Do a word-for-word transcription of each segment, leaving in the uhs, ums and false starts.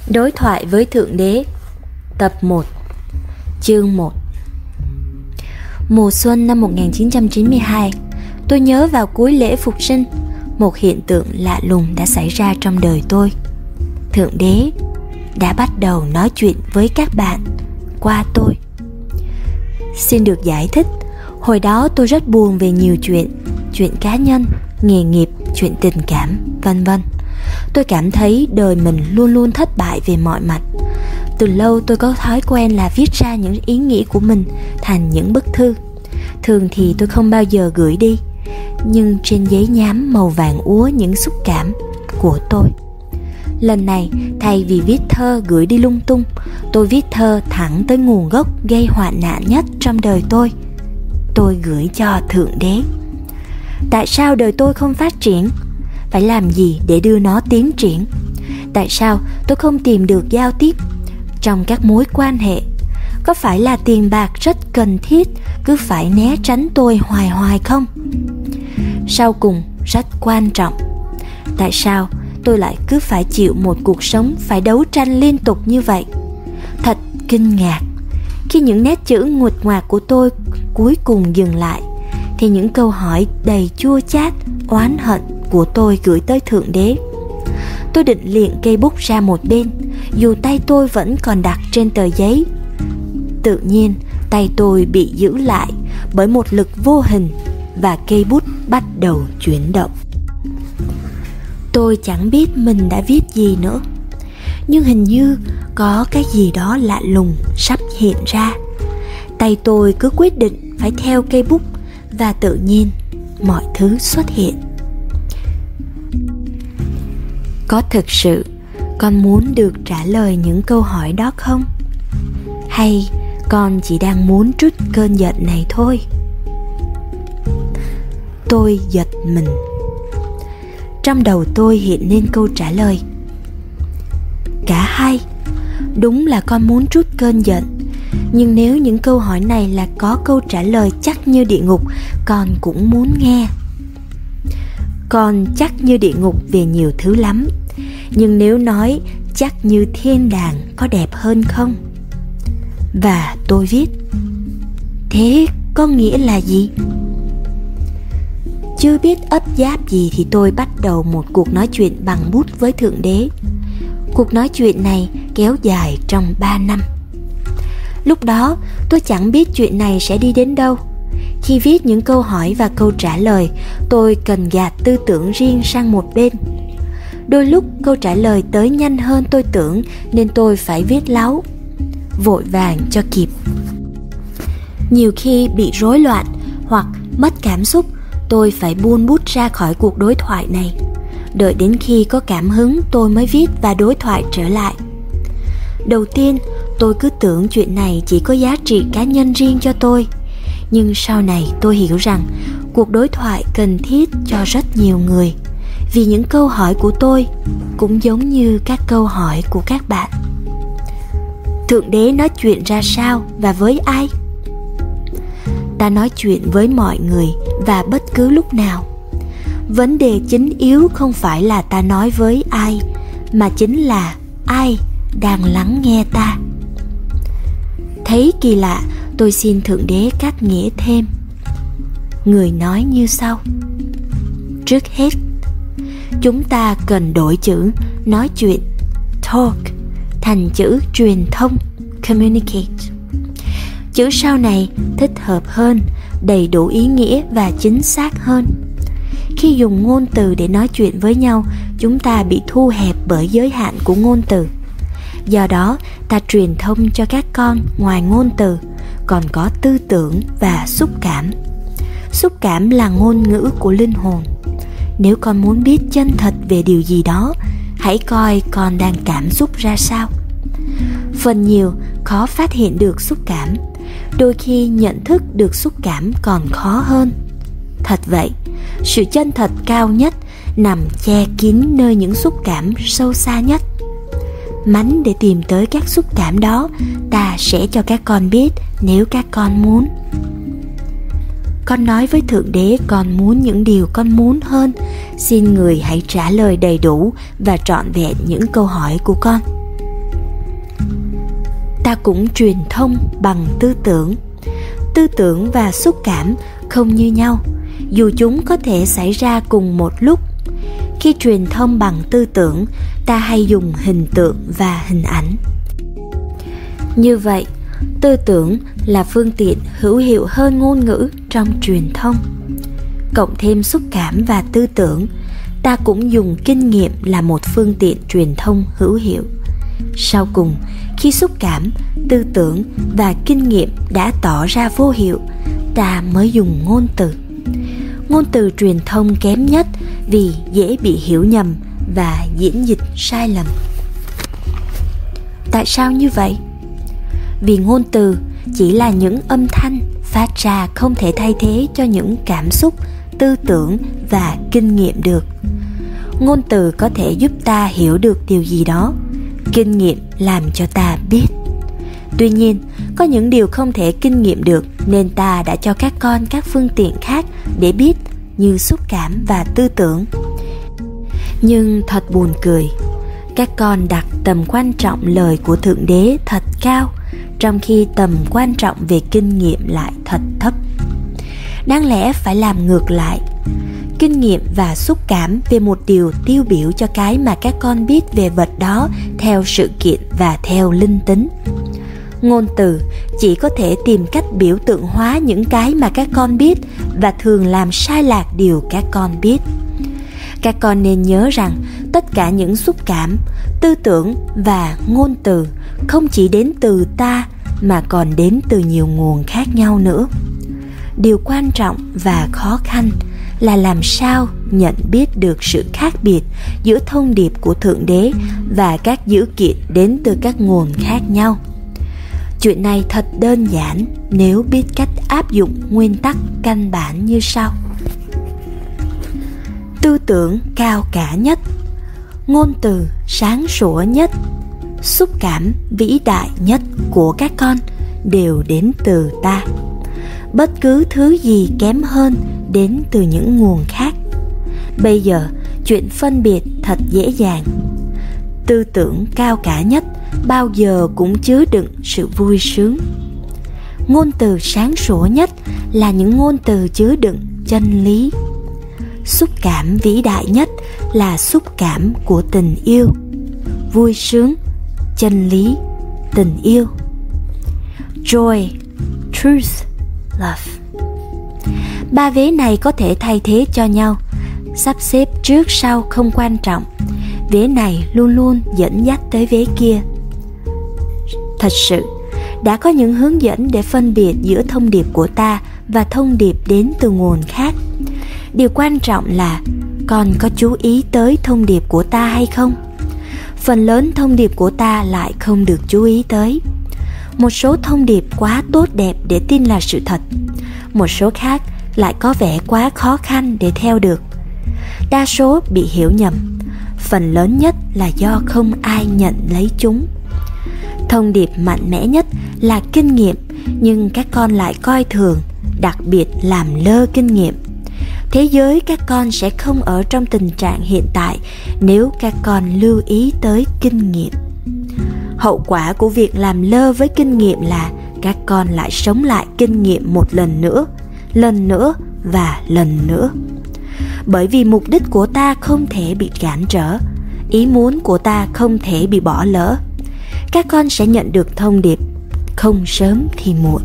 Đối thoại với Thượng Đế. Tập một. Chương một. Mùa xuân năm một nghìn chín trăm chín mươi hai, tôi nhớ vào cuối lễ Phục sinh, một hiện tượng lạ lùng đã xảy ra trong đời tôi. Thượng Đế đã bắt đầu nói chuyện với các bạn qua tôi. Xin được giải thích, hồi đó tôi rất buồn về nhiều chuyện, chuyện cá nhân, nghề nghiệp, chuyện tình cảm, vân vân. Tôi cảm thấy đời mình luôn luôn thất bại về mọi mặt. Từ lâu tôi có thói quen là viết ra những ý nghĩ của mình thành những bức thư. Thường thì tôi không bao giờ gửi đi, nhưng trên giấy nhám màu vàng úa những xúc cảm của tôi. Lần này, thay vì viết thơ gửi đi lung tung, tôi viết thơ thẳng tới nguồn gốc gây hoạn nạn nhất trong đời tôi. Tôi gửi cho Thượng Đế. Tại sao đời tôi không phát triển? Phải làm gì để đưa nó tiến triển? Tại sao tôi không tìm được giao tiếp trong các mối quan hệ? Có phải là tiền bạc rất cần thiết cứ phải né tránh tôi hoài hoài không? Sau cùng rất quan trọng, tại sao tôi lại cứ phải chịu một cuộc sống phải đấu tranh liên tục như vậy? Thật kinh ngạc. Khi những nét chữ nguệch ngoạc của tôi cuối cùng dừng lại, thì những câu hỏi đầy chua chát, oán hận của tôi gửi tới Thượng Đế. Tôi định liệng cây bút ra một bên, dù tay tôi vẫn còn đặt trên tờ giấy. Tự nhiên tay tôi bị giữ lại bởi một lực vô hình, và cây bút bắt đầu chuyển động. Tôi chẳng biết mình đã viết gì nữa, nhưng hình như có cái gì đó lạ lùng sắp hiện ra. Tay tôi cứ quyết định phải theo cây bút, và tự nhiên mọi thứ xuất hiện. Có thực sự con muốn được trả lời những câu hỏi đó không? Hay con chỉ đang muốn trút cơn giận này thôi? Tôi giật mình. Trong đầu tôi hiện lên câu trả lời. Cả hai. Đúng là con muốn trút cơn giận, nhưng nếu những câu hỏi này là có câu trả lời chắc như địa ngục, con cũng muốn nghe. Con chắc như địa ngục về nhiều thứ lắm, nhưng nếu nói chắc như thiên đàng có đẹp hơn không? Và tôi viết. Thế có nghĩa là gì? Chưa biết ấp giáp gì thì tôi bắt đầu một cuộc nói chuyện bằng bút với Thượng Đế. Cuộc nói chuyện này kéo dài trong ba năm. Lúc đó tôi chẳng biết chuyện này sẽ đi đến đâu. Khi viết những câu hỏi và câu trả lời, tôi cần gạt tư tưởng riêng sang một bên. Đôi lúc câu trả lời tới nhanh hơn tôi tưởng, nên tôi phải viết láu, vội vàng cho kịp. Nhiều khi bị rối loạn hoặc mất cảm xúc, tôi phải buông bút ra khỏi cuộc đối thoại này. Đợi đến khi có cảm hứng tôi mới viết và đối thoại trở lại. Đầu tiên tôi cứ tưởng chuyện này chỉ có giá trị cá nhân riêng cho tôi, nhưng sau này tôi hiểu rằng cuộc đối thoại cần thiết cho rất nhiều người, vì những câu hỏi của tôi cũng giống như các câu hỏi của các bạn. Thượng Đế nói chuyện ra sao và với ai? Ta nói chuyện với mọi người và bất cứ lúc nào. Vấn đề chính yếu không phải là ta nói với ai, mà chính là ai đang lắng nghe ta. Thấy kỳ lạ, tôi xin Thượng Đế cắt nghĩa thêm. Người nói như sau. Trước hết, chúng ta cần đổi chữ nói chuyện, talk, thành chữ truyền thông, communicate. Chữ sau này thích hợp hơn, đầy đủ ý nghĩa và chính xác hơn. Khi dùng ngôn từ để nói chuyện với nhau, chúng ta bị thu hẹp bởi giới hạn của ngôn từ. Do đó, ta truyền thông cho các con ngoài ngôn từ, còn có tư tưởng và xúc cảm. Xúc cảm là ngôn ngữ của linh hồn. Nếu con muốn biết chân thật về điều gì đó, hãy coi con đang cảm xúc ra sao. Phần nhiều khó phát hiện được xúc cảm, đôi khi nhận thức được xúc cảm còn khó hơn. Thật vậy, sự chân thật cao nhất nằm che kín nơi những xúc cảm sâu xa nhất. Mánh để tìm tới các xúc cảm đó, ta sẽ cho các con biết nếu các con muốn. Con nói với Thượng Đế con muốn những điều con muốn hơn. Xin Người hãy trả lời đầy đủ và trọn vẹn những câu hỏi của con. cũng truyền thông bằng tư tưởng. Tư tưởng và xúc cảm không như nhau, dù chúng có thể xảy ra cùng một lúc. Khi truyền thông bằng tư tưởng, ta hay dùng hình tượng và hình ảnh. Như vậy, tư tưởng là phương tiện hữu hiệu hơn ngôn ngữ trong truyền thông. Cộng thêm xúc cảm và tư tưởng, ta cũng dùng kinh nghiệm là một phương tiện truyền thông hữu hiệu. Sau cùng, khi xúc cảm, tư tưởng và kinh nghiệm đã tỏ ra vô hiệu, ta mới dùng ngôn từ. Ngôn từ truyền thông kém nhất vì dễ bị hiểu nhầm và diễn dịch sai lầm. Tại sao như vậy? Vì ngôn từ chỉ là những âm thanh phát ra không thể thay thế cho những cảm xúc, tư tưởng và kinh nghiệm được. Ngôn từ có thể giúp ta hiểu được điều gì đó, kinh nghiệm làm cho ta biết. Tuy nhiên, có những điều không thể kinh nghiệm được nên ta đã cho các con các phương tiện khác để biết, như xúc cảm và tư tưởng. Nhưng thật buồn cười, các con đặt tầm quan trọng lời của Thượng Đế thật cao, trong khi tầm quan trọng về kinh nghiệm lại thật thấp. Đáng lẽ phải làm ngược lại. Kinh nghiệm và xúc cảm về một điều tiêu biểu cho cái mà các con biết về vật đó theo sự kiện và theo linh tính. Ngôn từ chỉ có thể tìm cách biểu tượng hóa những cái mà các con biết và thường làm sai lạc điều các con biết. Các con nên nhớ rằng tất cả những xúc cảm, tư tưởng và ngôn từ không chỉ đến từ ta mà còn đến từ nhiều nguồn khác nhau nữa. Điều quan trọng và khó khăn là làm sao nhận biết được sự khác biệt giữa thông điệp của Thượng Đế và các dữ kiện đến từ các nguồn khác nhau. Chuyện này thật đơn giản nếu biết cách áp dụng nguyên tắc căn bản như sau. Tư tưởng cao cả nhất, ngôn từ sáng sủa nhất, xúc cảm vĩ đại nhất của các con đều đến từ ta. Bất cứ thứ gì kém hơn đến từ những nguồn khác. Bây giờ, chuyện phân biệt thật dễ dàng. Tư tưởng cao cả nhất bao giờ cũng chứa đựng sự vui sướng. Ngôn từ sáng sủa nhất là những ngôn từ chứa đựng chân lý. Xúc cảm vĩ đại nhất là xúc cảm của tình yêu, vui sướng, chân lý, tình yêu. Joy, truth, love. Ba vế này có thể thay thế cho nhau, sắp xếp trước sau không quan trọng. Vế này luôn luôn dẫn dắt tới vế kia. Thật sự, đã có những hướng dẫn để phân biệt giữa thông điệp của ta và thông điệp đến từ nguồn khác. Điều quan trọng là con có chú ý tới thông điệp của ta hay không? Phần lớn thông điệp của ta lại không được chú ý tới. Một số thông điệp quá tốt đẹp để tin là sự thật, một số khác lại có vẻ quá khó khăn để theo được. Đa số bị hiểu nhầm, phần lớn nhất là do không ai nhận lấy chúng. Thông điệp mạnh mẽ nhất là kinh nghiệm, nhưng các con lại coi thường, đặc biệt làm lơ kinh nghiệm. Thế giới các con sẽ không ở trong tình trạng hiện tại nếu các con lưu ý tới kinh nghiệm. Hậu quả của việc làm lơ với kinh nghiệm là các con lại sống lại kinh nghiệm một lần nữa, lần nữa và lần nữa. Bởi vì mục đích của ta không thể bị cản trở, ý muốn của ta không thể bị bỏ lỡ. Các con sẽ nhận được thông điệp, không sớm thì muộn.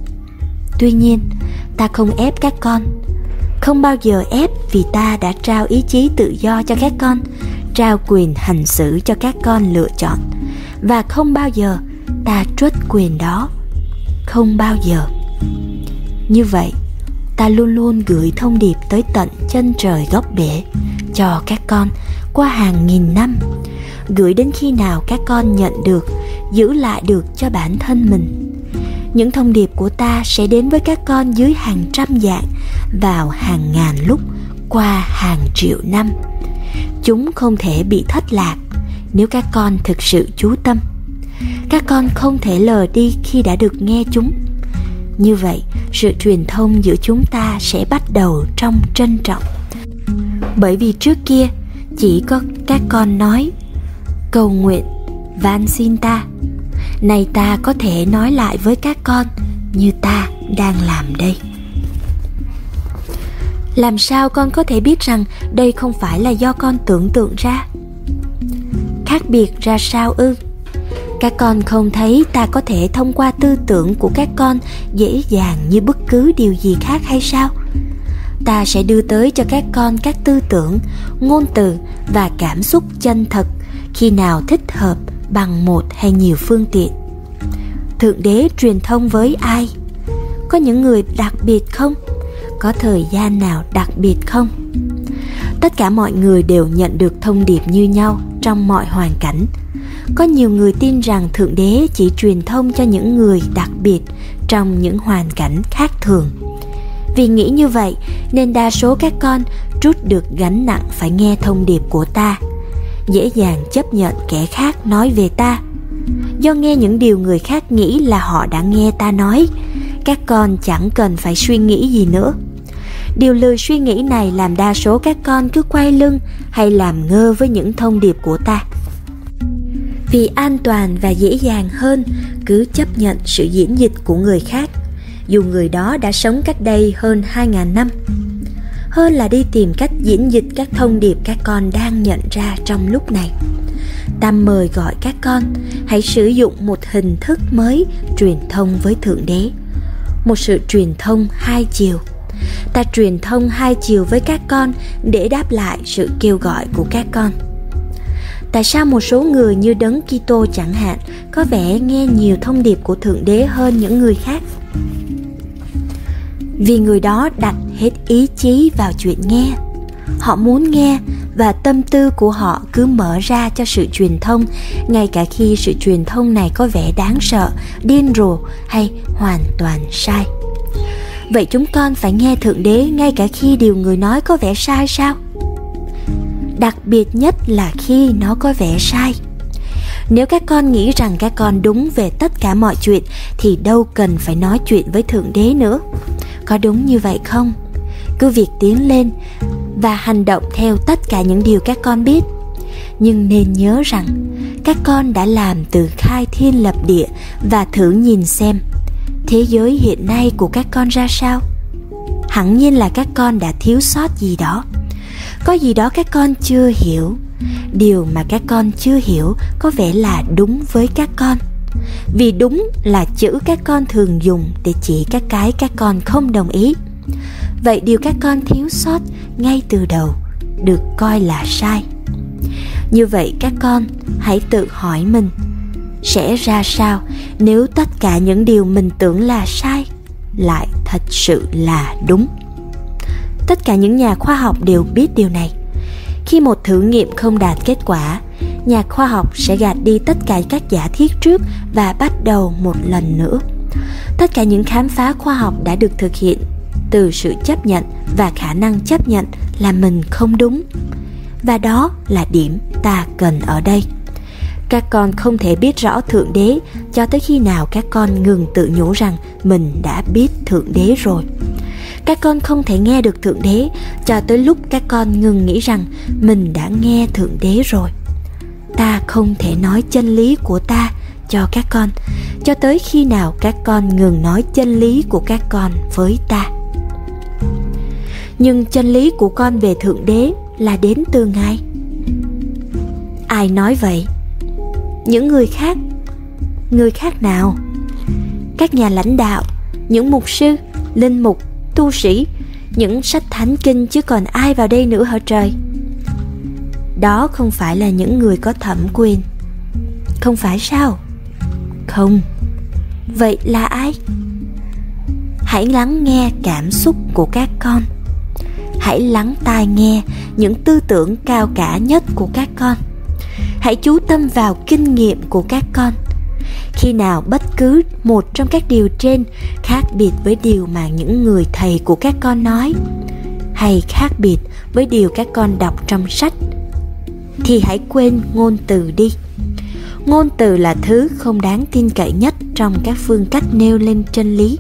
Tuy nhiên, ta không ép các con, không bao giờ ép, vì ta đã trao ý chí tự do cho các con, trao quyền hành xử cho các con lựa chọn. Và không bao giờ ta truất quyền đó, không bao giờ. Như vậy, ta luôn luôn gửi thông điệp tới tận chân trời góc bể cho các con qua hàng nghìn năm, gửi đến khi nào các con nhận được, giữ lại được cho bản thân mình. Những thông điệp của ta sẽ đến với các con dưới hàng trăm dạng, vào hàng ngàn lúc, qua hàng triệu năm. Chúng không thể bị thất lạc nếu các con thực sự chú tâm. Các con không thể lờ đi khi đã được nghe chúng. Như vậy, sự truyền thông giữa chúng ta sẽ bắt đầu trong trân trọng. Bởi vì trước kia chỉ có các con nói cầu nguyện van xin ta. Nay ta có thể nói lại với các con như ta đang làm đây. Làm sao con có thể biết rằng đây không phải là do con tưởng tượng ra? Khác biệt ra sao ư? Các con không thấy ta có thể thông qua tư tưởng của các con dễ dàng như bất cứ điều gì khác hay sao? Ta sẽ đưa tới cho các con các tư tưởng, ngôn từ và cảm xúc chân thật khi nào thích hợp bằng một hay nhiều phương tiện. Thượng Đế truyền thông với ai? Có những người đặc biệt không? Có thời gian nào đặc biệt không? Tất cả mọi người đều nhận được thông điệp như nhau trong mọi hoàn cảnh. Có nhiều người tin rằng Thượng Đế chỉ truyền thông cho những người đặc biệt trong những hoàn cảnh khác thường. Vì nghĩ như vậy nên đa số các con trút được gánh nặng phải nghe thông điệp của ta, dễ dàng chấp nhận kẻ khác nói về ta. Do nghe những điều người khác nghĩ là họ đã nghe ta nói, các con chẳng cần phải suy nghĩ gì nữa. Điều lười suy nghĩ này làm đa số các con cứ quay lưng hay làm ngơ với những thông điệp của ta. Vì an toàn và dễ dàng hơn cứ chấp nhận sự diễn dịch của người khác, dù người đó đã sống cách đây hơn hai nghìn năm, hơn là đi tìm cách diễn dịch các thông điệp các con đang nhận ra trong lúc này. Ta mời gọi các con hãy sử dụng một hình thức mới truyền thông với Thượng Đế, một sự truyền thông hai chiều. Ta truyền thông hai chiều với các con để đáp lại sự kêu gọi của các con. Tại sao một số người như Đấng Kitô chẳng hạn có vẻ nghe nhiều thông điệp của Thượng Đế hơn những người khác? Vì người đó đặt hết ý chí vào chuyện nghe. Họ muốn nghe và tâm tư của họ cứ mở ra cho sự truyền thông, ngay cả khi sự truyền thông này có vẻ đáng sợ, điên rồ hay hoàn toàn sai. Vậy chúng con phải nghe Thượng Đế ngay cả khi điều người nói có vẻ sai sao? Đặc biệt nhất là khi nó có vẻ sai. Nếu các con nghĩ rằng các con đúng về tất cả mọi chuyện thì đâu cần phải nói chuyện với Thượng Đế nữa. Có đúng như vậy không? Cứ việc tiến lên và hành động theo tất cả những điều các con biết. Nhưng nên nhớ rằng các con đã làm từ khai thiên lập địa, và thử nhìn xem thế giới hiện nay của các con ra sao. Hẳn nhiên là các con đã thiếu sót gì đó. Có gì đó các con chưa hiểu. Điều mà các con chưa hiểu có vẻ là đúng với các con. Vì đúng là chữ các con thường dùng để chỉ các cái các con không đồng ý. Vậy điều các con thiếu sót ngay từ đầu được coi là sai. Như vậy các con hãy tự hỏi mình, sẽ ra sao nếu tất cả những điều mình tưởng là sai lại thật sự là đúng? Tất cả những nhà khoa học đều biết điều này. Khi một thử nghiệm không đạt kết quả, nhà khoa học sẽ gạt đi tất cả các giả thiết trước và bắt đầu một lần nữa. Tất cả những khám phá khoa học đã được thực hiện từ sự chấp nhận và khả năng chấp nhận là mình không đúng. Và đó là điểm ta cần ở đây. Các con không thể biết rõ Thượng Đế cho tới khi nào các con ngừng tự nhủ rằng mình đã biết Thượng Đế rồi. Các con không thể nghe được Thượng Đế cho tới lúc các con ngừng nghĩ rằng mình đã nghe Thượng Đế rồi. Ta không thể nói chân lý của ta cho các con cho tới khi nào các con ngừng nói chân lý của các con với ta. Nhưng chân lý của con về Thượng Đế là đến từ Ngài. Ai nói vậy? Những người khác. Người khác nào? Các nhà lãnh đạo, những mục sư, linh mục, tu sĩ, những sách thánh kinh, chứ còn ai vào đây nữa hả trời? Đó không phải là những người có thẩm quyền. Không phải sao? Không. Vậy là ai? Hãy lắng nghe cảm xúc của các con. Hãy lắng tai nghe những tư tưởng cao cả nhất của các con. Hãy chú tâm vào kinh nghiệm của các con. Khi nào bất cứ một trong các điều trên khác biệt với điều mà những người thầy của các con nói, hay khác biệt với điều các con đọc trong sách, thì hãy quên ngôn từ đi. Ngôn từ là thứ không đáng tin cậy nhất trong các phương cách nêu lên chân lý.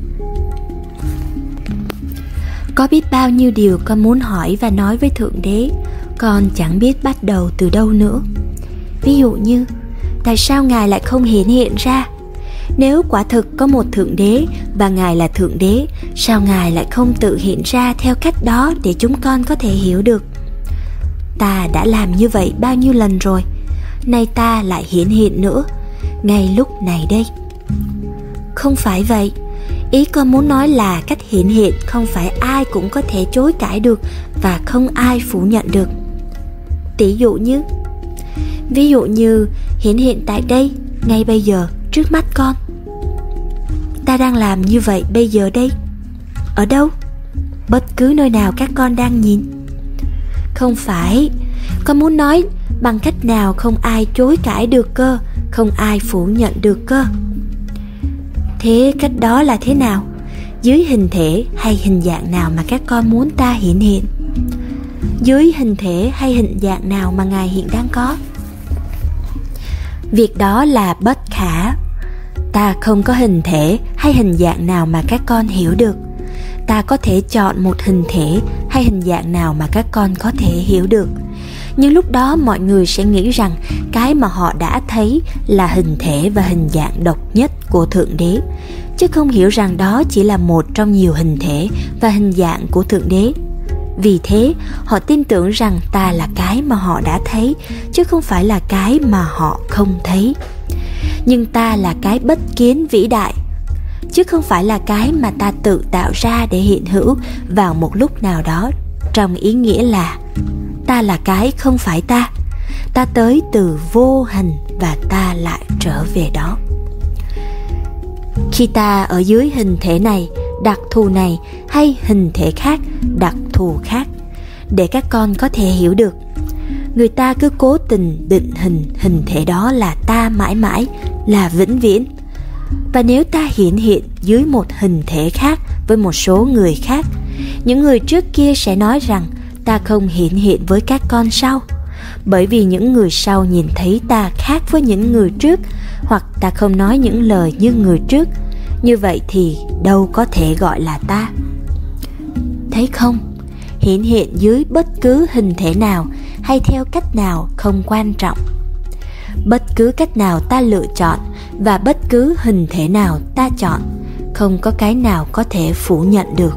Có biết bao nhiêu điều con muốn hỏi và nói với Thượng Đế, con chẳng biết bắt đầu từ đâu nữa. Ví dụ như, tại sao Ngài lại không hiển hiện ra? Nếu quả thực có một Thượng Đế và Ngài là Thượng Đế, sao Ngài lại không tự hiện ra theo cách đó để chúng con có thể hiểu được? Ta đã làm như vậy bao nhiêu lần rồi, nay ta lại hiển hiện nữa, ngay lúc này đây. Không phải vậy, ý con muốn nói là cách hiển hiện không phải ai cũng có thể chối cãi được và không ai phủ nhận được. Tỷ dụ như, ví dụ như hiển hiện tại đây, ngay bây giờ, trước mắt con. Ta đang làm như vậy bây giờ đây. Ở đâu? Bất cứ nơi nào các con đang nhìn. Không phải, con muốn nói bằng cách nào không ai chối cãi được cơ, không ai phủ nhận được cơ. Thế cách đó là thế nào? Dưới hình thể hay hình dạng nào mà các con muốn ta hiển hiện? Dưới hình thể hay hình dạng nào mà Ngài hiện đang có? Việc đó là bất khả. Ta không có hình thể hay hình dạng nào mà các con hiểu được. Ta có thể chọn một hình thể hay hình dạng nào mà các con có thể hiểu được. Nhưng lúc đó mọi người sẽ nghĩ rằng cái mà họ đã thấy là hình thể và hình dạng độc nhất của Thượng Đế, chứ không hiểu rằng đó chỉ là một trong nhiều hình thể và hình dạng của Thượng Đế. Vì thế, họ tin tưởng rằng ta là cái mà họ đã thấy, chứ không phải là cái mà họ không thấy. Nhưng ta là cái bất kiến vĩ đại, chứ không phải là cái mà ta tự tạo ra để hiện hữu vào một lúc nào đó, trong ý nghĩa là ta là cái không phải ta. Ta tới từ vô hình và ta lại trở về đó. Khi ta ở dưới hình thể này, đặc thù này, hay hình thể khác, đặc thù khác, để các con có thể hiểu được, người ta cứ cố tình định hình hình thể đó là ta mãi mãi, là vĩnh viễn. Và nếu ta hiển hiện dưới một hình thể khác với một số người khác, những người trước kia sẽ nói rằng ta không hiển hiện với các con sau, bởi vì những người sau nhìn thấy ta khác với những người trước, hoặc ta không nói những lời như người trước. Như vậy thì đâu có thể gọi là ta. Thấy không? Hiển hiện dưới bất cứ hình thể nào hay theo cách nào không quan trọng. Bất cứ cách nào ta lựa chọn và bất cứ hình thể nào ta chọn, không có cái nào có thể phủ nhận được.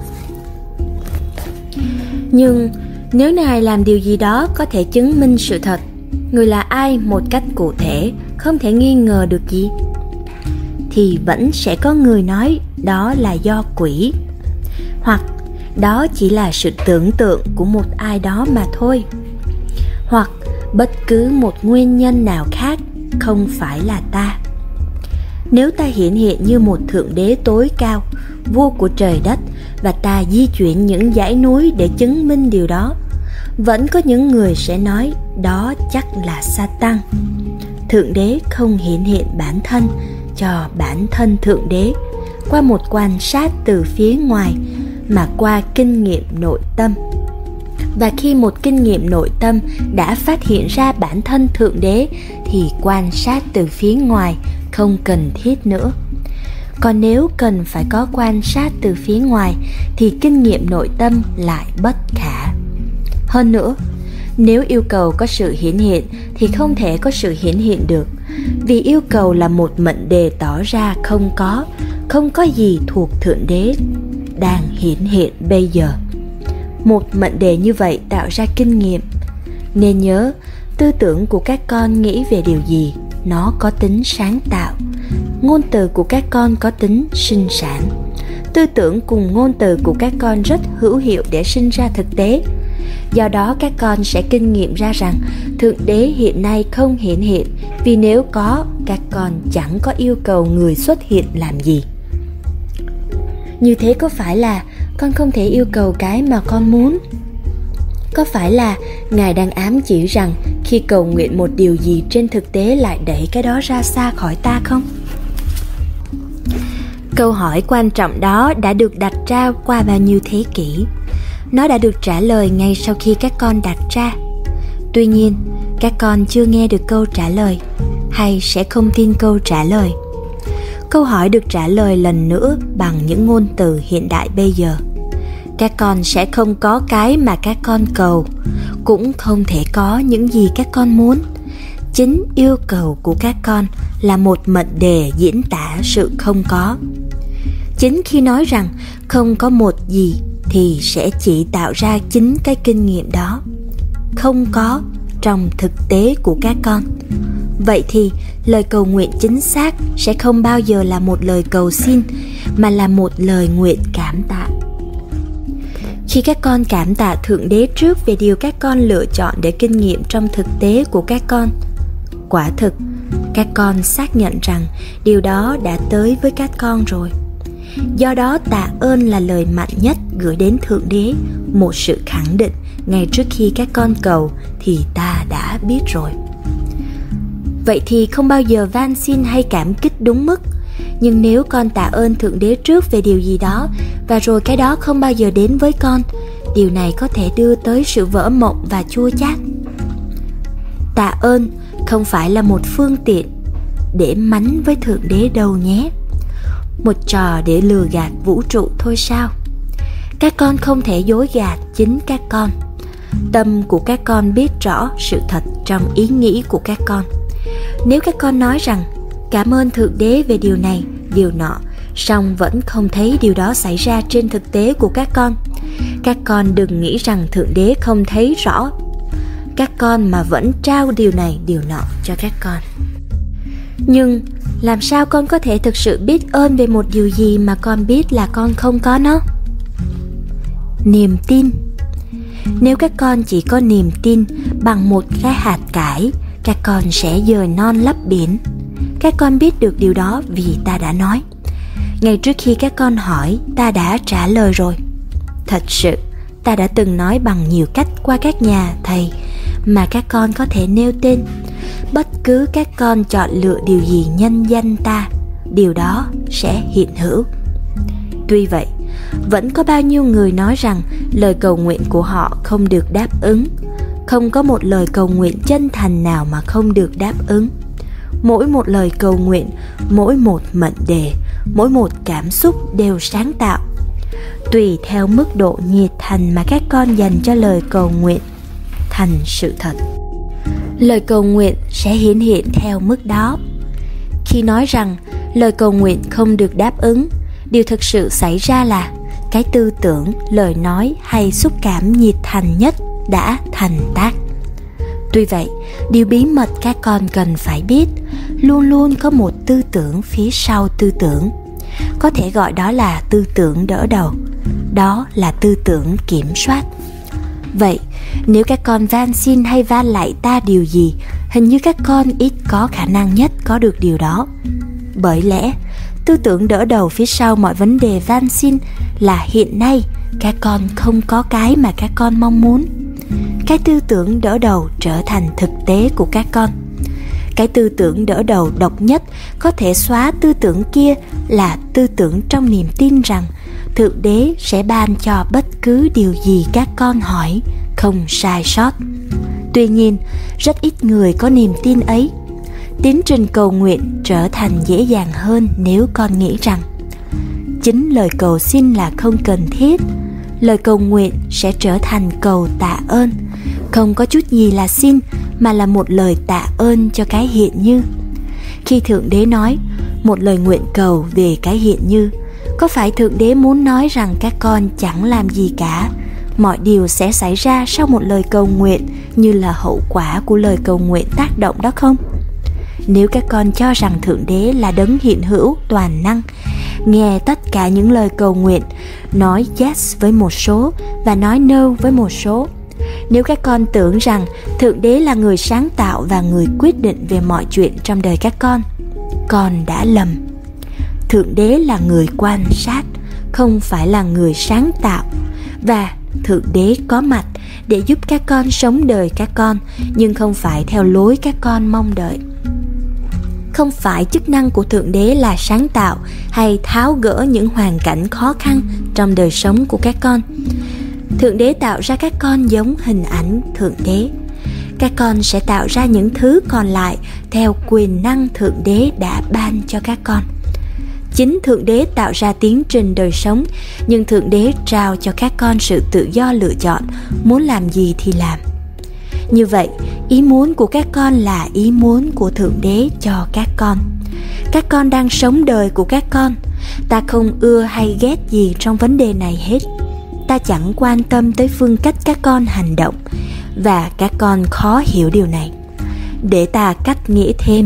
Nhưng nếu Ngài làm điều gì đó có thể chứng minh sự thật, người là ai một cách cụ thể, không thể nghi ngờ được gì, thì vẫn sẽ có người nói đó là do quỷ, hoặc đó chỉ là sự tưởng tượng của một ai đó mà thôi, hoặc bất cứ một nguyên nhân nào khác, không phải là ta. Nếu ta hiển hiện như một Thượng Đế tối cao, vua của trời đất, và ta di chuyển những dãy núi để chứng minh điều đó, vẫn có những người sẽ nói đó chắc là Sa-tan. Thượng Đế không hiển hiện bản thân cho bản thân Thượng Đế qua một quan sát từ phía ngoài, mà qua kinh nghiệm nội tâm. Và khi một kinh nghiệm nội tâm đã phát hiện ra bản thân Thượng Đế thì quan sát từ phía ngoài không cần thiết nữa. Còn nếu cần phải có quan sát từ phía ngoài thì kinh nghiệm nội tâm lại bất khả. Hơn nữa, nếu yêu cầu có sự hiển hiện thì không thể có sự hiển hiện được, vì yêu cầu là một mệnh đề tỏ ra không có, không có gì thuộc Thượng Đế đang hiển hiện bây giờ. Một mệnh đề như vậy tạo ra kinh nghiệm. Nên nhớ, tư tưởng của các con nghĩ về điều gì, nó có tính sáng tạo. Ngôn từ của các con có tính sinh sản. Tư tưởng cùng ngôn từ của các con rất hữu hiệu để sinh ra thực tế. Do đó các con sẽ kinh nghiệm ra rằng Thượng Đế hiện nay không hiển hiện, vì nếu có, các con chẳng có yêu cầu người xuất hiện làm gì. Như thế có phải là con không thể yêu cầu cái mà con muốn? Có phải là Ngài đang ám chỉ rằng khi cầu nguyện một điều gì trên thực tế lại đẩy cái đó ra xa khỏi ta không? Câu hỏi quan trọng đó đã được đặt ra qua bao nhiêu thế kỷ. Nó đã được trả lời ngay sau khi các con đặt ra. Tuy nhiên, các con chưa nghe được câu trả lời, hay sẽ không tin câu trả lời. Câu hỏi được trả lời lần nữa bằng những ngôn từ hiện đại bây giờ. Các con sẽ không có cái mà các con cầu, cũng không thể có những gì các con muốn. Chính yêu cầu của các con là một mệnh đề diễn tả sự không có. Chính khi nói rằng không có một gì thì sẽ chỉ tạo ra chính cái kinh nghiệm đó, không có trong thực tế của các con. Vậy thì lời cầu nguyện chính xác sẽ không bao giờ là một lời cầu xin, mà là một lời nguyện cảm tạ. Khi các con cảm tạ Thượng Đế trước về điều các con lựa chọn để kinh nghiệm trong thực tế của các con, quả thực các con xác nhận rằng điều đó đã tới với các con rồi. Do đó tạ ơn là lời mạnh nhất gửi đến Thượng Đế, một sự khẳng định ngay trước khi các con cầu thì ta đã biết rồi. Vậy thì không bao giờ van xin hay cảm kích đúng mức. Nhưng nếu con tạ ơn Thượng Đế trước về điều gì đó và rồi cái đó không bao giờ đến với con, điều này có thể đưa tới sự vỡ mộng và chua chát. Tạ ơn không phải là một phương tiện để mánh với Thượng Đế đâu nhé. Một trò để lừa gạt vũ trụ thôi sao? Các con không thể dối gạt chính các con. Tâm của các con biết rõ sự thật trong ý nghĩ của các con. Nếu các con nói rằng cảm ơn Thượng Đế về điều này, điều nọ, song vẫn không thấy điều đó xảy ra trên thực tế của các con, các con đừng nghĩ rằng Thượng Đế không thấy rõ các con mà vẫn trao điều này, điều nọ cho các con. Nhưng làm sao con có thể thực sự biết ơn về một điều gì mà con biết là con không có nó? Niềm tin. Nếu các con chỉ có niềm tin bằng một cái hạt cải, các con sẽ dời non lấp biển. Các con biết được điều đó vì ta đã nói. Ngay trước khi các con hỏi, ta đã trả lời rồi. Thật sự, ta đã từng nói bằng nhiều cách qua các nhà thầy mà các con có thể nêu tên. Bất cứ các con chọn lựa điều gì nhân danh ta, điều đó sẽ hiện hữu. Tuy vậy, vẫn có bao nhiêu người nói rằng lời cầu nguyện của họ không được đáp ứng. Không có một lời cầu nguyện chân thành nào mà không được đáp ứng. Mỗi một lời cầu nguyện, mỗi một mệnh đề, mỗi một cảm xúc đều sáng tạo. Tùy theo mức độ nhiệt thành mà các con dành cho lời cầu nguyện thành sự thật, lời cầu nguyện sẽ hiển hiện theo mức đó. Khi nói rằng lời cầu nguyện không được đáp ứng, điều thực sự xảy ra là cái tư tưởng, lời nói hay xúc cảm nhiệt thành nhất đã thành tác. Tuy vậy, điều bí mật các con cần phải biết, luôn luôn có một tư tưởng phía sau tư tưởng. Có thể gọi đó là tư tưởng đỡ đầu. Đó là tư tưởng kiểm soát. Vậy, nếu các con van xin hay van lại ta điều gì, hình như các con ít có khả năng nhất có được điều đó. Bởi lẽ, tư tưởng đỡ đầu phía sau mọi vấn đề van xin là hiện nay các con không có cái mà các con mong muốn. Cái tư tưởng đỡ đầu trở thành thực tế của các con. Cái tư tưởng đỡ đầu độc nhất có thể xóa tư tưởng kia là tư tưởng trong niềm tin rằng Thượng Đế sẽ ban cho bất cứ điều gì các con hỏi, không sai sót. Tuy nhiên, rất ít người có niềm tin ấy. Tiến trình cầu nguyện trở thành dễ dàng hơn nếu con nghĩ rằng chính lời cầu xin là không cần thiết. Lời cầu nguyện sẽ trở thành cầu tạ ơn. Không có chút gì là xin, mà là một lời tạ ơn cho cái hiện như. Khi Thượng Đế nói một lời nguyện cầu về cái hiện như, có phải Thượng Đế muốn nói rằng các con chẳng làm gì cả? Mọi điều sẽ xảy ra sau một lời cầu nguyện như là hậu quả của lời cầu nguyện tác động đó không? Nếu các con cho rằng Thượng Đế là đấng hiện hữu, toàn năng, nghe tất cả những lời cầu nguyện, nói yes với một số và nói no với một số. Nếu các con tưởng rằng Thượng Đế là người sáng tạo và người quyết định về mọi chuyện trong đời các con, con đã lầm. Thượng Đế là người quan sát, không phải là người sáng tạo. Và Thượng Đế có mặt để giúp các con sống đời các con, nhưng không phải theo lối các con mong đợi. Không phải chức năng của Thượng Đế là sáng tạo hay tháo gỡ những hoàn cảnh khó khăn trong đời sống của các con. Thượng Đế tạo ra các con giống hình ảnh Thượng Đế. Các con sẽ tạo ra những thứ còn lại theo quyền năng Thượng Đế đã ban cho các con. Chính Thượng Đế tạo ra tiến trình đời sống, nhưng Thượng Đế trao cho các con sự tự do lựa chọn, muốn làm gì thì làm. Như vậy, ý muốn của các con là ý muốn của Thượng Đế cho các con. Các con đang sống đời của các con. Ta không ưa hay ghét gì trong vấn đề này hết. Ta chẳng quan tâm tới phương cách các con hành động, và các con khó hiểu điều này. Để ta cách nghĩa thêm.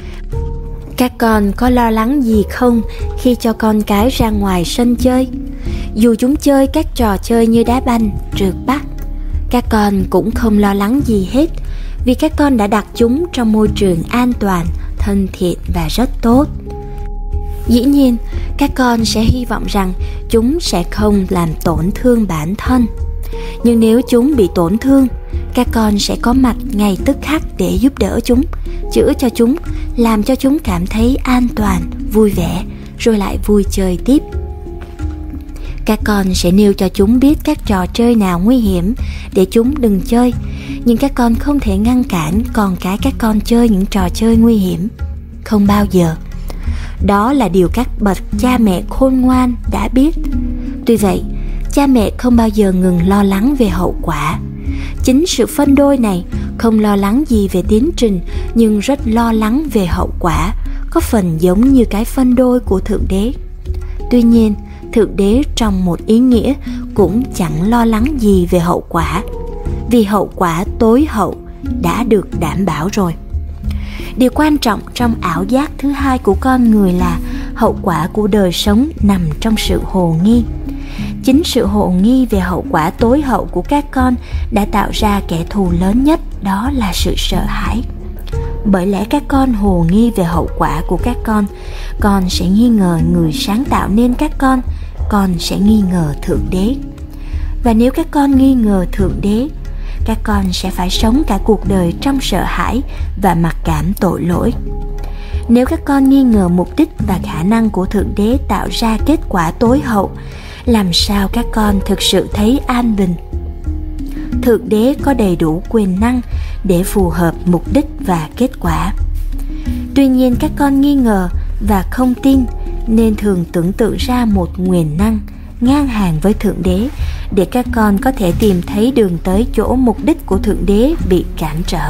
Các con có lo lắng gì không khi cho con cái ra ngoài sân chơi? Dù chúng chơi các trò chơi như đá banh, trượt bát, các con cũng không lo lắng gì hết, vì các con đã đặt chúng trong môi trường an toàn, thân thiện và rất tốt. Dĩ nhiên, các con sẽ hy vọng rằng chúng sẽ không làm tổn thương bản thân. Nhưng nếu chúng bị tổn thương, các con sẽ có mặt ngay tức khắc để giúp đỡ chúng, chữa cho chúng, làm cho chúng cảm thấy an toàn, vui vẻ, rồi lại vui chơi tiếp. Các con sẽ nêu cho chúng biết các trò chơi nào nguy hiểm để chúng đừng chơi, nhưng các con không thể ngăn cản con cái các con chơi những trò chơi nguy hiểm. Không bao giờ. Đó là điều các bậc cha mẹ khôn ngoan đã biết. Tuy vậy, cha mẹ không bao giờ ngừng lo lắng về hậu quả. Chính sự phân đôi này không lo lắng gì về tiến trình, nhưng rất lo lắng về hậu quả, có phần giống như cái phân đôi của Thượng Đế. Tuy nhiên, Thượng Đế trong một ý nghĩa cũng chẳng lo lắng gì về hậu quả, vì hậu quả tối hậu đã được đảm bảo rồi. Điều quan trọng trong ảo giác thứ hai của con người là hậu quả của đời sống nằm trong sự hồ nghi. Chính sự hồ nghi về hậu quả tối hậu của các con đã tạo ra kẻ thù lớn nhất, đó là sự sợ hãi. Bởi lẽ các con hồ nghi về hậu quả của các con, con sẽ nghi ngờ người sáng tạo nên các con, con sẽ nghi ngờ Thượng Đế. Và nếu các con nghi ngờ Thượng Đế, các con sẽ phải sống cả cuộc đời trong sợ hãi và mặc cảm tội lỗi. Nếu các con nghi ngờ mục đích và khả năng của Thượng Đế tạo ra kết quả tối hậu, làm sao các con thực sự thấy an bình? Thượng Đế có đầy đủ quyền năng để phù hợp mục đích và kết quả. Tuy nhiên các con nghi ngờ và không tin, nên thường tưởng tượng ra một quyền năng ngang hàng với Thượng Đế để các con có thể tìm thấy đường tới chỗ mục đích của Thượng Đế bị cản trở.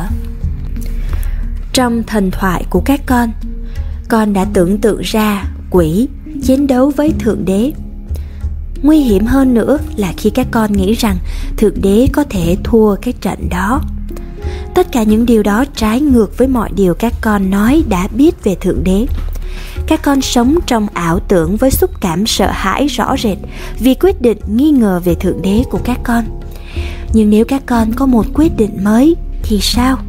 Trong thần thoại của các con, con đã tưởng tượng ra quỷ chiến đấu với Thượng Đế. Nguy hiểm hơn nữa là khi các con nghĩ rằng Thượng Đế có thể thua cái trận đó. Tất cả những điều đó trái ngược với mọi điều các con nói đã biết về Thượng Đế. Các con sống trong ảo tưởng với xúc cảm sợ hãi rõ rệt vì quyết định nghi ngờ về Thượng Đế của các con. Nhưng nếu các con có một quyết định mới thì sao?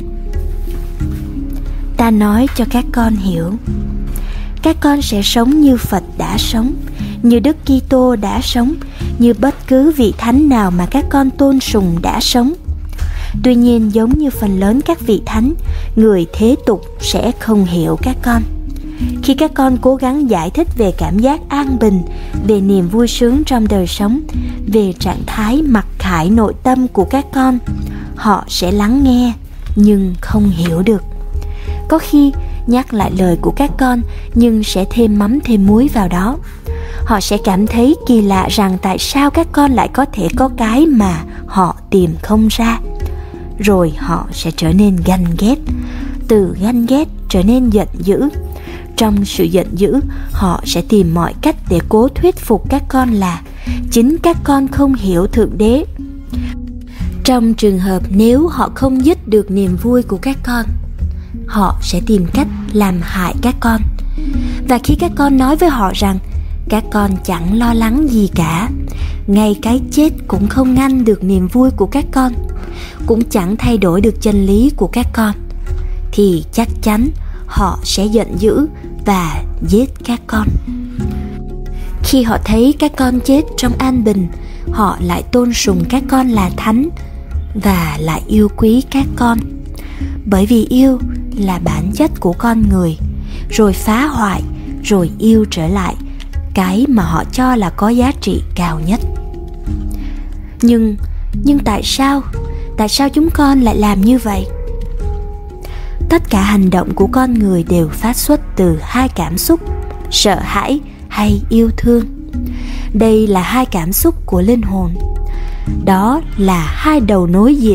Ta nói cho các con hiểu. Các con sẽ sống như Phật đã sống, như Đức Kitô đã sống, như bất cứ vị thánh nào mà các con tôn sùng đã sống. Tuy nhiên, giống như phần lớn các vị thánh, người thế tục sẽ không hiểu các con. Khi các con cố gắng giải thích về cảm giác an bình, về niềm vui sướng trong đời sống, về trạng thái mặc khải nội tâm của các con, họ sẽ lắng nghe nhưng không hiểu được. Có khi nhắc lại lời của các con nhưng sẽ thêm mắm thêm muối vào đó. Họ sẽ cảm thấy kỳ lạ rằng tại sao các con lại có thể có cái mà họ tìm không ra. Rồi họ sẽ trở nên ganh ghét, từ ganh ghét trở nên giận dữ. Trong sự giận dữ, họ sẽ tìm mọi cách để cố thuyết phục các con là chính các con không hiểu Thượng Đế. Trong trường hợp nếu họ không dứt được niềm vui của các con, họ sẽ tìm cách làm hại các con. Và khi các con nói với họ rằng các con chẳng lo lắng gì cả, ngay cái chết cũng không ngăn được niềm vui của các con, cũng chẳng thay đổi được chân lý của các con, thì chắc chắn họ sẽ giận dữ và giết các con. Khi họ thấy các con chết trong an bình, họ lại tôn sùng các con là thánh và lại yêu quý các con. Bởi vì yêu là bản chất của con người, rồi phá hoại, rồi yêu trở lại cái mà họ cho là có giá trị cao nhất. Nhưng, nhưng tại sao? Tại sao chúng con lại làm như vậy? Tất cả hành động của con người đều phát xuất từ hai cảm xúc, sợ hãi hay yêu thương. Đây là hai cảm xúc của linh hồn. Đó là hai đầu nối diện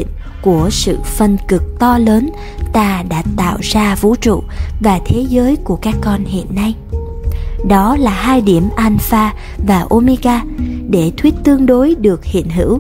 của sự phân cực to lớn ta đã tạo ra vũ trụ và thế giới của các con hiện nay. Đó là hai điểm alpha và omega để thuyết tương đối được hiện hữu.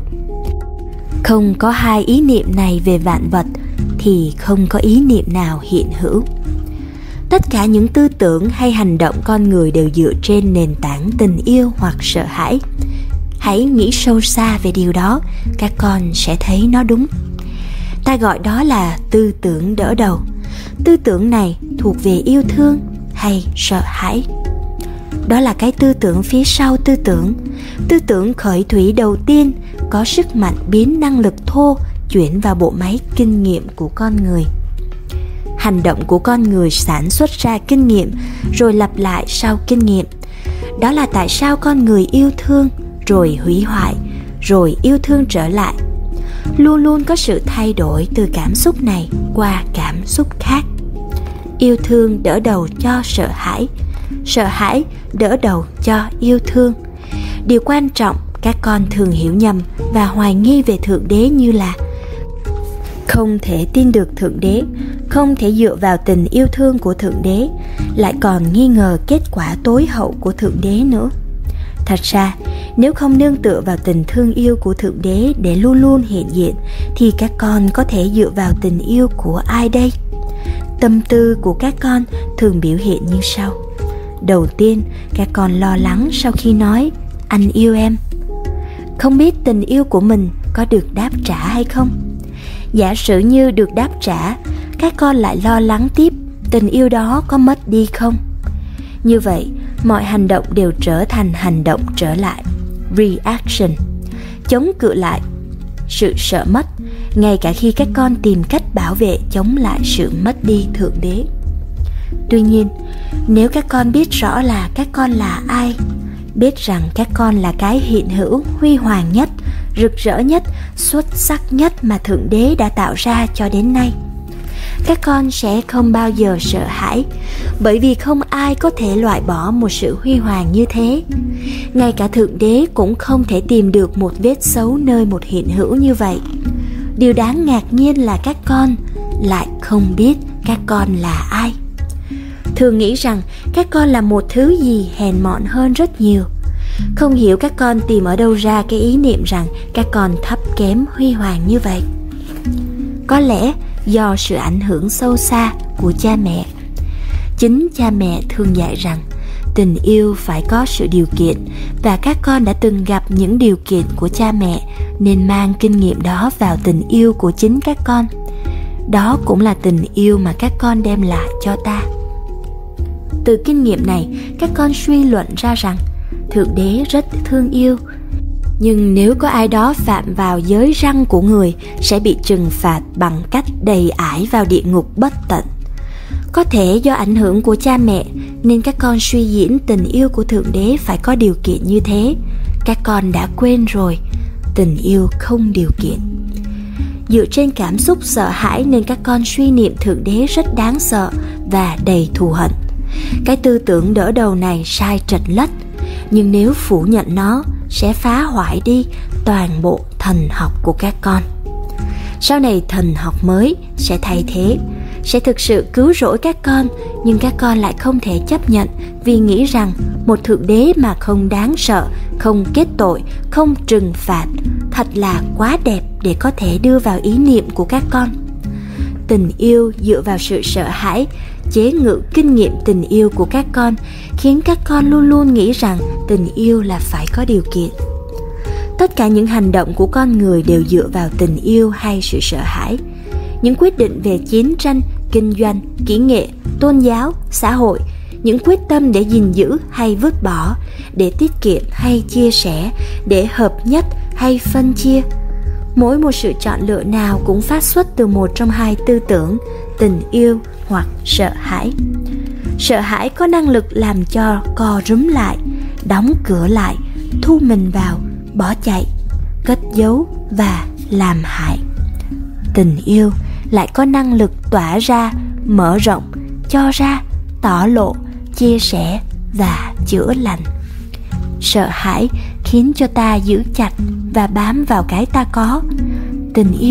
Không có hai ý niệm này về vạn vật thì không có ý niệm nào hiện hữu. Tất cả những tư tưởng hay hành động con người đều dựa trên nền tảng tình yêu hoặc sợ hãi. Hãy nghĩ sâu xa về điều đó, các con sẽ thấy nó đúng. Ta gọi đó là tư tưởng đỡ đầu. Tư tưởng này thuộc về yêu thương hay sợ hãi. Đó là cái tư tưởng phía sau tư tưởng. Tư tưởng khởi thủy đầu tiên có sức mạnh biến năng lực thô chuyển vào bộ máy kinh nghiệm của con người. Hành động của con người sản xuất ra kinh nghiệm rồi lặp lại sau kinh nghiệm. Đó là tại sao con người yêu thương rồi hủy hoại, rồi yêu thương trở lại. Luôn luôn có sự thay đổi từ cảm xúc này qua cảm xúc khác. Yêu thương đỡ đầu cho sợ hãi, sợ hãi đỡ đầu cho yêu thương. Điều quan trọng các con thường hiểu nhầm và hoài nghi về Thượng Đế như là không thể tin được Thượng Đế, không thể dựa vào tình yêu thương của Thượng Đế, lại còn nghi ngờ kết quả tối hậu của Thượng Đế nữa. Thật ra, nếu không nương tựa vào tình thương yêu của Thượng Đế để luôn luôn hiện diện, thì các con có thể dựa vào tình yêu của ai đây? Tâm tư của các con thường biểu hiện như sau. Đầu tiên, các con lo lắng sau khi nói anh yêu em. Không biết tình yêu của mình có được đáp trả hay không? Giả sử như được đáp trả, các con lại lo lắng tiếp tình yêu đó có mất đi không? Như vậy, mọi hành động đều trở thành hành động trở lại, reaction, chống cự lại sự sợ mất, ngay cả khi các con tìm cách bảo vệ chống lại sự mất đi Thượng Đế. Tuy nhiên, nếu các con biết rõ là các con là ai, biết rằng các con là cái hiện hữu huy hoàng nhất, rực rỡ nhất, xuất sắc nhất mà Thượng Đế đã tạo ra cho đến nay, các con sẽ không bao giờ sợ hãi, bởi vì không ai có thể loại bỏ một sự huy hoàng như thế. Ngay cả Thượng Đế cũng không thể tìm được một vết xấu nơi một hiện hữu như vậy. Điều đáng ngạc nhiên là các con lại không biết các con là ai. Thường nghĩ rằng các con là một thứ gì hèn mọn hơn rất nhiều. Không hiểu các con tìm ở đâu ra cái ý niệm rằng các con thấp kém huy hoàng như vậy. Có lẽ do sự ảnh hưởng sâu xa của cha mẹ. Chính cha mẹ thường dạy rằng tình yêu phải có sự điều kiện, và các con đã từng gặp những điều kiện của cha mẹ nên mang kinh nghiệm đó vào tình yêu của chính các con. Đó cũng là tình yêu mà các con đem lại cho ta. Từ kinh nghiệm này, các con suy luận ra rằng Thượng Đế rất thương yêu, nhưng nếu có ai đó phạm vào giới răn của người sẽ bị trừng phạt bằng cách đầy ải vào địa ngục bất tận. Có thể do ảnh hưởng của cha mẹ nên các con suy diễn tình yêu của Thượng Đế phải có điều kiện như thế. Các con đã quên rồi, tình yêu không điều kiện. Dựa trên cảm xúc sợ hãi nên các con suy niệm Thượng Đế rất đáng sợ và đầy thù hận. Cái tư tưởng đỡ đầu này sai trật lất, nhưng nếu phủ nhận nó sẽ phá hoại đi toàn bộ thần học của các con. Sau này thần học mới sẽ thay thế, sẽ thực sự cứu rỗi các con, nhưng các con lại không thể chấp nhận vì nghĩ rằng một Thượng Đế mà không đáng sợ, không kết tội, không trừng phạt, thật là quá đẹp để có thể đưa vào ý niệm của các con. Tình yêu dựa vào sự sợ hãi, chế ngự kinh nghiệm tình yêu của các con, khiến các con luôn luôn nghĩ rằng tình yêu là phải có điều kiện. Tất cả những hành động của con người đều dựa vào tình yêu hay sự sợ hãi. Những quyết định về chiến tranh, kinh doanh, kỹ nghệ, tôn giáo, xã hội, những quyết tâm để gìn giữ hay vứt bỏ, để tiết kiệm hay chia sẻ, để hợp nhất hay phân chia. Mỗi một sự chọn lựa nào cũng phát xuất từ một trong hai tư tưởng, tình yêu hoặc sợ hãi. Sợ hãi có năng lực làm cho co rúm lại, đóng cửa lại, thu mình vào, bỏ chạy, cất giấu và làm hại. Tình yêu lại có năng lực tỏa ra, mở rộng, cho ra, tỏ lộ, chia sẻ và chữa lành. Sợ hãi khiến cho ta giữ chặt và bám vào cái ta có. Tình yêu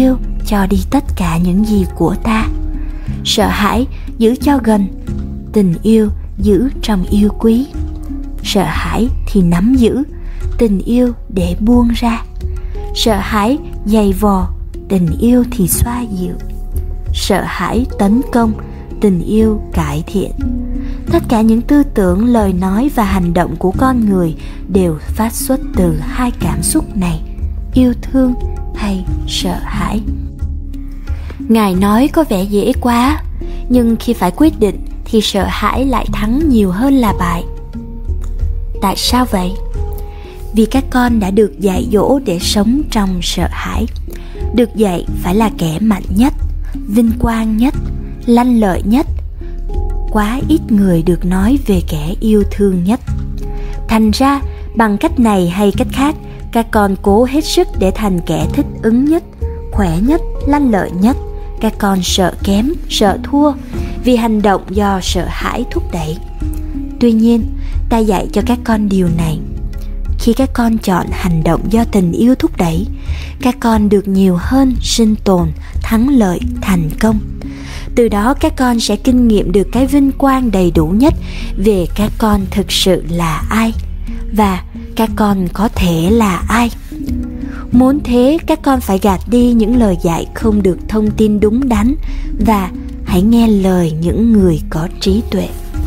cho đi tất cả những gì của ta. Sợ hãi giữ cho gần, tình yêu giữ trong yêu quý. Sợ hãi thì nắm giữ, tình yêu để buông ra. Sợ hãi dày vò, tình yêu thì xoa dịu. Sợ hãi tấn công, tình yêu cải thiện. Tất cả những tư tưởng, lời nói và hành động của con người đều phát xuất từ hai cảm xúc này, yêu thương hay sợ hãi. Ngài nói có vẻ dễ quá, nhưng khi phải quyết định thì sợ hãi lại thắng nhiều hơn là bại. Tại sao vậy? Vì các con đã được dạy dỗ để sống trong sợ hãi, được dạy phải là kẻ mạnh nhất, vinh quang nhất, lanh lợi nhất. Quá ít người được nói về kẻ yêu thương nhất. Thành ra, bằng cách này hay cách khác, các con cố hết sức để thành kẻ thích ứng nhất, khỏe nhất, lanh lợi nhất. Các con sợ kém, sợ thua, vì hành động do sợ hãi thúc đẩy. Tuy nhiên, ta dạy cho các con điều này. Khi các con chọn hành động do tình yêu thúc đẩy, các con được nhiều hơn sinh tồn, thắng lợi, thành công. Từ đó các con sẽ kinh nghiệm được cái vinh quang đầy đủ nhất về các con thực sự là ai và các con có thể là ai. Muốn thế, các con phải gạt đi những lời dạy không được thông tin đúng đắn và hãy nghe lời những người có trí tuệ.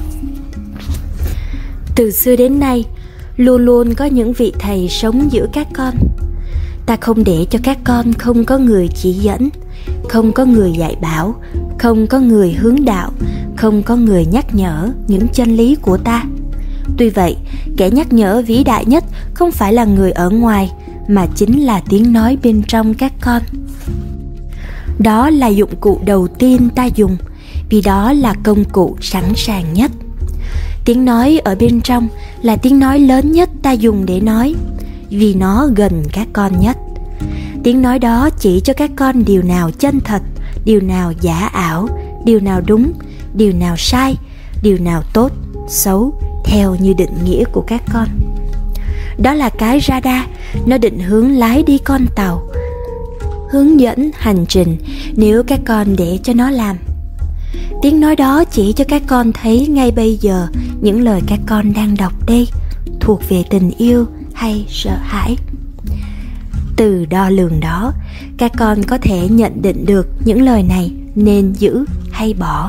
Từ xưa đến nay, luôn luôn có những vị thầy sống giữa các con. Ta không để cho các con không có người chỉ dẫn, không có người dạy bảo, không có người hướng đạo, không có người nhắc nhở những chân lý của ta. Tuy vậy, kẻ nhắc nhở vĩ đại nhất không phải là người ở ngoài, mà chính là tiếng nói bên trong các con. Đó là dụng cụ đầu tiên ta dùng, vì đó là công cụ sẵn sàng nhất. Tiếng nói ở bên trong là tiếng nói lớn nhất ta dùng để nói, vì nó gần các con nhất. Tiếng nói đó chỉ cho các con điều nào chân thật, điều nào giả ảo, điều nào đúng, điều nào sai, điều nào tốt, xấu, theo như định nghĩa của các con. Đó là cái radar, nó định hướng lái đi con tàu, hướng dẫn hành trình nếu các con để cho nó làm. Tiếng nói đó chỉ cho các con thấy ngay bây giờ những lời các con đang đọc đây thuộc về tình yêu hay sợ hãi. Từ đo lường đó, các con có thể nhận định được những lời này nên giữ hay bỏ.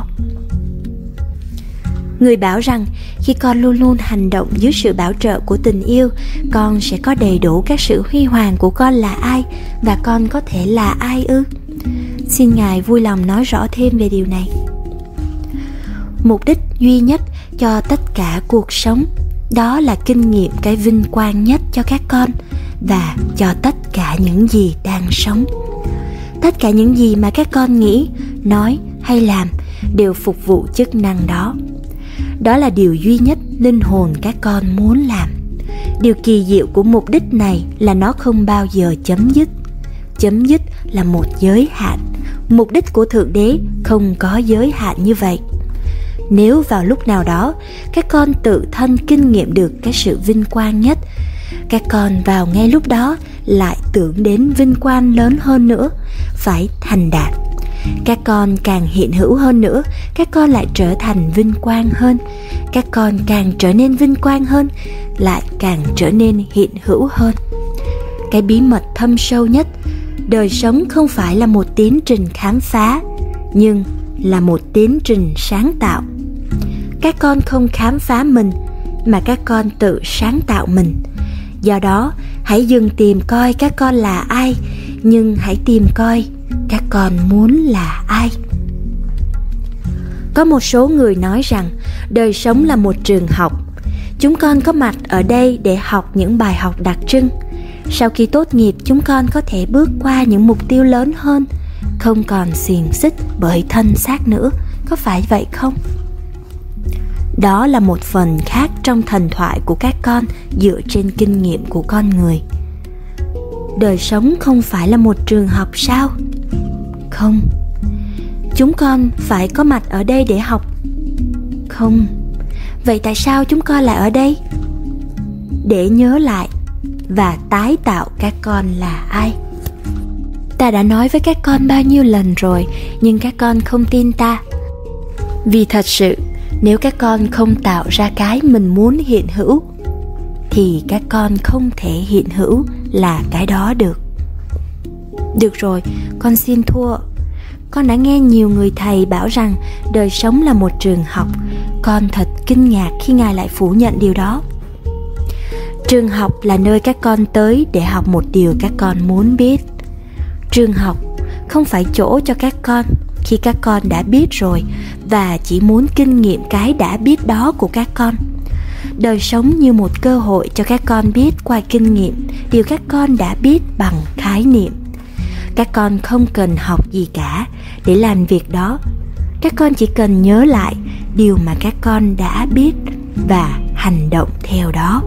Người bảo rằng khi con luôn luôn hành động dưới sự bảo trợ của tình yêu, con sẽ có đầy đủ các sự huy hoàng của con là ai và con có thể là ai ư? Xin Ngài vui lòng nói rõ thêm về điều này. Mục đích duy nhất cho tất cả cuộc sống đó là kinh nghiệm cái vinh quang nhất cho các con và cho tất cả những gì đang sống. Tất cả những gì mà các con nghĩ, nói hay làm đều phục vụ chức năng đó. Đó là điều duy nhất linh hồn các con muốn làm. Điều kỳ diệu của mục đích này là nó không bao giờ chấm dứt. Chấm dứt là một giới hạn. Mục đích của Thượng Đế không có giới hạn như vậy. Nếu vào lúc nào đó các con tự thân kinh nghiệm được cái sự vinh quang nhất, các con vào ngay lúc đó lại tưởng đến vinh quang lớn hơn nữa, phải thành đạt. Các con càng hiện hữu hơn nữa, các con lại trở thành vinh quang hơn. Các con càng trở nên vinh quang hơn, lại càng trở nên hiện hữu hơn. Cái bí mật thâm sâu nhất, đời sống không phải là một tiến trình khám phá, nhưng là một tiến trình sáng tạo. Các con không khám phá mình, mà các con tự sáng tạo mình. Do đó, hãy dừng tìm coi các con là ai, nhưng hãy tìm coi các con muốn là ai. Có một số người nói rằng đời sống là một trường học. Chúng con có mặt ở đây để học những bài học đặc trưng. Sau khi tốt nghiệp, chúng con có thể bước qua những mục tiêu lớn hơn, không còn xiềng xích bởi thân xác nữa. Có phải vậy không? Đó là một phần khác trong thần thoại của các con dựa trên kinh nghiệm của con người. Đời sống không phải là một trường học sao? Không. Chúng con phải có mặt ở đây để học. Không. Vậy tại sao chúng con lại ở đây? Để nhớ lại và tái tạo các con là ai. Ta đã nói với các con bao nhiêu lần rồi, nhưng các con không tin ta. Vì thật sự, nếu các con không tạo ra cái mình muốn hiện hữu, thì các con không thể hiện hữu là cái đó được. Được rồi, con xin thua. Con đã nghe nhiều người thầy bảo rằng đời sống là một trường học. Con thật kinh ngạc khi Ngài lại phủ nhận điều đó. Trường học là nơi các con tới để học một điều các con muốn biết. Trường học không phải chỗ cho các con khi các con đã biết rồi và chỉ muốn kinh nghiệm cái đã biết đó của các con. Đời sống như một cơ hội cho các con biết qua kinh nghiệm điều các con đã biết bằng khái niệm. Các con không cần học gì cả để làm việc đó. Các con chỉ cần nhớ lại điều mà các con đã biết và hành động theo đó.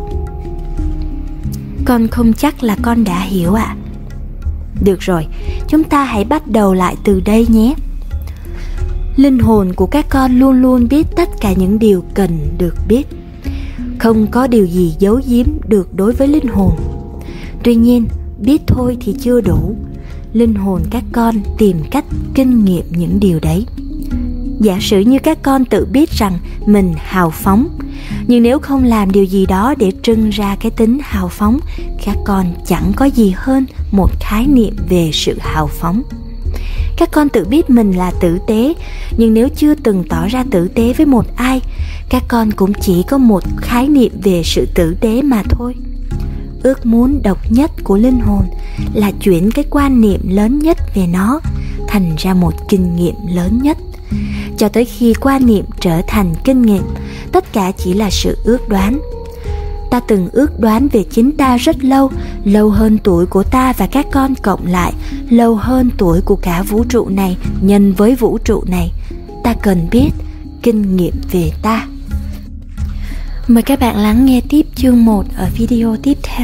Con không chắc là con đã hiểu ạ. À? Được rồi, chúng ta hãy bắt đầu lại từ đây nhé. Linh hồn của các con luôn luôn biết tất cả những điều cần được biết. Không có điều gì giấu giếm được đối với linh hồn. Tuy nhiên, biết thôi thì chưa đủ. Linh hồn các con tìm cách kinh nghiệm những điều đấy. Giả sử như các con tự biết rằng mình hào phóng, nhưng nếu không làm điều gì đó để trưng ra cái tính hào phóng, các con chẳng có gì hơn một khái niệm về sự hào phóng. Các con tự biết mình là tử tế, nhưng nếu chưa từng tỏ ra tử tế với một ai, các con cũng chỉ có một khái niệm về sự tử tế mà thôi. Ước muốn độc nhất của linh hồn là chuyển cái quan niệm lớn nhất về nó thành ra một kinh nghiệm lớn nhất. Cho tới khi quan niệm trở thành kinh nghiệm, tất cả chỉ là sự ước đoán. Ta từng ước đoán về chính ta rất lâu, lâu hơn tuổi của ta và các con cộng lại, lâu hơn tuổi của cả vũ trụ này nhân với vũ trụ này. Ta cần biết kinh nghiệm về ta. Mời các bạn lắng nghe tiếp chương một ở video tiếp theo.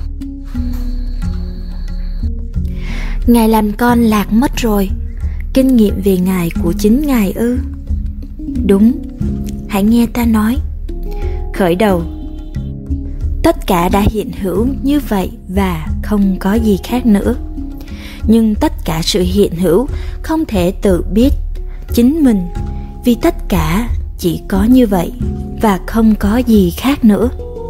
Ngài làm con lạc mất rồi. Kinh nghiệm về Ngài của chính Ngài ư? Đúng, hãy nghe ta nói. Khởi đầu. Tất cả đã hiện hữu như vậy và không có gì khác nữa. Nhưng tất cả sự hiện hữu không thể tự biết chính mình, vì tất cả chỉ có như vậy và không có gì khác nữa.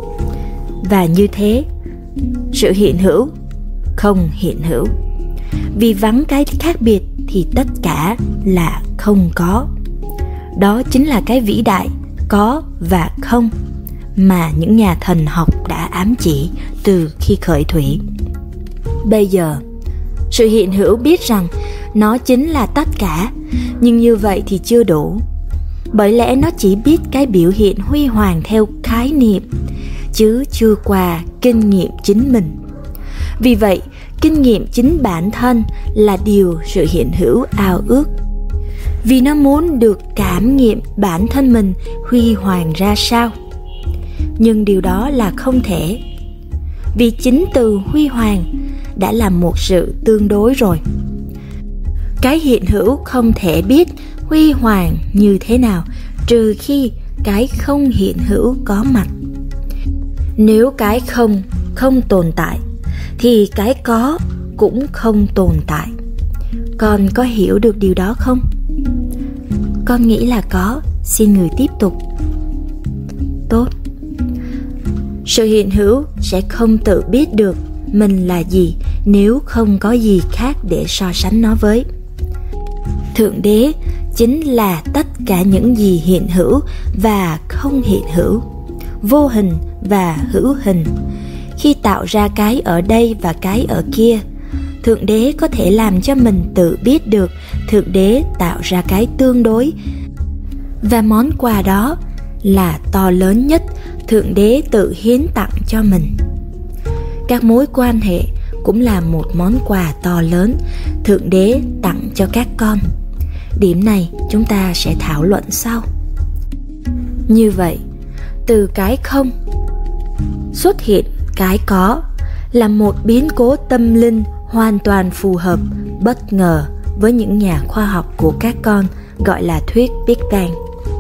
Và như thế, sự hiện hữu không hiện hữu. Vì vắng cái khác biệt thì tất cả là không có. Đó chính là cái vĩ đại có và không mà những nhà thần học đã ám chỉ từ khi khởi thủy. Bây giờ, sự hiện hữu biết rằng nó chính là tất cả, nhưng như vậy thì chưa đủ. Bởi lẽ nó chỉ biết cái biểu hiện huy hoàng theo khái niệm, chứ chưa qua kinh nghiệm chính mình. Vì vậy, kinh nghiệm chính bản thân là điều sự hiện hữu ao ước. Vì nó muốn được cảm nghiệm bản thân mình huy hoàng ra sao. Nhưng điều đó là không thể. Vì chính từ huy hoàng đã là một sự tương đối rồi. Cái hiện hữu không thể biết huy hoàng như thế nào trừ khi cái không hiện hữu có mặt. Nếu cái không không tồn tại thì cái có cũng không tồn tại. Con có hiểu được điều đó không? Con nghĩ là có. Xin người tiếp tục. Tốt. Sự hiện hữu sẽ không tự biết được mình là gì nếu không có gì khác để so sánh nó với. Thượng đế chính là tất cả những gì hiện hữu và không hiện hữu, vô hình và hữu hình. Khi tạo ra cái ở đây và cái ở kia, Thượng đế có thể làm cho mình tự biết được Thượng đế tạo ra cái tương đối. Và món quà đó là to lớn nhất Thượng đế tự hiến tặng cho mình. Các mối quan hệ cũng là một món quà to lớn Thượng đế tặng cho các con. Điểm này chúng ta sẽ thảo luận sau. Như vậy, từ cái không xuất hiện cái có là một biến cố tâm linh hoàn toàn phù hợp, bất ngờ với những nhà khoa học của các con gọi là thuyết Big Bang.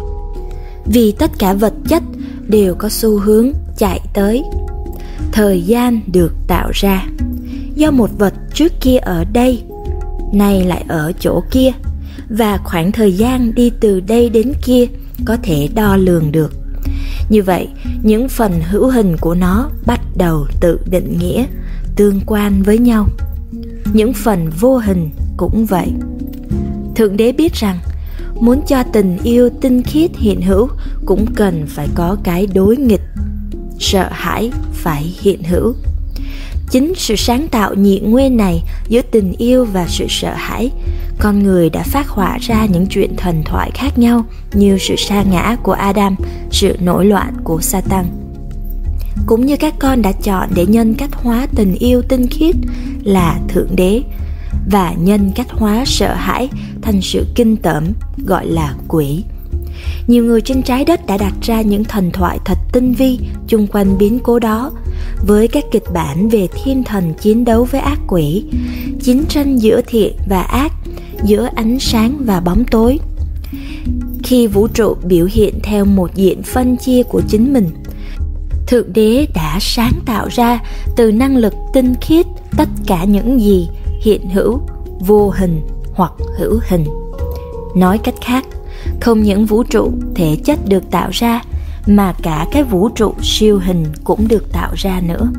Vì tất cả vật chất đều có xu hướng chạy tới. Thời gian được tạo ra do một vật trước kia ở đây nay lại ở chỗ kia, và khoảng thời gian đi từ đây đến kia có thể đo lường được. Như vậy, những phần hữu hình của nó bắt đầu tự định nghĩa, tương quan với nhau. Những phần vô hình cũng vậy. Thượng Đế biết rằng muốn cho tình yêu tinh khiết hiện hữu cũng cần phải có cái đối nghịch, sợ hãi phải hiện hữu. Chính sự sáng tạo nhị nguyên này giữa tình yêu và sự sợ hãi, con người đã phát họa ra những chuyện thần thoại khác nhau như sự sa ngã của Adam, sự nổi loạn của Satan. Cũng như các con đã chọn để nhân cách hóa tình yêu tinh khiết là Thượng Đế và nhân cách hóa sợ hãi thành sự kinh tởm gọi là quỷ. Nhiều người trên trái đất đã đặt ra những thần thoại thật tinh vi chung quanh biến cố đó, với các kịch bản về thiên thần chiến đấu với ác quỷ, chiến tranh giữa thiện và ác, giữa ánh sáng và bóng tối. Khi vũ trụ biểu hiện theo một diện phân chia của chính mình, Thượng Đế đã sáng tạo ra từ năng lực tinh khiết tất cả những gì hiện hữu, vô hình hoặc hữu hình. Nói cách khác, không những vũ trụ thể chất được tạo ra, mà cả cái vũ trụ siêu hình cũng được tạo ra nữa.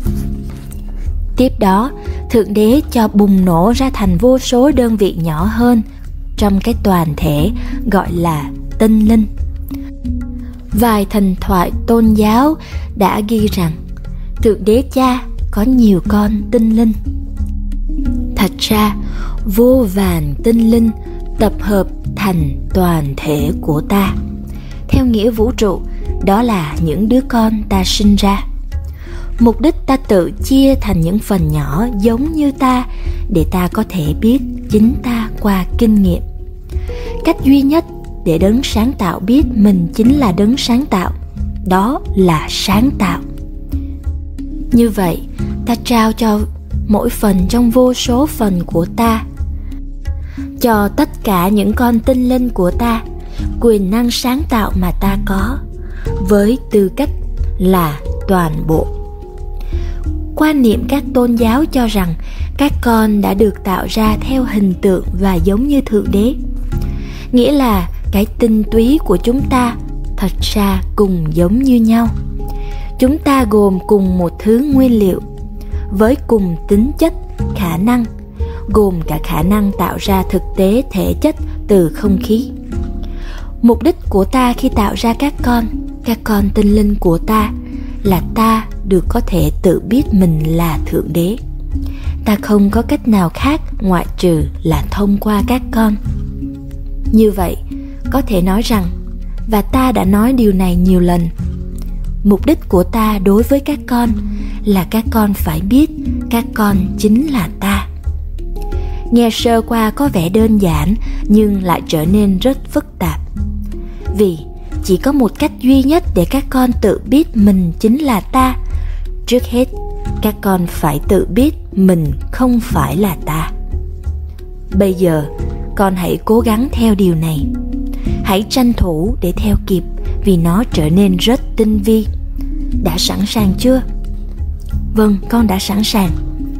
Tiếp đó, Thượng Đế cho bùng nổ ra thành vô số đơn vị nhỏ hơn trong cái toàn thể gọi là tinh linh. Vài thần thoại tôn giáo đã ghi rằng Thượng Đế Cha có nhiều con tinh linh. Thật ra, vô vàn tinh linh tập hợp thành toàn thể của ta. Theo nghĩa vũ trụ, đó là những đứa con ta sinh ra. Mục đích ta tự chia thành những phần nhỏ giống như ta để ta có thể biết chính ta qua kinh nghiệm. Cách duy nhất để đấng sáng tạo biết mình chính là đấng sáng tạo, đó là sáng tạo. Như vậy, ta trao cho mỗi phần trong vô số phần của ta, cho tất cả những con tinh linh của ta, quyền năng sáng tạo mà ta có, với tư cách là toàn bộ. Quan niệm các tôn giáo cho rằng các con đã được tạo ra theo hình tượng và giống như Thượng Đế, nghĩa là cái tinh túy của chúng ta thật ra cùng giống như nhau. Chúng ta gồm cùng một thứ nguyên liệu, với cùng tính chất, khả năng, gồm cả khả năng tạo ra thực tế thể chất từ không khí. Mục đích của ta khi tạo ra các con, các con tinh linh của ta, là ta được có thể tự biết mình là Thượng Đế. Ta không có cách nào khác ngoại trừ là thông qua các con. Như vậy, có thể nói rằng, và ta đã nói điều này nhiều lần, mục đích của ta đối với các con là các con phải biết các con chính là ta. Nghe sơ qua có vẻ đơn giản nhưng lại trở nên rất phức tạp. Vì chỉ có một cách duy nhất để các con tự biết mình chính là ta. Trước hết, các con phải tự biết mình không phải là ta. Bây giờ, con hãy cố gắng theo điều này. Hãy tranh thủ để theo kịp vì nó trở nên rất tinh vi. Đã sẵn sàng chưa? Vâng, con đã sẵn sàng.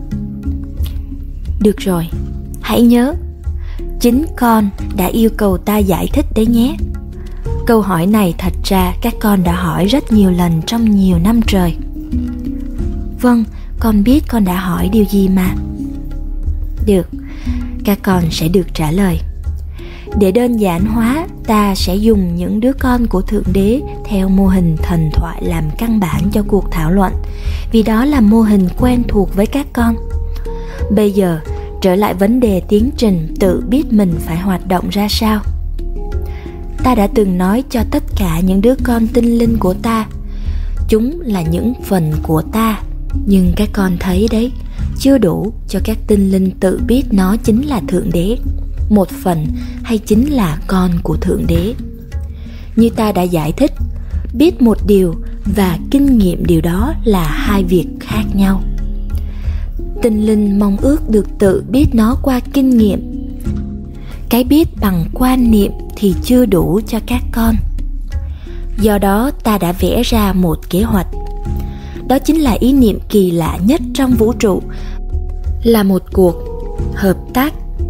Được rồi, hãy nhớ, chính con đã yêu cầu ta giải thích đấy nhé. Câu hỏi này thật ra các con đã hỏi rất nhiều lần trong nhiều năm trời. Vâng, con biết con đã hỏi điều gì mà. Được, các con sẽ được trả lời. Để đơn giản hóa, ta sẽ dùng những đứa con của Thượng Đế theo mô hình thần thoại làm căn bản cho cuộc thảo luận, vì đó là mô hình quen thuộc với các con. Bây giờ, trở lại vấn đề tiến trình tự biết mình phải hoạt động ra sao. Ta đã từng nói cho tất cả những đứa con tinh linh của ta, chúng là những phần của ta, nhưng các con thấy đấy, chưa đủ cho các tinh linh tự biết nó chính là Thượng Đế, một phần hay chính là con của Thượng Đế. Như ta đã giải thích, biết một điều và kinh nghiệm điều đó là hai việc khác nhau. Tinh linh mong ước được tự biết nó qua kinh nghiệm. Cái biết bằng quan niệm thì chưa đủ cho các con. Do đó ta đã vẽ ra một kế hoạch. Đó chính là ý niệm kỳ lạ nhất trong vũ trụ, là một cuộc hợp tác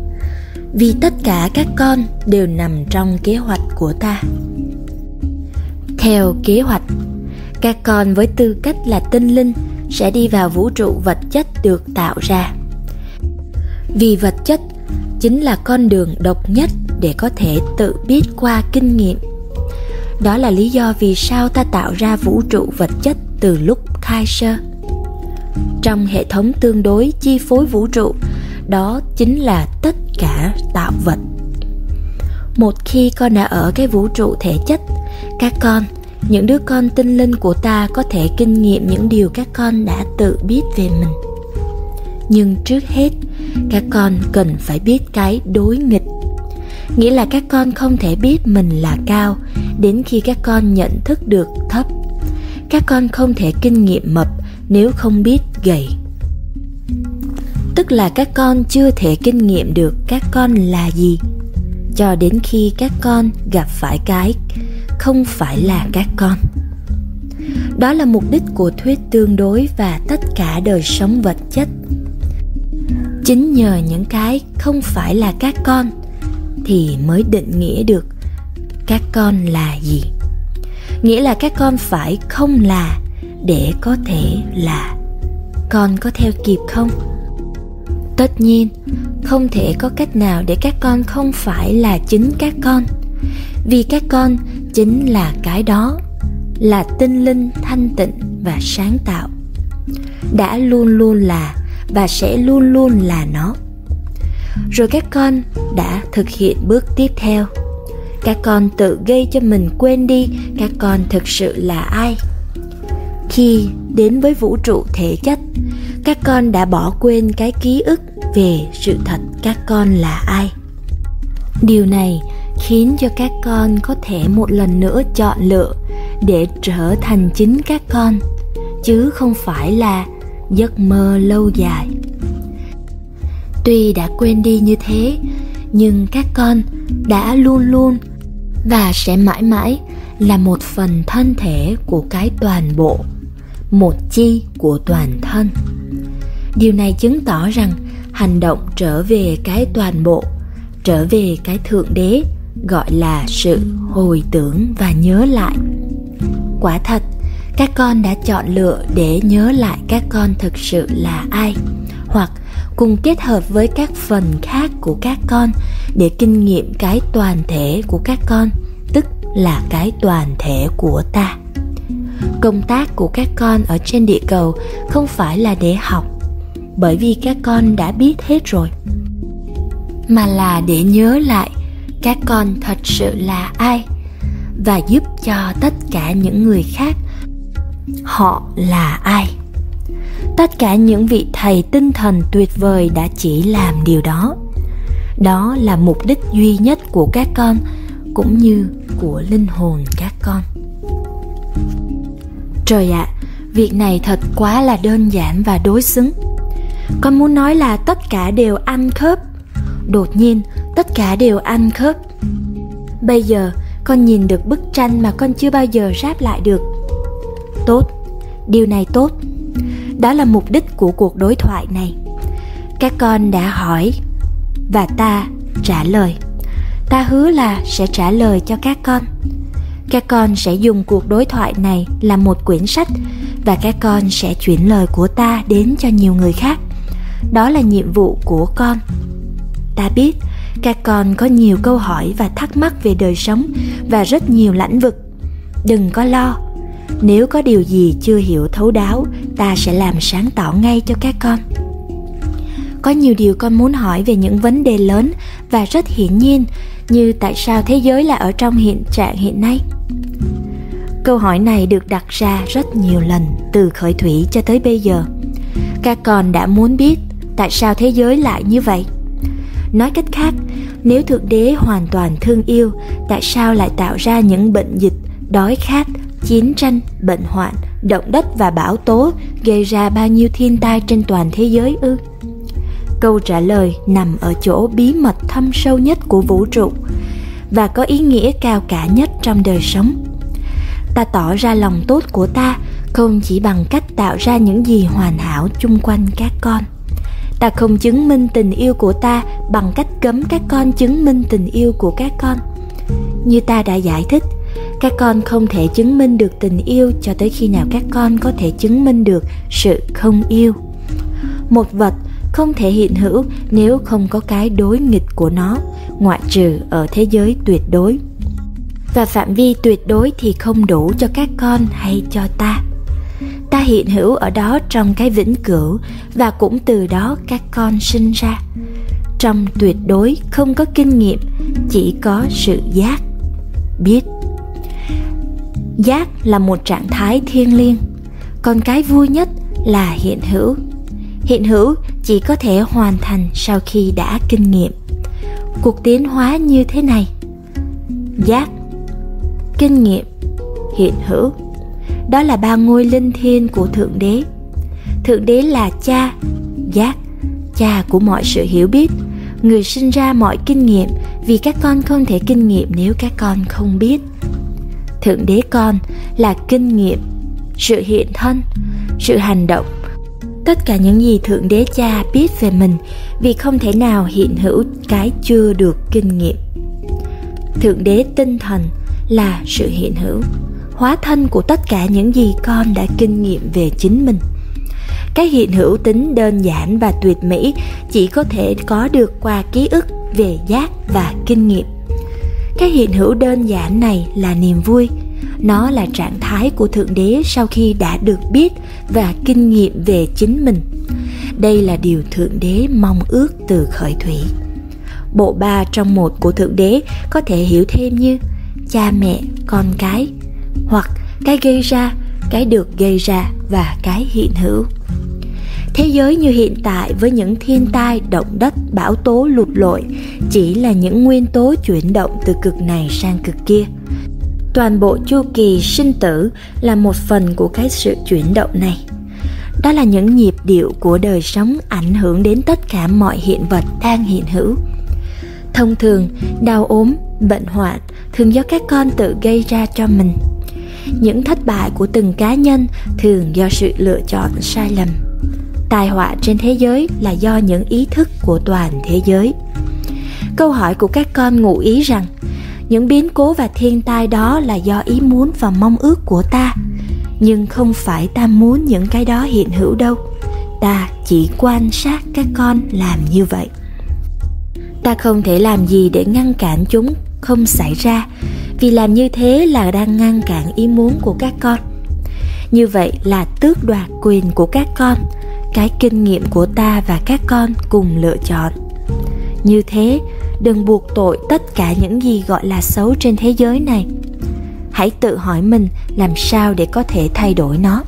vì tất cả các con đều nằm trong kế hoạch của ta. Theo kế hoạch, các con với tư cách là tinh linh sẽ đi vào vũ trụ vật chất được tạo ra. Vì vật chất chính là con đường độc nhất để có thể tự biết qua kinh nghiệm. Đó là lý do vì sao ta tạo ra vũ trụ vật chất từ lúc khai sơ. Trong hệ thống tương đối chi phối vũ trụ, đó chính là tất cả tạo vật. Một khi con đã ở cái vũ trụ thể chất, các con, những đứa con tinh linh của ta có thể kinh nghiệm những điều các con đã tự biết về mình. Nhưng trước hết, các con cần phải biết cái đối nghịch. Nghĩa là các con không thể biết mình là cao đến khi các con nhận thức được thấp. Các con không thể kinh nghiệm mập nếu không biết gầy. Tức là các con chưa thể kinh nghiệm được các con là gì cho đến khi các con gặp phải cái không phải là các con. Đó là mục đích của thuyết tương đối và tất cả đời sống vật chất. Chính nhờ những cái không phải là các con thì mới định nghĩa được các con là gì. Nghĩa là các con phải không là để có thể là. Con có theo kịp không? Tất nhiên, không thể có cách nào để các con không phải là chính các con. Vì các con chính là cái đó, là tinh linh thanh tịnh và sáng tạo. Đã luôn luôn là và sẽ luôn luôn là nó. Rồi các con đã thực hiện bước tiếp theo. Các con tự gây cho mình quên đi các con thực sự là ai. Khi đến với vũ trụ thể chất, các con đã bỏ quên cái ký ức về sự thật các con là ai. Điều này khiến cho các con có thể một lần nữa chọn lựa để trở thành chính các con, chứ không phải là giấc mơ lâu dài. Tuy đã quên đi như thế, nhưng các con đã luôn luôn và sẽ mãi mãi là một phần thân thể của cái toàn bộ, một chi của toàn thân. Điều này chứng tỏ rằng hành động trở về cái toàn bộ, trở về cái thượng đế, gọi là sự hồi tưởng và nhớ lại. Quả thật, các con đã chọn lựa để nhớ lại các con thực sự là ai, hoặc cùng kết hợp với các phần khác của các con để kinh nghiệm cái toàn thể của các con, tức là cái toàn thể của ta. Công tác của các con ở trên địa cầu không phải là để học, bởi vì các con đã biết hết rồi, mà là để nhớ lại các con thật sự là ai và giúp cho tất cả những người khác họ là ai. Tất cả những vị thầy tinh thần tuyệt vời đã chỉ làm điều đó. Đó là mục đích duy nhất của các con cũng như của linh hồn các con. Trời ạ, à, việc này thật quá là đơn giản và đối xứng. Con muốn nói là tất cả đều ăn khớp. Đột nhiên, tất cả đều ăn khớp. Bây giờ, con nhìn được bức tranh mà con chưa bao giờ ráp lại được. Tốt, điều này tốt. Đó là mục đích của cuộc đối thoại này. Các con đã hỏi và ta trả lời. Ta hứa là sẽ trả lời cho các con. Các con sẽ dùng cuộc đối thoại này làm một quyển sách và các con sẽ chuyển lời của ta đến cho nhiều người khác. Đó là nhiệm vụ của con. Ta biết các con có nhiều câu hỏi và thắc mắc về đời sống và rất nhiều lãnh vực. Đừng có lo. Nếu có điều gì chưa hiểu thấu đáo, ta sẽ làm sáng tỏ ngay cho các con. Có nhiều điều con muốn hỏi về những vấn đề lớn và rất hiển nhiên, như tại sao thế giới lại ở trong hiện trạng hiện nay. Câu hỏi này được đặt ra rất nhiều lần từ khởi thủy cho tới bây giờ. Các con đã muốn biết tại sao thế giới lại như vậy. Nói cách khác, nếu Thượng Đế hoàn toàn thương yêu, tại sao lại tạo ra những bệnh dịch, đói khát, chiến tranh, bệnh hoạn, động đất và bão tố gây ra bao nhiêu thiên tai trên toàn thế giới ư? Câu trả lời nằm ở chỗ bí mật thâm sâu nhất của vũ trụ và có ý nghĩa cao cả nhất trong đời sống. Ta tỏ ra lòng tốt của ta không chỉ bằng cách tạo ra những gì hoàn hảo chung quanh các con. Ta không chứng minh tình yêu của ta bằng cách cấm các con chứng minh tình yêu của các con. Như ta đã giải thích, các con không thể chứng minh được tình yêu cho tới khi nào các con có thể chứng minh được sự không yêu. Một vật không thể hiện hữu nếu không có cái đối nghịch của nó, ngoại trừ ở thế giới tuyệt đối. Và phạm vi tuyệt đối thì không đủ cho các con hay cho ta. Ta hiện hữu ở đó trong cái vĩnh cửu, và cũng từ đó các con sinh ra. Trong tuyệt đối không có kinh nghiệm, chỉ có sự giác, biết. Giác là một trạng thái thiêng liêng, còn cái vui nhất là hiện hữu. Hiện hữu chỉ có thể hoàn thành sau khi đã kinh nghiệm. Cuộc tiến hóa như thế này: giác, kinh nghiệm, hiện hữu. Đó là ba ngôi linh thiêng của Thượng Đế. Thượng Đế là cha, giác, cha của mọi sự hiểu biết, người sinh ra mọi kinh nghiệm, vì các con không thể kinh nghiệm nếu các con không biết. Thượng Đế con là kinh nghiệm, sự hiện thân, sự hành động, tất cả những gì Thượng Đế cha biết về mình, vì không thể nào hiện hữu cái chưa được kinh nghiệm. Thượng Đế tinh thần là sự hiện hữu, hóa thân của tất cả những gì con đã kinh nghiệm về chính mình. Cái hiện hữu tính đơn giản và tuyệt mỹ chỉ có thể có được qua ký ức về giác và kinh nghiệm. Cái hiện hữu đơn giản này là niềm vui. Nó là trạng thái của Thượng Đế sau khi đã được biết và kinh nghiệm về chính mình. Đây là điều Thượng Đế mong ước từ khởi thủy. Bộ ba trong một của Thượng Đế có thể hiểu thêm như cha mẹ, con cái, hoặc cái gây ra, cái được gây ra và cái hiện hữu. Thế giới như hiện tại với những thiên tai, động đất, bão tố, lụt lội chỉ là những nguyên tố chuyển động từ cực này sang cực kia. Toàn bộ chu kỳ sinh tử là một phần của cái sự chuyển động này. Đó là những nhịp điệu của đời sống ảnh hưởng đến tất cả mọi hiện vật đang hiện hữu. Thông thường, đau ốm, bệnh hoạn thường do các con tự gây ra cho mình. Những thất bại của từng cá nhân thường do sự lựa chọn sai lầm. Tai họa trên thế giới là do những ý thức của toàn thế giới. Câu hỏi của các con ngụ ý rằng những biến cố và thiên tai đó là do ý muốn và mong ước của ta, nhưng không phải ta muốn những cái đó hiện hữu đâu. Ta chỉ quan sát các con làm như vậy. Ta không thể làm gì để ngăn cản chúng không xảy ra, vì làm như thế là đang ngăn cản ý muốn của các con. Như vậy là tước đoạt quyền của các con, cái kinh nghiệm của ta và các con cùng lựa chọn. Như thế, đừng buộc tội tất cả những gì gọi là xấu trên thế giới này. Hãy tự hỏi mình làm sao để có thể thay đổi nó.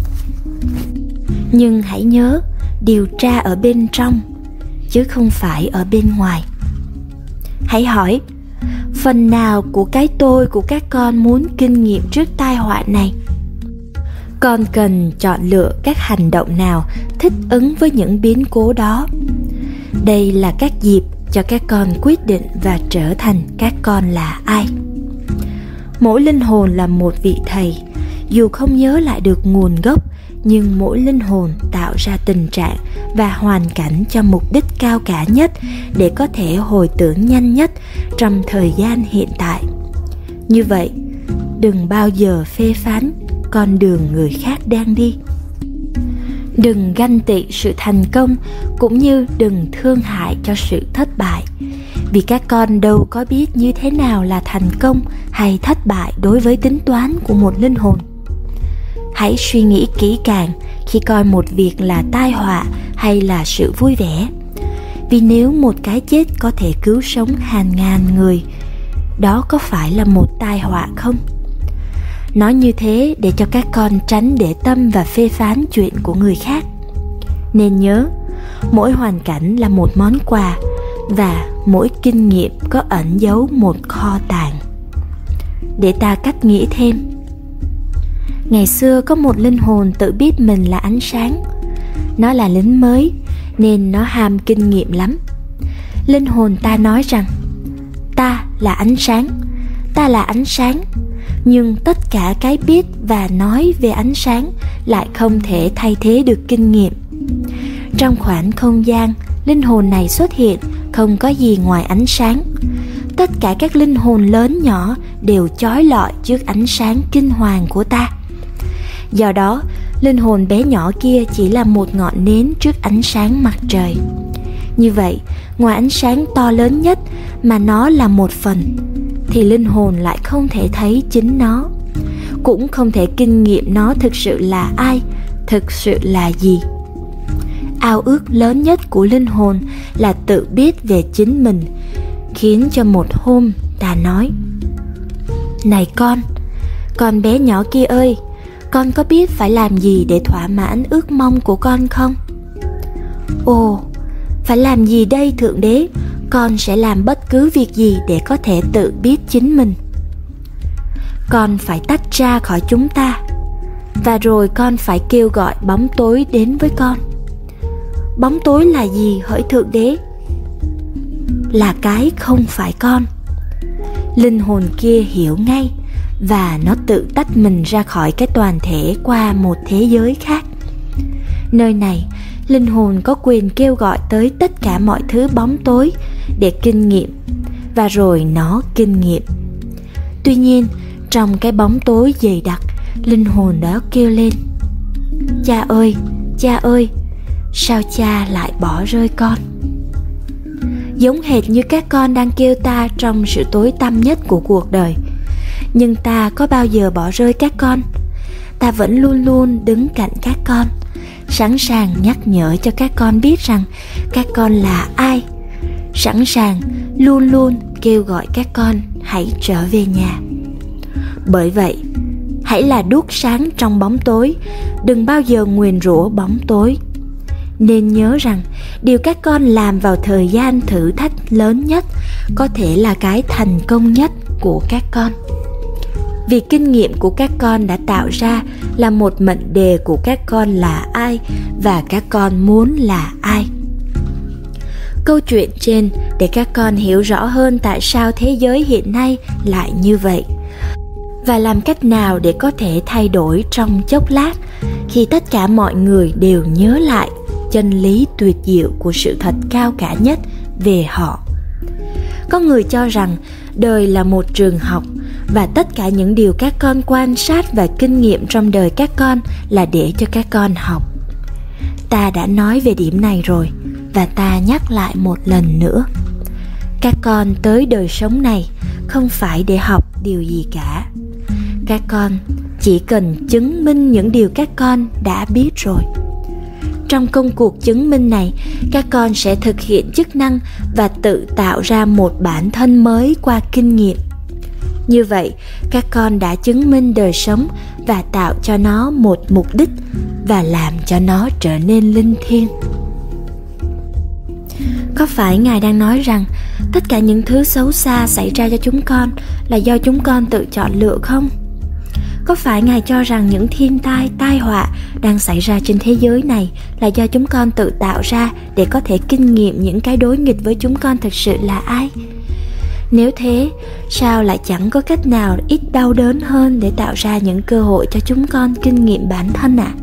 Nhưng hãy nhớ, điều tra ở bên trong, chứ không phải ở bên ngoài. Hãy hỏi, phần nào của cái tôi của các con muốn kinh nghiệm trước tai họa này? Con cần chọn lựa các hành động nào thích ứng với những biến cố đó. Đây là các dịp cho các con quyết định và trở thành các con là ai. Mỗi linh hồn là một vị thầy, dù không nhớ lại được nguồn gốc, nhưng mỗi linh hồn tạo ra tình trạng và hoàn cảnh cho mục đích cao cả nhất để có thể hồi tưởng nhanh nhất trong thời gian hiện tại. Như vậy, đừng bao giờ phê phán con đường người khác đang đi. Đừng ganh tị sự thành công, cũng như đừng thương hại cho sự thất bại, vì các con đâu có biết như thế nào là thành công hay thất bại đối với tính toán của một linh hồn. Hãy suy nghĩ kỹ càng khi coi một việc là tai họa hay là sự vui vẻ, vì nếu một cái chết có thể cứu sống hàng ngàn người, đó có phải là một tai họa không? Nói như thế để cho các con tránh để tâm và phê phán chuyện của người khác. Nên nhớ, mỗi hoàn cảnh là một món quà, và mỗi kinh nghiệm có ẩn giấu một kho tàng. Để ta cách nghĩ thêm. Ngày xưa có một linh hồn tự biết mình là ánh sáng. Nó là lính mới nên nó ham kinh nghiệm lắm. Linh hồn ta nói rằng, ta là ánh sáng, ta là ánh sáng. Nhưng tất cả cái biết và nói về ánh sáng lại không thể thay thế được kinh nghiệm. Trong khoảng không gian linh hồn này xuất hiện không có gì ngoài ánh sáng. Tất cả các linh hồn lớn nhỏ đều chói lọi trước ánh sáng kinh hoàng của ta. Do đó, linh hồn bé nhỏ kia chỉ là một ngọn nến trước ánh sáng mặt trời. Như vậy, ngoài ánh sáng to lớn nhất mà nó là một phần, thì linh hồn lại không thể thấy chính nó, cũng không thể kinh nghiệm nó thực sự là ai, thực sự là gì. Ao ước lớn nhất của linh hồn là tự biết về chính mình, khiến cho một hôm ta nói: "Này con, con bé nhỏ kia ơi, con có biết phải làm gì để thỏa mãn ước mong của con không?" "Ồ, phải làm gì đây Thượng Đế? Con sẽ làm bất cứ việc gì để có thể tự biết chính mình." "Con phải tách ra khỏi chúng ta, và rồi con phải kêu gọi bóng tối đến với con." "Bóng tối là gì hỡi Thượng Đế?" "Là cái không phải con." Linh hồn kia hiểu ngay, và nó tự tách mình ra khỏi cái toàn thể qua một thế giới khác. Nơi này, linh hồn có quyền kêu gọi tới tất cả mọi thứ bóng tối để kinh nghiệm, và rồi nó kinh nghiệm. Tuy nhiên, trong cái bóng tối dày đặc, linh hồn đó kêu lên: "Cha ơi, cha ơi, sao cha lại bỏ rơi con?" Giống hệt như các con đang kêu ta trong sự tối tăm nhất của cuộc đời. Nhưng ta có bao giờ bỏ rơi các con? Ta vẫn luôn luôn đứng cạnh các con, sẵn sàng nhắc nhở cho các con biết rằng các con là ai, sẵn sàng luôn luôn kêu gọi các con hãy trở về nhà. Bởi vậy, hãy là đuốc sáng trong bóng tối, đừng bao giờ nguyền rủa bóng tối. Nên nhớ rằng điều các con làm vào thời gian thử thách lớn nhất có thể là cái thành công nhất của các con. Vì kinh nghiệm của các con đã tạo ra là một mệnh đề của các con là ai và các con muốn là ai. Câu chuyện trên để các con hiểu rõ hơn tại sao thế giới hiện nay lại như vậy, và làm cách nào để có thể thay đổi trong chốc lát khi tất cả mọi người đều nhớ lại chân lý tuyệt diệu của sự thật cao cả nhất về họ. Có người cho rằng đời là một trường học, và tất cả những điều các con quan sát và kinh nghiệm trong đời các con là để cho các con học. Ta đã nói về điểm này rồi, và ta nhắc lại một lần nữa. Các con tới đời sống này không phải để học điều gì cả. Các con chỉ cần chứng minh những điều các con đã biết rồi. Trong công cuộc chứng minh này, các con sẽ thực hiện chức năng và tự tạo ra một bản thân mới qua kinh nghiệm. Như vậy, các con đã chứng minh đời sống và tạo cho nó một mục đích và làm cho nó trở nên linh thiêng. Có phải Ngài đang nói rằng tất cả những thứ xấu xa xảy ra cho chúng con là do chúng con tự chọn lựa không? Có phải Ngài cho rằng những thiên tai, tai họa đang xảy ra trên thế giới này là do chúng con tự tạo ra để có thể kinh nghiệm những cái đối nghịch với chúng con thực sự là ai? Nếu thế, sao lại chẳng có cách nào ít đau đớn hơn để tạo ra những cơ hội cho chúng con kinh nghiệm bản thân ạ? À?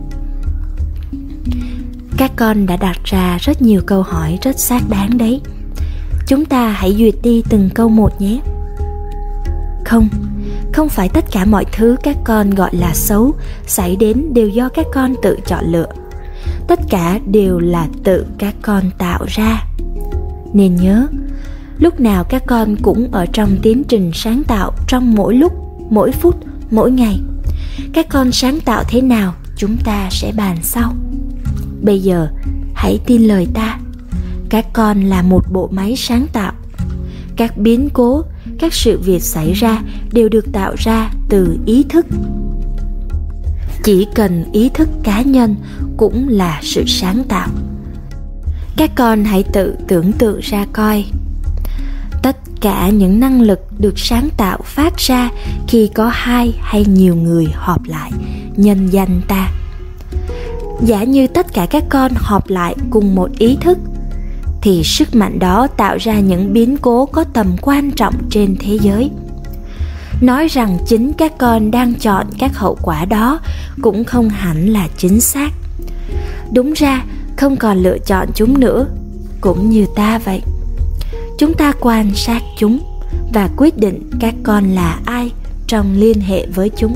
Các con đã đặt ra rất nhiều câu hỏi rất xác đáng đấy. Chúng ta hãy duyệt đi từng câu một nhé. Không, không phải tất cả mọi thứ các con gọi là xấu xảy đến đều do các con tự chọn lựa. Tất cả đều là tự các con tạo ra. Nên nhớ, lúc nào các con cũng ở trong tiến trình sáng tạo trong mỗi lúc, mỗi phút, mỗi ngày. Các con sáng tạo thế nào chúng ta sẽ bàn sau. Bây giờ, hãy tin lời ta. Các con là một bộ máy sáng tạo. Các biến cố, các sự việc xảy ra đều được tạo ra từ ý thức. Chỉ cần ý thức cá nhân cũng là sự sáng tạo. Các con hãy tự tưởng tượng ra coi. Tất cả những năng lực được sáng tạo phát ra khi có hai hay nhiều người họp lại nhân danh ta. Giả như tất cả các con họp lại cùng một ý thức, thì sức mạnh đó tạo ra những biến cố có tầm quan trọng trên thế giới. Nói rằng chính các con đang chọn các hậu quả đó cũng không hẳn là chính xác. Đúng ra, không còn lựa chọn chúng nữa, cũng như ta vậy. Chúng ta quan sát chúng và quyết định các con là ai trong liên hệ với chúng.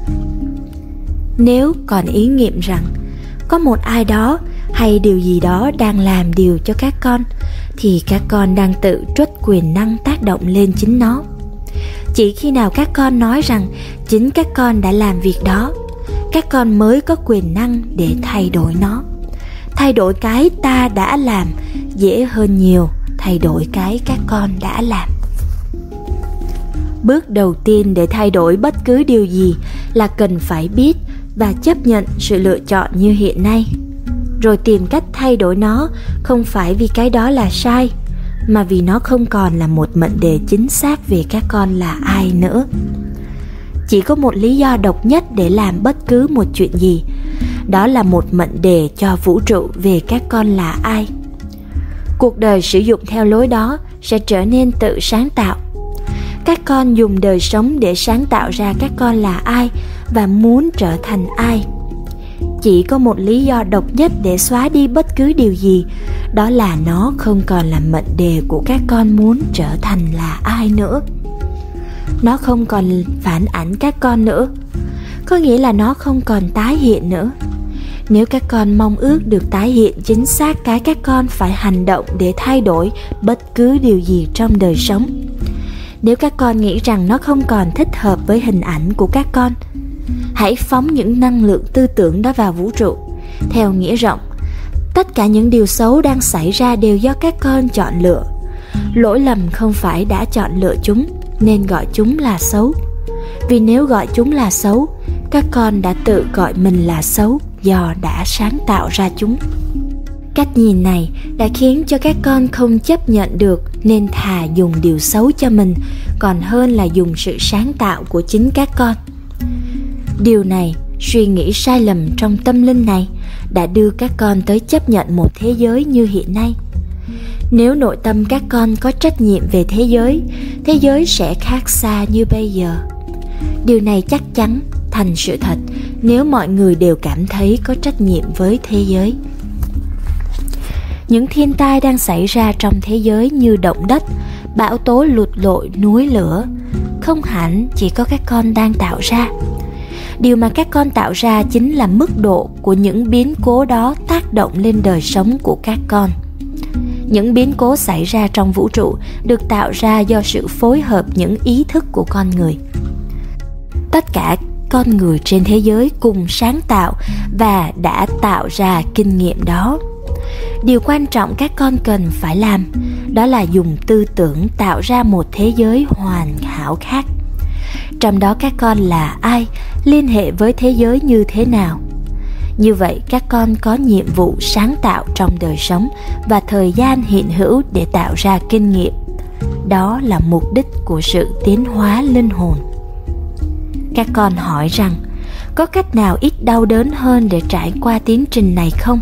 Nếu còn ý nghiệm rằng có một ai đó hay điều gì đó đang làm điều cho các con, thì các con đang tự truất quyền năng tác động lên chính nó. Chỉ khi nào các con nói rằng chính các con đã làm việc đó, các con mới có quyền năng để thay đổi nó. Thay đổi cái ta đã làm dễ hơn nhiều thay đổi cái các con đã làm. Bước đầu tiên để thay đổi bất cứ điều gì là cần phải biết và chấp nhận sự lựa chọn như hiện nay, rồi tìm cách thay đổi nó, không phải vì cái đó là sai, mà vì nó không còn là một mệnh đề chính xác về các con là ai nữa. Chỉ có một lý do độc nhất để làm bất cứ một chuyện gì, đó là một mệnh đề cho vũ trụ về các con là ai. Cuộc đời sử dụng theo lối đó sẽ trở nên tự sáng tạo. Các con dùng đời sống để sáng tạo ra các con là ai và muốn trở thành ai. Chỉ có một lý do độc nhất để xóa đi bất cứ điều gì, đó là nó không còn là mệnh đề của các con muốn trở thành là ai nữa. Nó không còn phản ảnh các con nữa, có nghĩa là nó không còn tái hiện nữa. Nếu các con mong ước được tái hiện chính xác cái các con phải hành động để thay đổi bất cứ điều gì trong đời sống. Nếu các con nghĩ rằng nó không còn thích hợp với hình ảnh của các con, hãy phóng những năng lượng tư tưởng đó vào vũ trụ. Theo nghĩa rộng, tất cả những điều xấu đang xảy ra đều do các con chọn lựa. Lỗi lầm không phải đã chọn lựa chúng nên gọi chúng là xấu. Vì nếu gọi chúng là xấu, các con đã tự gọi mình là xấu do đã sáng tạo ra chúng. Cách nhìn này đã khiến cho các con không chấp nhận được, nên thà dùng điều xấu cho mình còn hơn là dùng sự sáng tạo của chính các con. Điều này, suy nghĩ sai lầm trong tâm linh này đã đưa các con tới chấp nhận một thế giới như hiện nay. Nếu nội tâm các con có trách nhiệm về thế giới, thế giới sẽ khác xa như bây giờ. Điều này chắc chắn thành sự thật nếu mọi người đều cảm thấy có trách nhiệm với thế giới. Những thiên tai đang xảy ra trong thế giới như động đất, bão tố, lụt lội, núi lửa, không hẳn chỉ có các con đang tạo ra. Điều mà các con tạo ra chính là mức độ của những biến cố đó tác động lên đời sống của các con. Những biến cố xảy ra trong vũ trụ được tạo ra do sự phối hợp những ý thức của con người. Tất cả con người trên thế giới cùng sáng tạo và đã tạo ra kinh nghiệm đó. Điều quan trọng các con cần phải làm đó là dùng tư tưởng tạo ra một thế giới hoàn hảo khác. Trong đó các con là ai, liên hệ với thế giới như thế nào. Như vậy các con có nhiệm vụ sáng tạo trong đời sống và thời gian hiện hữu để tạo ra kinh nghiệm. Đó là mục đích của sự tiến hóa linh hồn. Các con hỏi rằng, có cách nào ít đau đớn hơn để trải qua tiến trình này không?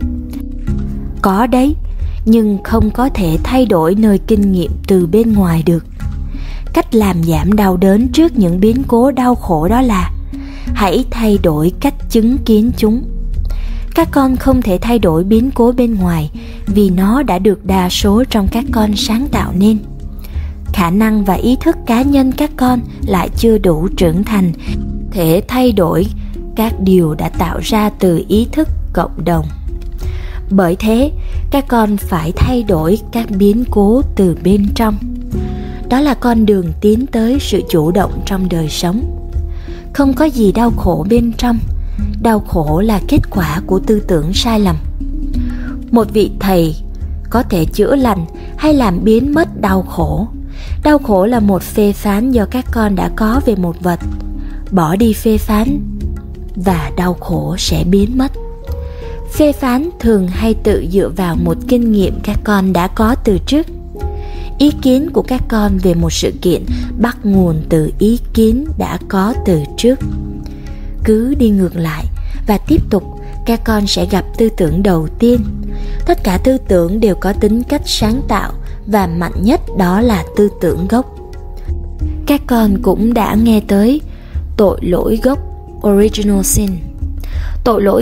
Có đấy, nhưng không có thể thay đổi nơi kinh nghiệm từ bên ngoài được. Cách làm giảm đau đớn trước những biến cố đau khổ đó là hãy thay đổi cách chứng kiến chúng. Các con không thể thay đổi biến cố bên ngoài vì nó đã được đa số trong các con sáng tạo nên. Khả năng và ý thức cá nhân các con lại chưa đủ trưởng thành thể thay đổi các điều đã tạo ra từ ý thức cộng đồng. Bởi thế, các con phải thay đổi các biến cố từ bên trong. Đó là con đường tiến tới sự chủ động trong đời sống. Không có gì đau khổ bên trong. Đau khổ là kết quả của tư tưởng sai lầm. Một vị thầy có thể chữa lành hay làm biến mất đau khổ. Đau khổ là một phê phán do các con đã có về một vật. Bỏ đi phê phán và đau khổ sẽ biến mất. Phê phán thường hay tự dựa vào một kinh nghiệm các con đã có từ trước. Ý kiến của các con về một sự kiện bắt nguồn từ ý kiến đã có từ trước. Cứ đi ngược lại và tiếp tục, các con sẽ gặp tư tưởng đầu tiên. Tất cả tư tưởng đều có tính cách sáng tạo và mạnh nhất đó là tư tưởng gốc. Các con cũng đã nghe tới tội lỗi gốc, original sin. Tội lỗi gốc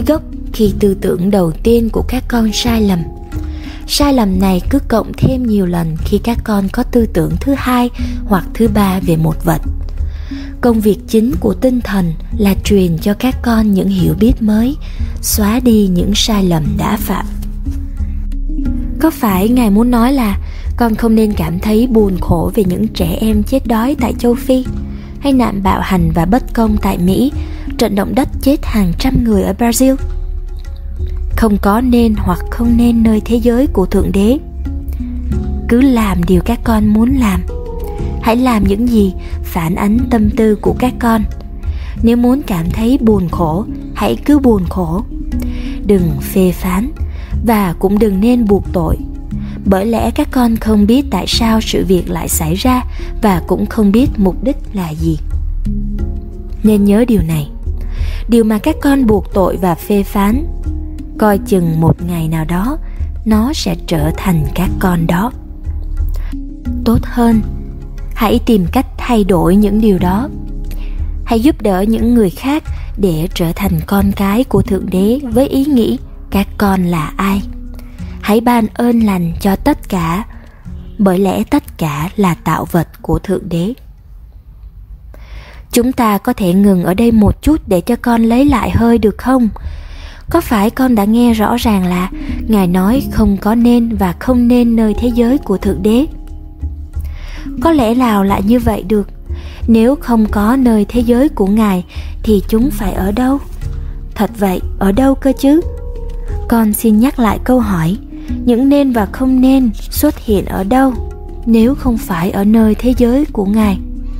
khi tư tưởng đầu tiên của các con sai lầm. Sai lầm này cứ cộng thêm nhiều lần khi các con có tư tưởng thứ hai hoặc thứ ba về một vật. Công việc chính của tinh thần là truyền cho các con những hiểu biết mới, xóa đi những sai lầm đã phạm. Có phải Ngài muốn nói là con không nên cảm thấy buồn khổ về những trẻ em chết đói tại châu Phi, hay nạn bạo hành và bất công tại Mỹ, trận động đất chết hàng trăm người ở Brazil? Không có nên hoặc không nên nơi thế giới của Thượng Đế. Cứ làm điều các con muốn làm. Hãy làm những gì phản ánh tâm tư của các con. Nếu muốn cảm thấy buồn khổ, hãy cứ buồn khổ. Đừng phê phán và cũng đừng nên buộc tội, bởi lẽ các con không biết tại sao sự việc lại xảy ra và cũng không biết mục đích là gì. Nên nhớ điều này: điều mà các con buộc tội và phê phán, coi chừng một ngày nào đó nó sẽ trở thành các con đó. Tốt hơn, hãy tìm cách thay đổi những điều đó. Hãy giúp đỡ những người khác để trở thành con cái của Thượng Đế với ý nghĩ các con là ai. Hãy ban ơn lành cho tất cả, bởi lẽ tất cả là tạo vật của Thượng Đế. Chúng ta có thể ngừng ở đây một chút để cho con lấy lại hơi được không? Có phải con đã nghe rõ ràng là Ngài nói không có nên và không nên nơi thế giới của Thượng Đế? Có lẽ nào lại như vậy được? Nếu không có nơi thế giới của Ngài thì chúng phải ở đâu? Thật vậy, ở đâu cơ chứ? Con xin nhắc lại câu hỏi: những nên và không nên xuất hiện ở đâu nếu không phải ở nơi thế giới của Ngài?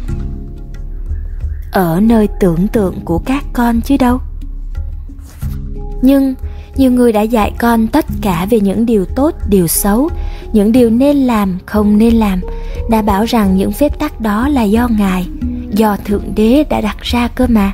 Ở nơi tưởng tượng của các con chứ đâu. Nhưng nhiều người đã dạy con tất cả về những điều tốt, điều xấu, những điều nên làm, không nên làm, đã bảo rằng những phép tắc đó là do Ngài, do Thượng Đế đã đặt ra cơ mà.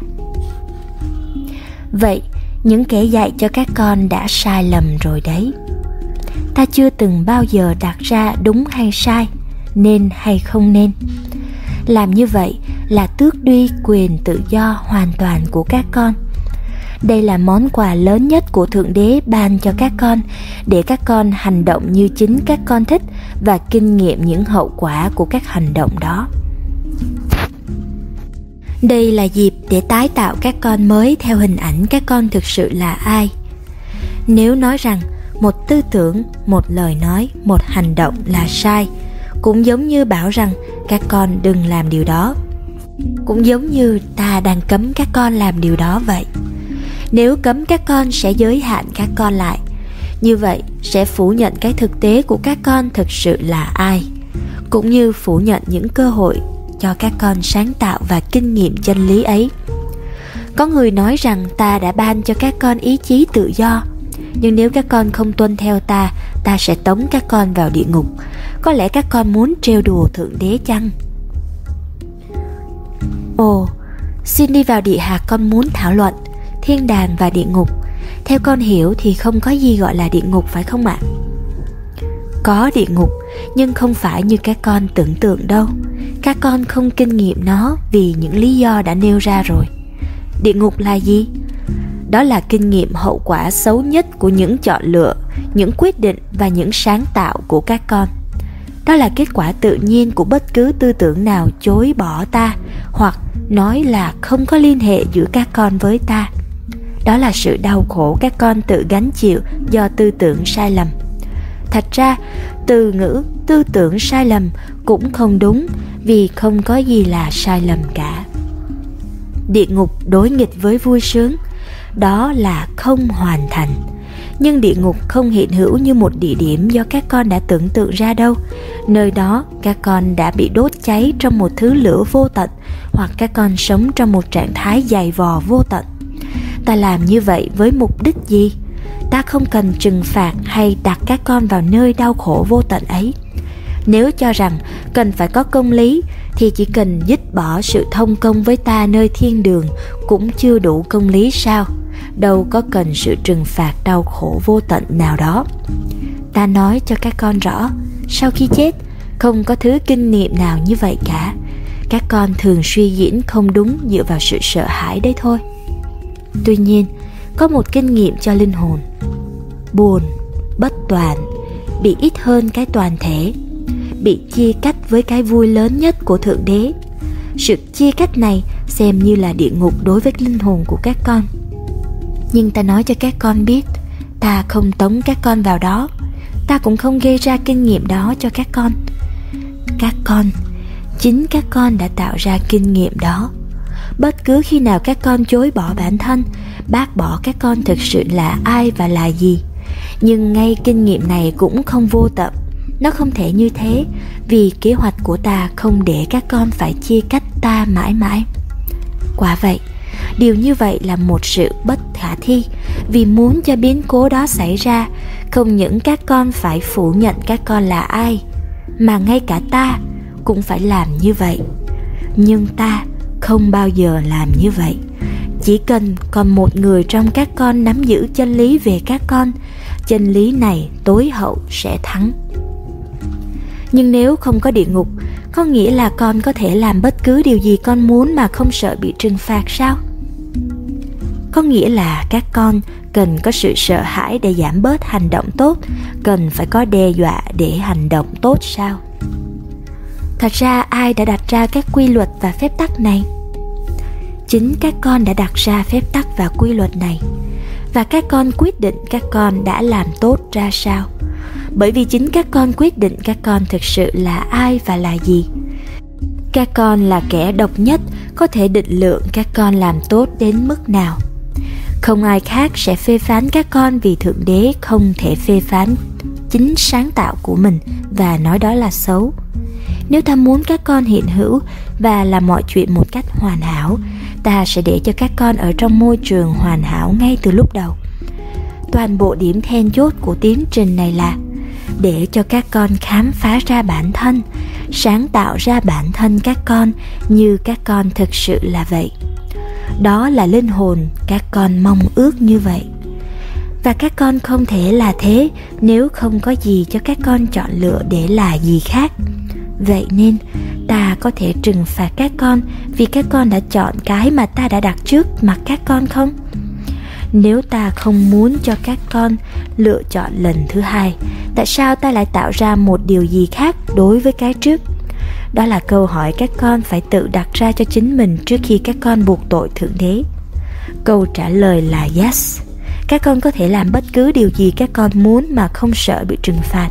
Vậy, những kẻ dạy cho các con đã sai lầm rồi đấy. Ta chưa từng bao giờ đặt ra đúng hay sai, nên hay không nên. Làm như vậy là tước đi quyền tự do hoàn toàn của các con. Đây là món quà lớn nhất của Thượng Đế ban cho các con, để các con hành động như chính các con thích và kinh nghiệm những hậu quả của các hành động đó. Đây là dịp để tái tạo các con mới theo hình ảnh các con thực sự là ai. Nếu nói rằng một tư tưởng, một lời nói, một hành động là sai, cũng giống như bảo rằng các con đừng làm điều đó, cũng giống như ta đang cấm các con làm điều đó vậy. Nếu cấm các con sẽ giới hạn các con lại. Như vậy sẽ phủ nhận cái thực tế của các con thực sự là ai, cũng như phủ nhận những cơ hội cho các con sáng tạo và kinh nghiệm chân lý ấy. Có người nói rằng ta đã ban cho các con ý chí tự do, nhưng nếu các con không tuân theo ta, ta sẽ tống các con vào địa ngục. Có lẽ các con muốn trêu đùa Thượng Đế chăng? Ồ, xin đi vào địa hạt con muốn thảo luận thiên đàng và địa ngục. Theo con hiểu thì không có gì gọi là địa ngục, phải không ạ? Có địa ngục, nhưng không phải như các con tưởng tượng đâu. Các con không kinh nghiệm nó vì những lý do đã nêu ra rồi. Địa ngục là gì? Đó là kinh nghiệm hậu quả xấu nhất của những chọn lựa, những quyết định và những sáng tạo của các con. Đó là kết quả tự nhiên của bất cứ tư tưởng nào chối bỏ ta, hoặc nói là không có liên hệ giữa các con với ta. Đó là sự đau khổ các con tự gánh chịu do tư tưởng sai lầm. Thật ra, từ ngữ tư tưởng sai lầm cũng không đúng, vì không có gì là sai lầm cả. Địa ngục đối nghịch với vui sướng, đó là không hoàn thành. Nhưng địa ngục không hiện hữu như một địa điểm do các con đã tưởng tượng ra đâu. Nơi đó các con đã bị đốt cháy trong một thứ lửa vô tận, hoặc các con sống trong một trạng thái dày vò vô tận. Ta làm như vậy với mục đích gì? Ta không cần trừng phạt hay đặt các con vào nơi đau khổ vô tận ấy. Nếu cho rằng cần phải có công lý, thì chỉ cần dứt bỏ sự thông công với ta nơi thiên đường cũng chưa đủ công lý sao? Đâu có cần sự trừng phạt đau khổ vô tận nào đó. Ta nói cho các con rõ, sau khi chết, không có thứ kinh nghiệm nào như vậy cả. Các con thường suy diễn không đúng dựa vào sự sợ hãi đấy thôi. Tuy nhiên, có một kinh nghiệm cho linh hồn. Buồn, bất toàn, bị ít hơn cái toàn thể, bị chia cách với cái vui lớn nhất của Thượng Đế. Sự chia cách này xem như là địa ngục đối với linh hồn của các con. Nhưng ta nói cho các con biết, ta không tống các con vào đó, ta cũng không gây ra kinh nghiệm đó cho các con. Các con, chính các con đã tạo ra kinh nghiệm đó. Bất cứ khi nào các con chối bỏ bản thân, bác bỏ các con thực sự là ai và là gì. Nhưng ngay kinh nghiệm này cũng không vô tận. Nó không thể như thế, vì kế hoạch của ta không để các con phải chia cách ta mãi mãi. Quả vậy, điều như vậy là một sự bất khả thi, vì muốn cho biến cố đó xảy ra, không những các con phải phủ nhận các con là ai, mà ngay cả ta cũng phải làm như vậy. Nhưng ta không bao giờ làm như vậy. Chỉ cần còn một người trong các con nắm giữ chân lý về các con, chân lý này tối hậu sẽ thắng. Nhưng nếu không có địa ngục, có nghĩa là con có thể làm bất cứ điều gì con muốn mà không sợ bị trừng phạt sao? Có nghĩa là các con cần có sự sợ hãi để giảm bớt hành động tốt, cần phải có đe dọa để hành động tốt sao? Thật ra ai đã đặt ra các quy luật và phép tắc này? Chính các con đã đặt ra phép tắc và quy luật này, và các con quyết định các con đã làm tốt ra sao. Bởi vì chính các con quyết định các con thực sự là ai và là gì. Các con là kẻ độc nhất có thể định lượng các con làm tốt đến mức nào. Không ai khác sẽ phê phán các con, vì Thượng Đế không thể phê phán chính sáng tạo của mình và nói đó là xấu. Nếu ta muốn các con hiện hữu và làm mọi chuyện một cách hoàn hảo, ta sẽ để cho các con ở trong môi trường hoàn hảo ngay từ lúc đầu. Toàn bộ điểm then chốt của tiến trình này là để cho các con khám phá ra bản thân, sáng tạo ra bản thân các con như các con thực sự là vậy. Đó là linh hồn các con mong ước như vậy. Và các con không thể là thế nếu không có gì cho các con chọn lựa để là gì khác. Vậy nên ta có thể trừng phạt các con vì các con đã chọn cái mà ta đã đặt trước mặt các con không? Nếu ta không muốn cho các con lựa chọn lần thứ hai, tại sao ta lại tạo ra một điều gì khác đối với cái trước? Đó là câu hỏi các con phải tự đặt ra cho chính mình trước khi các con buộc tội Thượng Đế. Câu trả lời là yes. Các con có thể làm bất cứ điều gì các con muốn mà không sợ bị trừng phạt.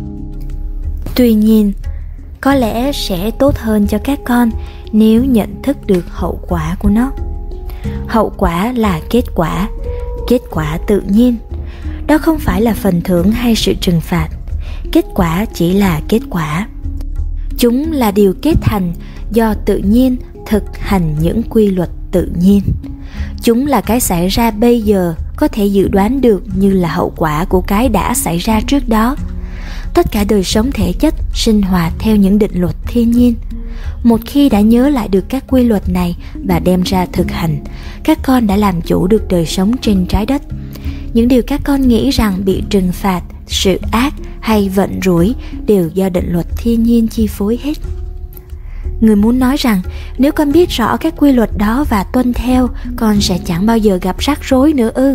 Tuy nhiên, có lẽ sẽ tốt hơn cho các con nếu nhận thức được hậu quả của nó. Hậu quả là kết quả, kết quả tự nhiên. Đó không phải là phần thưởng hay sự trừng phạt. Kết quả chỉ là kết quả. Chúng là điều kết thành do tự nhiên thực hành những quy luật tự nhiên. Chúng là cái xảy ra bây giờ có thể dự đoán được như là hậu quả của cái đã xảy ra trước đó. Tất cả đời sống thể chất sinh hoạt theo những định luật thiên nhiên. Một khi đã nhớ lại được các quy luật này và đem ra thực hành, các con đã làm chủ được đời sống trên trái đất. Những điều các con nghĩ rằng bị trừng phạt, sự ác hay vận rủi đều do định luật thiên nhiên chi phối hết. Người muốn nói rằng nếu con biết rõ các quy luật đó và tuân theo, con sẽ chẳng bao giờ gặp rắc rối nữa ư?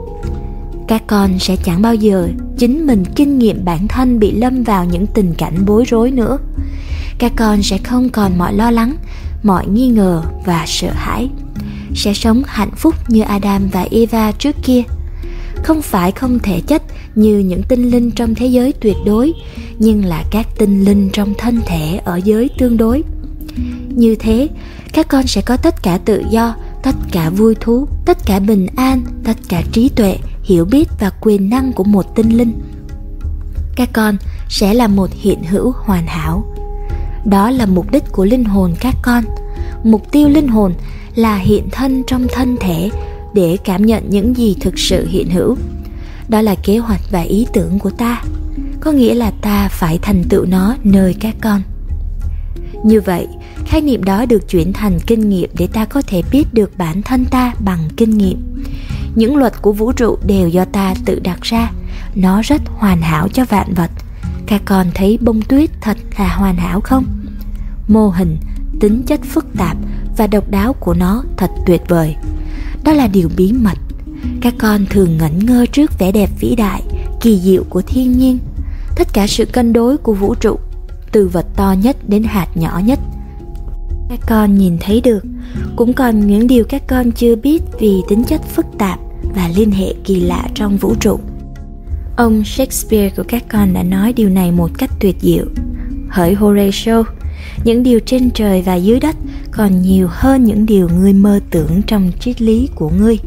Các con sẽ chẳng bao giờ chính mình kinh nghiệm bản thân bị lâm vào những tình cảnh bối rối nữa. Các con sẽ không còn mọi lo lắng, mọi nghi ngờ và sợ hãi. Sẽ sống hạnh phúc như Adam và Eva trước kia. Không phải không thể chất như những tinh linh trong thế giới tuyệt đối, nhưng là các tinh linh trong thân thể ở giới tương đối. Như thế, các con sẽ có tất cả tự do, tất cả vui thú, tất cả bình an, tất cả trí tuệ, hiểu biết và quyền năng của một tinh linh. Các con sẽ là một hiện hữu hoàn hảo. Đó là mục đích của linh hồn các con. Mục tiêu linh hồn là hiện thân trong thân thể để cảm nhận những gì thực sự hiện hữu. Đó là kế hoạch và ý tưởng của ta. Có nghĩa là ta phải thành tựu nó nơi các con. Như vậy, khái niệm đó được chuyển thành kinh nghiệm để ta có thể biết được bản thân ta bằng kinh nghiệm. Những luật của vũ trụ đều do ta tự đặt ra. Nó rất hoàn hảo cho vạn vật. Các con thấy bông tuyết thật là hoàn hảo không? Mô hình, tính chất phức tạp và độc đáo của nó thật tuyệt vời. Đó là điều bí mật. Các con thường ngẩn ngơ trước vẻ đẹp vĩ đại, kỳ diệu của thiên nhiên, tất cả sự cân đối của vũ trụ, từ vật to nhất đến hạt nhỏ nhất. Các con nhìn thấy được, cũng còn những điều các con chưa biết vì tính chất phức tạp và liên hệ kỳ lạ trong vũ trụ. Ông Shakespeare của các con đã nói điều này một cách tuyệt diệu. Hỡi Horatio, những điều trên trời và dưới đất còn nhiều hơn những điều ngươi mơ tưởng trong triết lý của ngươi.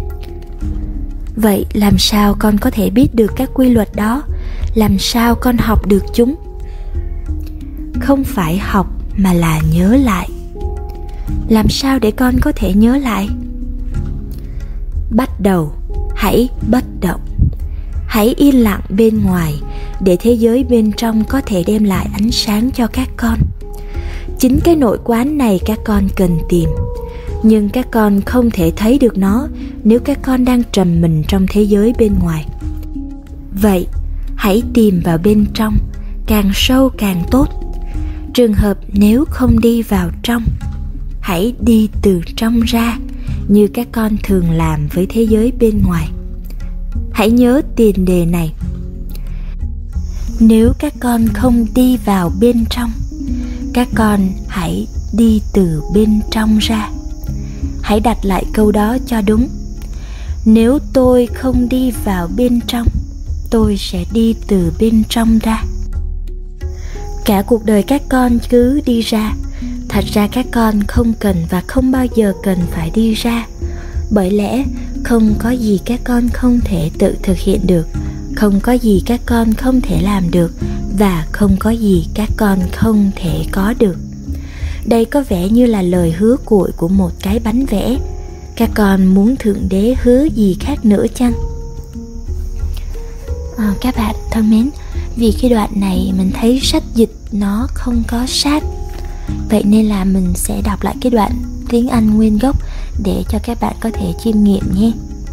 Vậy làm sao con có thể biết được các quy luật đó? Làm sao con học được chúng? Không phải học mà là nhớ lại. Làm sao để con có thể nhớ lại? Bắt đầu, hãy bất động. Hãy yên lặng bên ngoài để thế giới bên trong có thể đem lại ánh sáng cho các con. Chính cái nội quán này các con cần tìm, nhưng các con không thể thấy được nó nếu các con đang trầm mình trong thế giới bên ngoài. Vậy, hãy tìm vào bên trong, càng sâu càng tốt. Trường hợp nếu không đi vào trong, hãy đi từ trong ra, như các con thường làm với thế giới bên ngoài. Hãy nhớ tiền đề này. Nếu các con không đi vào bên trong, các con hãy đi từ bên trong ra. Hãy đặt lại câu đó cho đúng. Nếu tôi không đi vào bên trong, tôi sẽ đi từ bên trong ra. Cả cuộc đời các con cứ đi ra. Thật ra các con không cần và không bao giờ cần phải đi ra. Bởi lẽ không có gì các con không thể tự thực hiện được, không có gì các con không thể làm được, và không có gì các con không thể có được. Đây có vẻ như là lời hứa cuội của một cái bánh vẽ. Các con muốn Thượng Đế hứa gì khác nữa chăng? À, các bạn thân mến, vì cái đoạn này mình thấy sách dịch nó không có sát, vậy nên là mình sẽ đọc lại cái đoạn tiếng Anh nguyên gốc để cho các bạn có thể chiêm nghiệm nhé.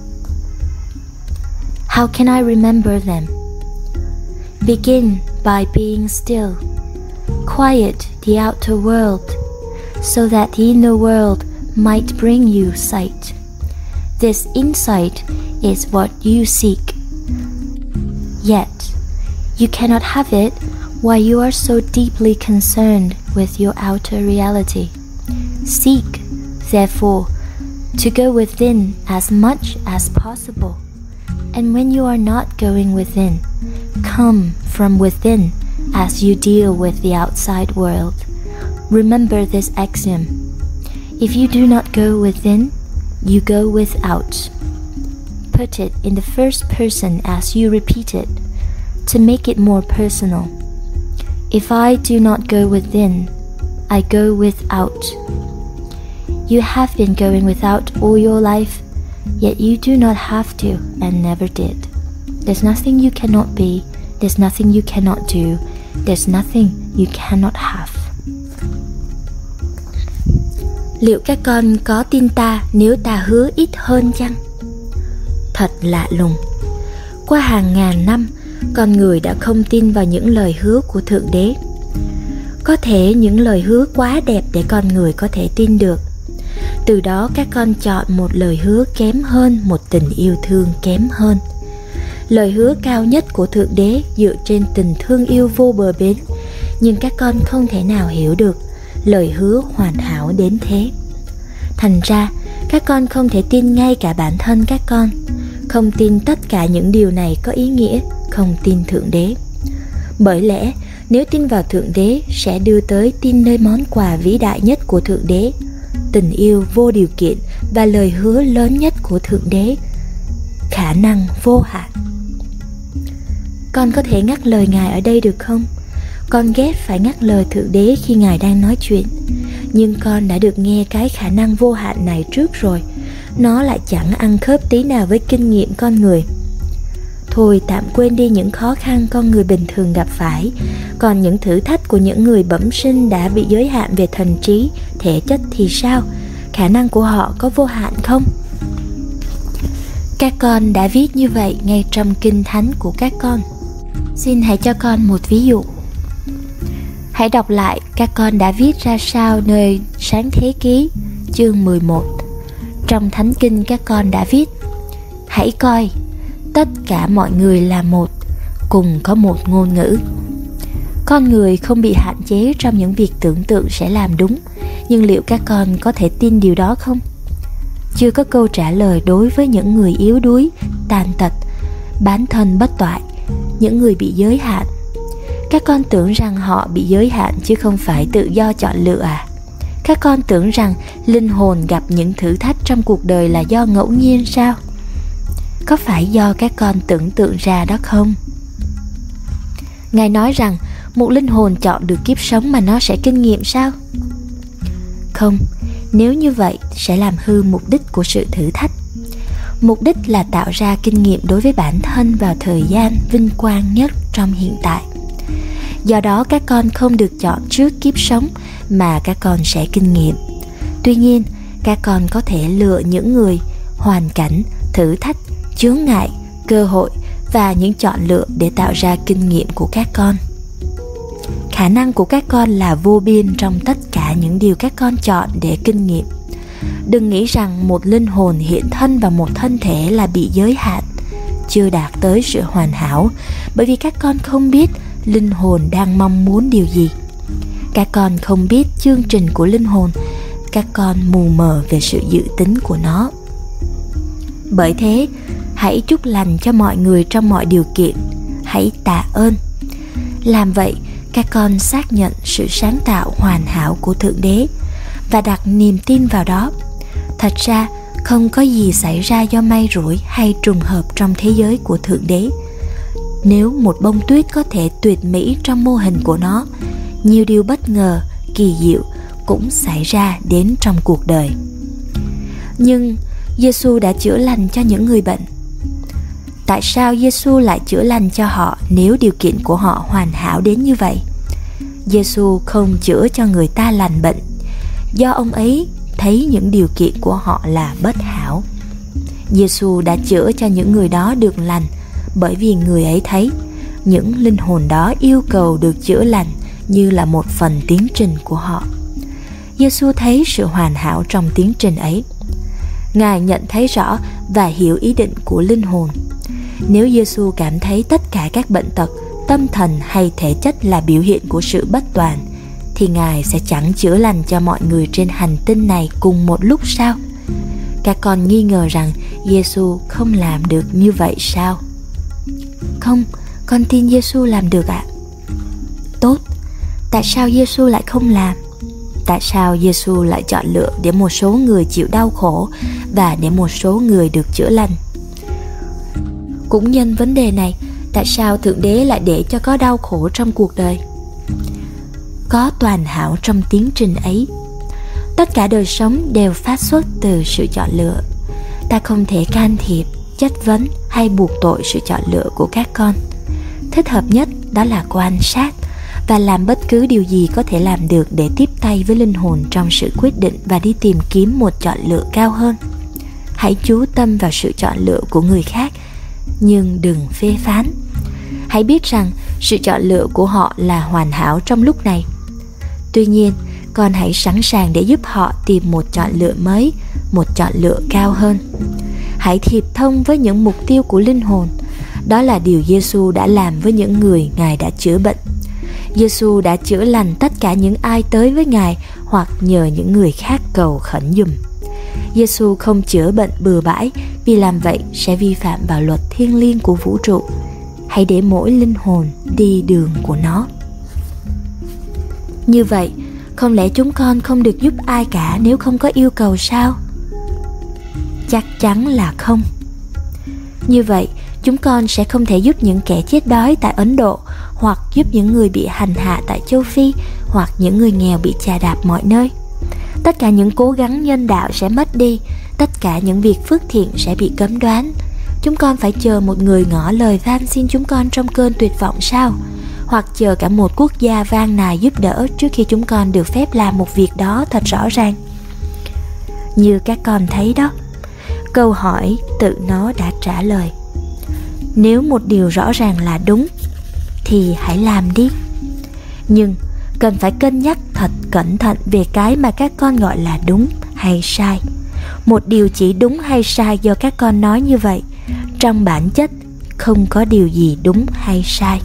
How can I remember them? Begin by being still. Quiet the outer world, so that the inner world might bring you sight. This insight is what you seek. Yet, you cannot have it while you are so deeply concerned with your outer reality. Seek, therefore, to go within as much as possible. And when you are not going within, come from within as you deal with the outside world. Remember this axiom. If you do not go within, you go without. Put it in the first person as you repeat it, to make it more personal. If I do not go within, I go without. You have been going without all your life, yet you do not have to and never did. There's nothing you cannot be, there's nothing you cannot do, there's nothing you cannot have. Liệu các con có tin ta nếu ta hứa ít hơn chăng? Thật lạ lùng. Qua hàng ngàn năm, con người đã không tin vào những lời hứa của Thượng Đế. Có thể những lời hứa quá đẹp để con người có thể tin được. Từ đó các con chọn một lời hứa kém hơn, một tình yêu thương kém hơn. Lời hứa cao nhất của Thượng Đế dựa trên tình thương yêu vô bờ bến, nhưng các con không thể nào hiểu được lời hứa hoàn hảo đến thế. Thành ra, các con không thể tin ngay cả bản thân các con, không tin tất cả những điều này có ý nghĩa, không tin Thượng Đế. Bởi lẽ, nếu tin vào Thượng Đế sẽ đưa tới tin nơi món quà vĩ đại nhất của Thượng Đế, tình yêu vô điều kiện và lời hứa lớn nhất của Thượng Đế, khả năng vô hạn. Con có thể ngắt lời Ngài ở đây được không? Con ghét phải ngắt lời Thượng Đế khi Ngài đang nói chuyện, nhưng con đã được nghe cái khả năng vô hạn này trước rồi. Nó lại chẳng ăn khớp tí nào với kinh nghiệm con người. Thôi tạm quên đi những khó khăn con người bình thường gặp phải. Còn những thử thách của những người bẩm sinh đã bị giới hạn về thần trí, thể chất thì sao? Khả năng của họ có vô hạn không? Các con đã viết như vậy ngay trong kinh thánh của các con. Xin hãy cho con một ví dụ. Hãy đọc lại các con đã viết ra sao nơi Sáng Thế Ký chương mười một. Trong Thánh Kinh các con đã viết: Hãy coi, tất cả mọi người là một, cùng có một ngôn ngữ. Con người không bị hạn chế trong những việc tưởng tượng sẽ làm đúng, nhưng liệu các con có thể tin điều đó không? Chưa có câu trả lời đối với những người yếu đuối, tàn tật, bán thân bất toại, những người bị giới hạn. Các con tưởng rằng họ bị giới hạn chứ không phải tự do chọn lựa à? Các con tưởng rằng linh hồn gặp những thử thách trong cuộc đời là do ngẫu nhiên sao? Có phải do các con tưởng tượng ra đó không? Ngài nói rằng một linh hồn chọn được kiếp sống mà nó sẽ kinh nghiệm sao? Không, nếu như vậy sẽ làm hư mục đích của sự thử thách. Mục đích là tạo ra kinh nghiệm đối với bản thân vào thời gian vinh quang nhất trong hiện tại. Do đó các con không được chọn trước kiếp sống mà các con sẽ kinh nghiệm. Tuy nhiên, các con có thể lựa những người, hoàn cảnh, thử thách, chướng ngại, cơ hội và những chọn lựa để tạo ra kinh nghiệm của các con. Khả năng của các con là vô biên trong tất cả những điều các con chọn để kinh nghiệm. Đừng nghĩ rằng một linh hồn hiện thân vào một thân thể là bị giới hạn, chưa đạt tới sự hoàn hảo, bởi vì các con không biết linh hồn đang mong muốn điều gì. Các con không biết chương trình của linh hồn, các con mù mờ về sự dự tính của nó. Bởi thế, hãy chúc lành cho mọi người trong mọi điều kiện, hãy tạ ơn. Làm vậy, các con xác nhận sự sáng tạo hoàn hảo của Thượng Đế và đặt niềm tin vào đó. Thật ra, không có gì xảy ra do may rủi hay trùng hợp trong thế giới của Thượng Đế. Nếu một bông tuyết có thể tuyệt mỹ trong mô hình của nó, nhiều điều bất ngờ, kỳ diệu cũng xảy ra đến trong cuộc đời. Nhưng Giêsu đã chữa lành cho những người bệnh. Tại sao Giêsu lại chữa lành cho họ nếu điều kiện của họ hoàn hảo đến như vậy? Giêsu không chữa cho người ta lành bệnh, do ông ấy thấy những điều kiện của họ là bất hảo. Giêsu đã chữa cho những người đó được lành bởi vì người ấy thấy những linh hồn đó yêu cầu được chữa lành như là một phần tiến trình của họ. Giêsu thấy sự hoàn hảo trong tiến trình ấy. Ngài nhận thấy rõ và hiểu ý định của linh hồn. Nếu Giêsu cảm thấy tất cả các bệnh tật, tâm thần hay thể chất là biểu hiện của sự bất toàn, thì Ngài sẽ chẳng chữa lành cho mọi người trên hành tinh này cùng một lúc sao? Các con nghi ngờ rằng Giêsu không làm được như vậy sao? Không, con tin Giêsu làm được ạ. Tốt, tại sao Giêsu lại không làm? Tại sao Giêsu lại chọn lựa để một số người chịu đau khổ và để một số người được chữa lành? Cũng nhân vấn đề này, tại sao Thượng Đế lại để cho có đau khổ trong cuộc đời? Có toàn hảo trong tiến trình ấy. Tất cả đời sống đều phát xuất từ sự chọn lựa. Ta không thể can thiệp, chất vấn hay buộc tội sự chọn lựa của các con. Thích hợp nhất đó là quan sát và làm bất cứ điều gì có thể làm được để tiếp tay với linh hồn trong sự quyết định và đi tìm kiếm một chọn lựa cao hơn. Hãy chú tâm vào sự chọn lựa của người khác, nhưng đừng phê phán. Hãy biết rằng sự chọn lựa của họ là hoàn hảo trong lúc này. Tuy nhiên, con hãy sẵn sàng để giúp họ tìm một chọn lựa mới, một chọn lựa cao hơn. Hãy thiệp thông với những mục tiêu của linh hồn. Đó là điều Giêsu đã làm với những người Ngài đã chữa bệnh. Giêsu đã chữa lành tất cả những ai tới với Ngài hoặc nhờ những người khác cầu khẩn giùm. Giêsu không chữa bệnh bừa bãi, vì làm vậy sẽ vi phạm vào luật thiêng liêng của vũ trụ. Hãy để mỗi linh hồn đi đường của nó. Như vậy, không lẽ chúng con không được giúp ai cả nếu không có yêu cầu sao? Chắc chắn là không. Như vậy, chúng con sẽ không thể giúp những kẻ chết đói tại Ấn Độ, hoặc giúp những người bị hành hạ tại châu Phi, hoặc những người nghèo bị chà đạp mọi nơi. Tất cả những cố gắng nhân đạo sẽ mất đi, tất cả những việc phước thiện sẽ bị cấm đoán. Chúng con phải chờ một người ngỏ lời van xin chúng con trong cơn tuyệt vọng sao? Hoặc chờ cả một quốc gia van nài giúp đỡ trước khi chúng con được phép làm một việc đó thật rõ ràng? Như các con thấy đó, câu hỏi tự nó đã trả lời. Nếu một điều rõ ràng là đúng thì hãy làm đi. Nhưng cần phải cân nhắc thật cẩn thận về cái mà các con gọi là đúng hay sai. một điều chỉ đúng hay sai do các con nói như vậy. Trong bản chất không có điều gì đúng hay sai.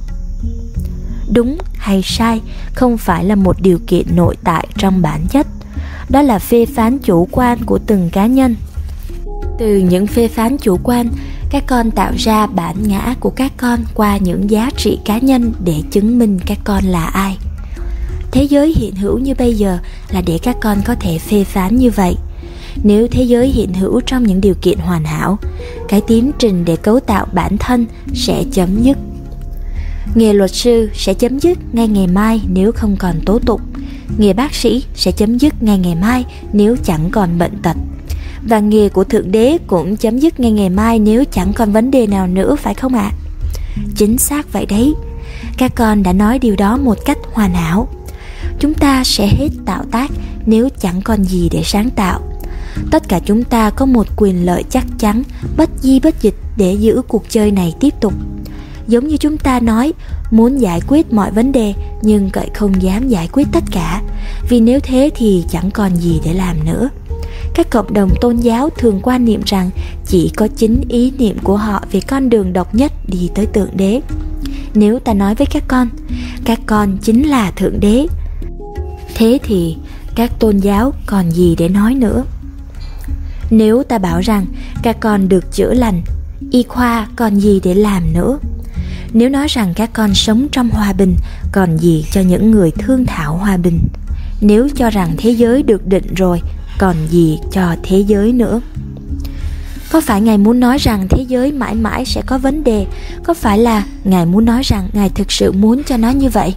Đúng hay sai không phải là một điều kiện nội tại trong bản chất. Đó là phê phán chủ quan của từng cá nhân. Từ những phê phán chủ quan, các con tạo ra bản ngã của các con qua những giá trị cá nhân để chứng minh các con là ai. Thế giới hiện hữu như bây giờ là để các con có thể phê phán như vậy. Nếu thế giới hiện hữu trong những điều kiện hoàn hảo, cái tiến trình để cấu tạo bản thân sẽ chấm dứt. Nghề luật sư sẽ chấm dứt ngay ngày mai nếu không còn tố tụng. Nghề bác sĩ sẽ chấm dứt ngay ngày mai nếu chẳng còn bệnh tật. Và nghề của Thượng Đế cũng chấm dứt ngay ngày mai nếu chẳng còn vấn đề nào nữa, phải không ạ? À? Chính xác vậy đấy. Các con đã nói điều đó một cách hoàn hảo. Chúng ta sẽ hết tạo tác nếu chẳng còn gì để sáng tạo. Tất cả chúng ta có một quyền lợi chắc chắn, bất di bất dịch để giữ cuộc chơi này tiếp tục. Giống như chúng ta nói, muốn giải quyết mọi vấn đề nhưng cậy không dám giải quyết tất cả, vì nếu thế thì chẳng còn gì để làm nữa. Các cộng đồng tôn giáo thường quan niệm rằng chỉ có chính ý niệm của họ về con đường độc nhất đi tới Thượng Đế. Nếu ta nói với các con, các con chính là Thượng Đế, thế thì các tôn giáo còn gì để nói nữa. Nếu ta bảo rằng các con được chữa lành, y khoa còn gì để làm nữa. Nếu nói rằng các con sống trong hòa bình, còn gì cho những người thương thảo hòa bình. Nếu cho rằng thế giới được định rồi, còn gì cho thế giới nữa. Có phải Ngài muốn nói rằng thế giới mãi mãi sẽ có vấn đề? Có phải là Ngài muốn nói rằng Ngài thực sự muốn cho nó như vậy?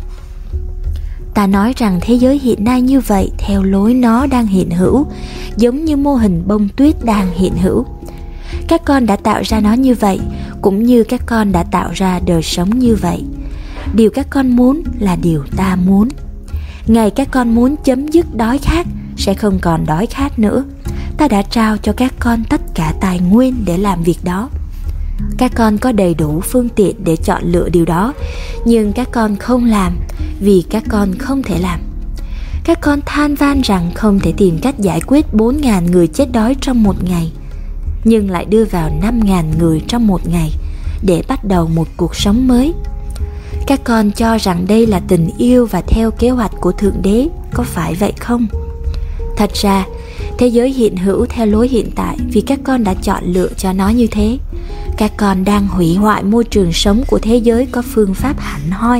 Ta nói rằng thế giới hiện nay như vậy theo lối nó đang hiện hữu, giống như mô hình bông tuyết đang hiện hữu. Các con đã tạo ra nó như vậy, cũng như các con đã tạo ra đời sống như vậy. Điều các con muốn là điều ta muốn. Ngày các con muốn chấm dứt đói khát, sẽ không còn đói khát nữa. Ta đã trao cho các con tất cả tài nguyên để làm việc đó. Các con có đầy đủ phương tiện để chọn lựa điều đó, nhưng các con không làm vì các con không thể làm. Các con than van rằng không thể tìm cách giải quyết bốn nghìn người chết đói trong một ngày, nhưng lại đưa vào năm nghìn người trong một ngày để bắt đầu một cuộc sống mới. Các con cho rằng đây là tình yêu và theo kế hoạch của Thượng Đế, có phải vậy không? Thật ra, thế giới hiện hữu theo lối hiện tại vì các con đã chọn lựa cho nó như thế. Các con đang hủy hoại môi trường sống của thế giới có phương pháp hẳn hoi.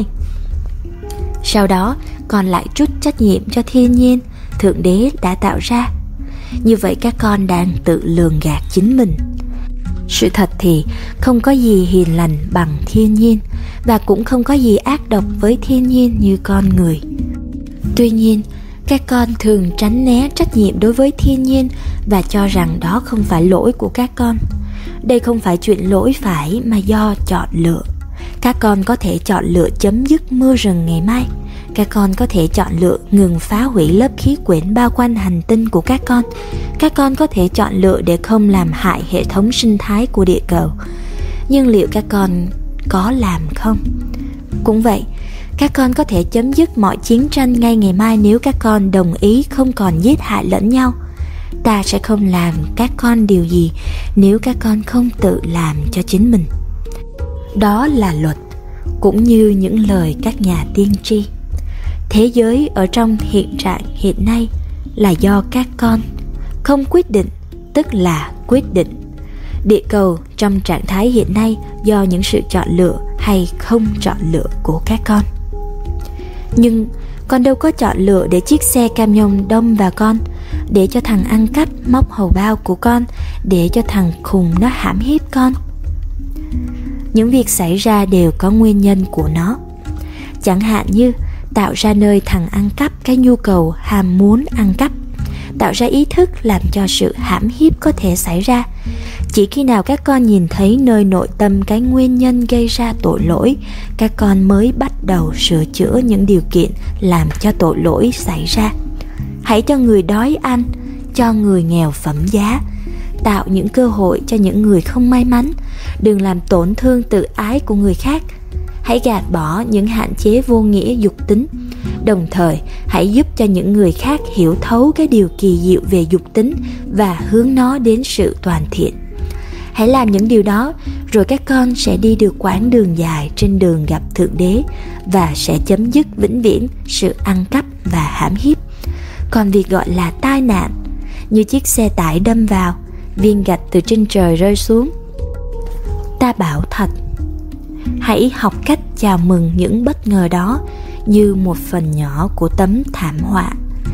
Sau đó, con lại trút trách nhiệm cho thiên nhiên, Thượng Đế đã tạo ra. Như vậy các con đang tự lường gạt chính mình. Sự thật thì không có gì hiền lành bằng thiên nhiên, và cũng không có gì ác độc với thiên nhiên như con người. Tuy nhiên, các con thường tránh né trách nhiệm đối với thiên nhiên và cho rằng đó không phải lỗi của các con. Đây không phải chuyện lỗi phải mà do chọn lựa. Các con có thể chọn lựa chấm dứt mưa rừng ngày mai. Các con có thể chọn lựa ngừng phá hủy lớp khí quyển bao quanh hành tinh của các con. Các con có thể chọn lựa để không làm hại hệ thống sinh thái của địa cầu. Nhưng liệu các con có làm không? Cũng vậy, các con có thể chấm dứt mọi chiến tranh ngay ngày mai nếu các con đồng ý không còn giết hại lẫn nhau. Ta sẽ không làm các con điều gì nếu các con không tự làm cho chính mình. Đó là luật, cũng như những lời các nhà tiên tri. Thế giới ở trong hiện trạng hiện nay là do các con. Không quyết định tức là quyết định. Địa cầu trong trạng thái hiện nay do những sự chọn lựa hay không chọn lựa của các con. Nhưng con đâu có chọn lựa để chiếc xe camion đâm vào con, để cho thằng ăn cắp móc hầu bao của con, để cho thằng khùng nó hãm hiếp con. Những việc xảy ra đều có nguyên nhân của nó. Chẳng hạn như tạo ra nơi thằng ăn cắp cái nhu cầu ham muốn ăn cắp, tạo ra ý thức làm cho sự hãm hiếp có thể xảy ra. Chỉ khi nào các con nhìn thấy nơi nội tâm cái nguyên nhân gây ra tội lỗi, các con mới bắt đầu sửa chữa những điều kiện làm cho tội lỗi xảy ra. Hãy cho người đói ăn, cho người nghèo phẩm giá, tạo những cơ hội cho những người không may mắn. Đừng làm tổn thương tự ái của người khác. Hãy gạt bỏ những hạn chế vô nghĩa dục tính. Đồng thời, hãy giúp cho những người khác hiểu thấu cái điều kỳ diệu về dục tính và hướng nó đến sự toàn thiện. Hãy làm những điều đó, rồi các con sẽ đi được quãng đường dài trên đường gặp Thượng Đế và sẽ chấm dứt vĩnh viễn sự ăn cắp và hãm hiếp. Còn việc gọi là tai nạn, như chiếc xe tải đâm vào, viên gạch từ trên trời rơi xuống. Ta bảo thật, hãy học cách chào mừng những bất ngờ đó như một phần nhỏ của tấm thảm họa.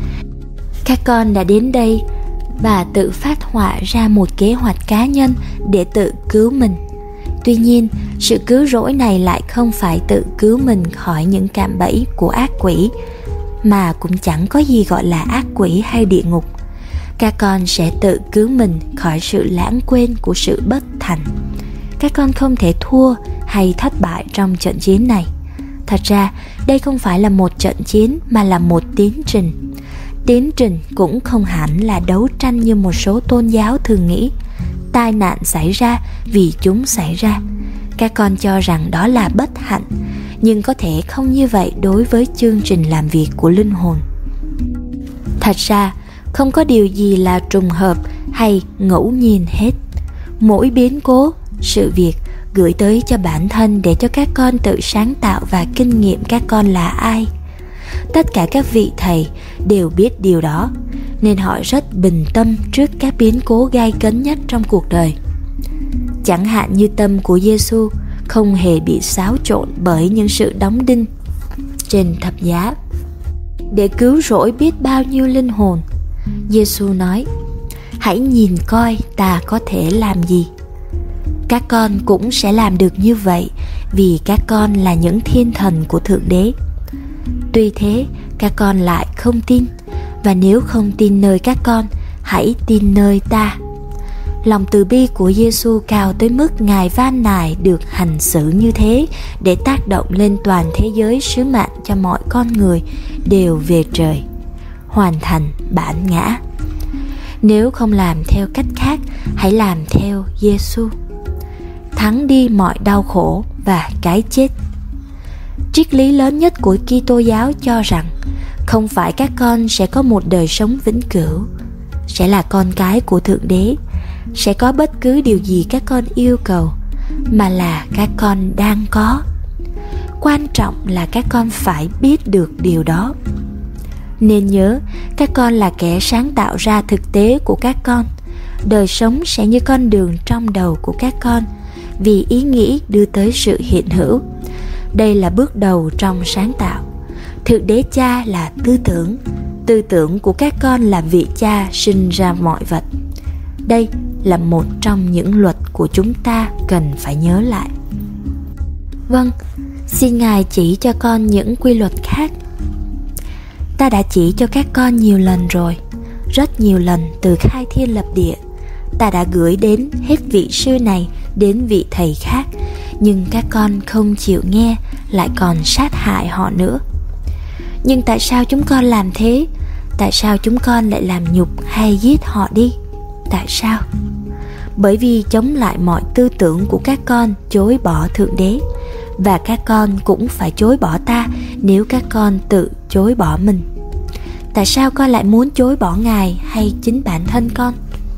Các con đã đến đây và tự phát họa ra một kế hoạch cá nhân để tự cứu mình. Tuy nhiên, sự cứu rỗi này lại không phải tự cứu mình khỏi những cạm bẫy của ác quỷ, mà cũng chẳng có gì gọi là ác quỷ hay địa ngục. Các con sẽ tự cứu mình khỏi sự lãng quên của sự bất thành. Các con không thể thua hay thất bại trong trận chiến này. Thật ra, đây không phải là một trận chiến mà là một tiến trình. Tiến trình cũng không hẳn là đấu tranh như một số tôn giáo thường nghĩ. Tai nạn xảy ra vì chúng xảy ra. Các con cho rằng đó là bất hạnh, nhưng có thể không như vậy đối với chương trình làm việc của linh hồn. Thật ra, không có điều gì là trùng hợp hay ngẫu nhiên hết. Mỗi biến cố, sự việc gửi tới cho bản thân để cho các con tự sáng tạo và kinh nghiệm các con là ai. Tất cả các vị thầy đều biết điều đó, nên họ rất bình tâm trước các biến cố gay cấn nhất trong cuộc đời. Chẳng hạn như tâm của Giêsu không hề bị xáo trộn bởi những sự đóng đinh trên thập giá. Để cứu rỗi biết bao nhiêu linh hồn, Giêsu nói: hãy nhìn coi ta có thể làm gì. Các con cũng sẽ làm được như vậy, vì các con là những thiên thần của Thượng Đế. Tuy thế, các con lại không tin, và nếu không tin nơi các con, hãy tin nơi ta. Lòng từ bi của Giêsu cao tới mức Ngài van nài được hành xử như thế để tác động lên toàn thế giới sứ mạng cho mọi con người đều về trời, hoàn thành bản ngã. Nếu không làm theo cách khác, hãy làm theo Giêsu. Thắng đi mọi đau khổ và cái chết. Triết lý lớn nhất của Kitô giáo cho rằng không phải các con sẽ có một đời sống vĩnh cửu, sẽ là con cái của Thượng Đế, sẽ có bất cứ điều gì các con yêu cầu, mà là các con đang có. Quan trọng là các con phải biết được điều đó. Nên nhớ, các con là kẻ sáng tạo ra thực tế của các con. Đời sống sẽ như con đường trong đầu của các con, vì ý nghĩ đưa tới sự hiện hữu. Đây là bước đầu trong sáng tạo. Thượng Đế Cha là tư tưởng, tư tưởng của các con là vị Cha sinh ra mọi vật. Đây là một trong những luật của chúng ta cần phải nhớ lại. Vâng, xin Ngài chỉ cho con những quy luật khác. Ta đã chỉ cho các con nhiều lần rồi, rất nhiều lần từ khai thiên lập địa. Ta đã gửi đến hết vị sư này đến vị thầy khác, nhưng các con không chịu nghe, lại còn sát hại họ nữa. Nhưng tại sao chúng con làm thế? Tại sao chúng con lại làm nhục hay giết họ đi? Tại sao? Bởi vì chống lại mọi tư tưởng của các con chối bỏ Thượng Đế, và các con cũng phải chối bỏ ta nếu các con tự chối bỏ mình. Tại sao con lại muốn chối bỏ Ngài hay chính bản thân con?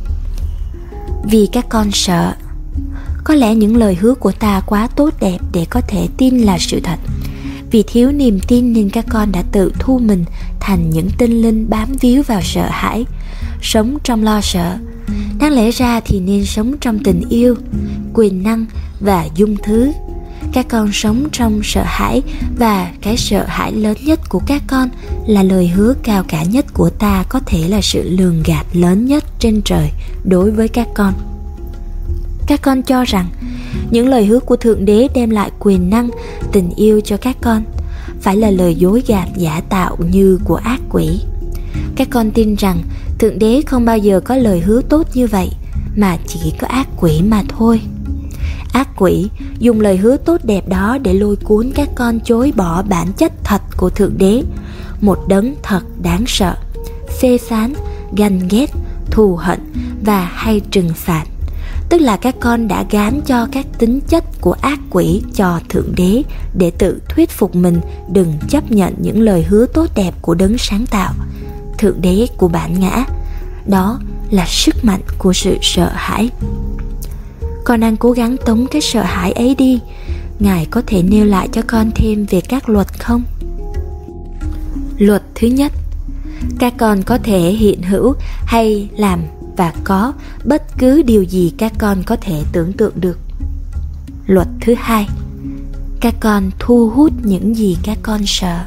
Vì các con sợ. Có lẽ những lời hứa của ta quá tốt đẹp để có thể tin là sự thật. Vì thiếu niềm tin nên các con đã tự thu mình thành những tinh linh bám víu vào sợ hãi, sống trong lo sợ. Đáng lẽ ra thì nên sống trong tình yêu, quyền năng và dung thứ. Các con sống trong sợ hãi, và cái sợ hãi lớn nhất của các con là lời hứa cao cả nhất của ta có thể là sự lường gạt lớn nhất trên trời đối với các con. Các con cho rằng những lời hứa của Thượng Đế đem lại quyền năng, tình yêu cho các con, phải là lời dối gạt giả tạo như của ác quỷ. Các con tin rằng Thượng Đế không bao giờ có lời hứa tốt như vậy, mà chỉ có ác quỷ mà thôi. Ác quỷ dùng lời hứa tốt đẹp đó để lôi cuốn các con chối bỏ bản chất thật của Thượng Đế, một đấng thật đáng sợ, phê phán, ganh ghét, thù hận và hay trừng phạt. tức là các con đã gán cho các tính chất của ác quỷ cho Thượng Đế để tự thuyết phục mình đừng chấp nhận những lời hứa tốt đẹp của Đấng sáng tạo, Thượng Đế của bản ngã. Đó là sức mạnh của sự sợ hãi. Con đang cố gắng tống cái sợ hãi ấy đi. Ngài có thể nêu lại cho con thêm về các luật không? Luật thứ nhất: các con có thể hiện hữu hay làm và có bất cứ điều gì các con có thể tưởng tượng được. Luật thứ hai: các con thu hút những gì các con sợ.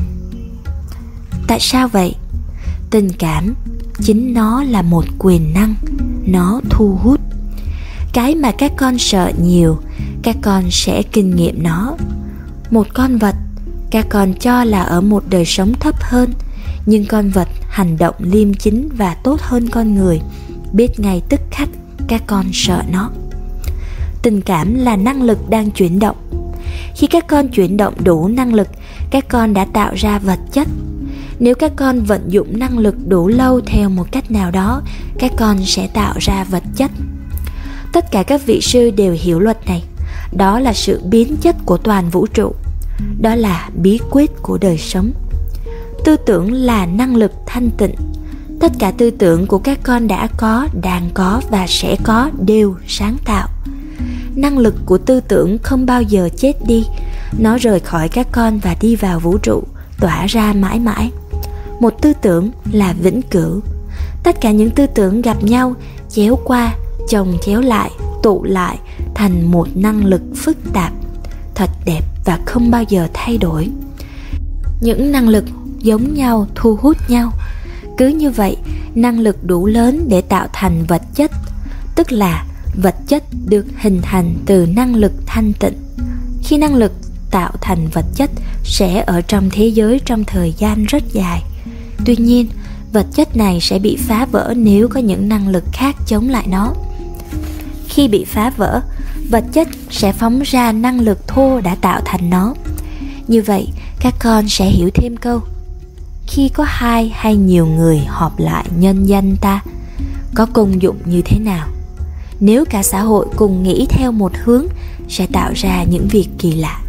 Tại sao vậy? Tình cảm chính nó là một quyền năng, nó thu hút. Cái mà các con sợ nhiều, các con sẽ kinh nghiệm nó. Một con vật, các con cho là ở một đời sống thấp hơn, nhưng con vật hành động liêm chính và tốt hơn con người, biết ngay tức khắc các con sợ nó. Tình cảm là năng lực đang chuyển động. Khi các con chuyển động đủ năng lực, các con đã tạo ra vật chất. Nếu các con vận dụng năng lực đủ lâu theo một cách nào đó, các con sẽ tạo ra vật chất. Tất cả các vị sư đều hiểu luật này. Đó là sự biến chất của toàn vũ trụ. Đó là bí quyết của đời sống. Tư tưởng là năng lực thanh tịnh. Tất cả tư tưởng của các con đã có, đang có và sẽ có đều sáng tạo. Năng lực của tư tưởng không bao giờ chết đi. Nó rời khỏi các con và đi vào vũ trụ, tỏa ra mãi mãi. Một tư tưởng là vĩnh cửu. Tất cả những tư tưởng gặp nhau, chéo qua, chồng chéo lại, tụ lại thành một năng lực phức tạp, thật đẹp và không bao giờ thay đổi. Những năng lực giống nhau thu hút nhau. Cứ như vậy, năng lực đủ lớn để tạo thành vật chất, tức là vật chất được hình thành từ năng lực thanh tịnh. Khi năng lực tạo thành vật chất sẽ ở trong thế giới trong thời gian rất dài. Tuy nhiên, vật chất này sẽ bị phá vỡ nếu có những năng lực khác chống lại nó. Khi bị phá vỡ, vật chất sẽ phóng ra năng lực thô đã tạo thành nó. Như vậy, các con sẽ hiểu thêm câu: khi có hai hay nhiều người họp lại nhân danh ta, có công dụng như thế nào? Nếu cả xã hội cùng nghĩ theo một hướng, sẽ tạo ra những việc kỳ lạ.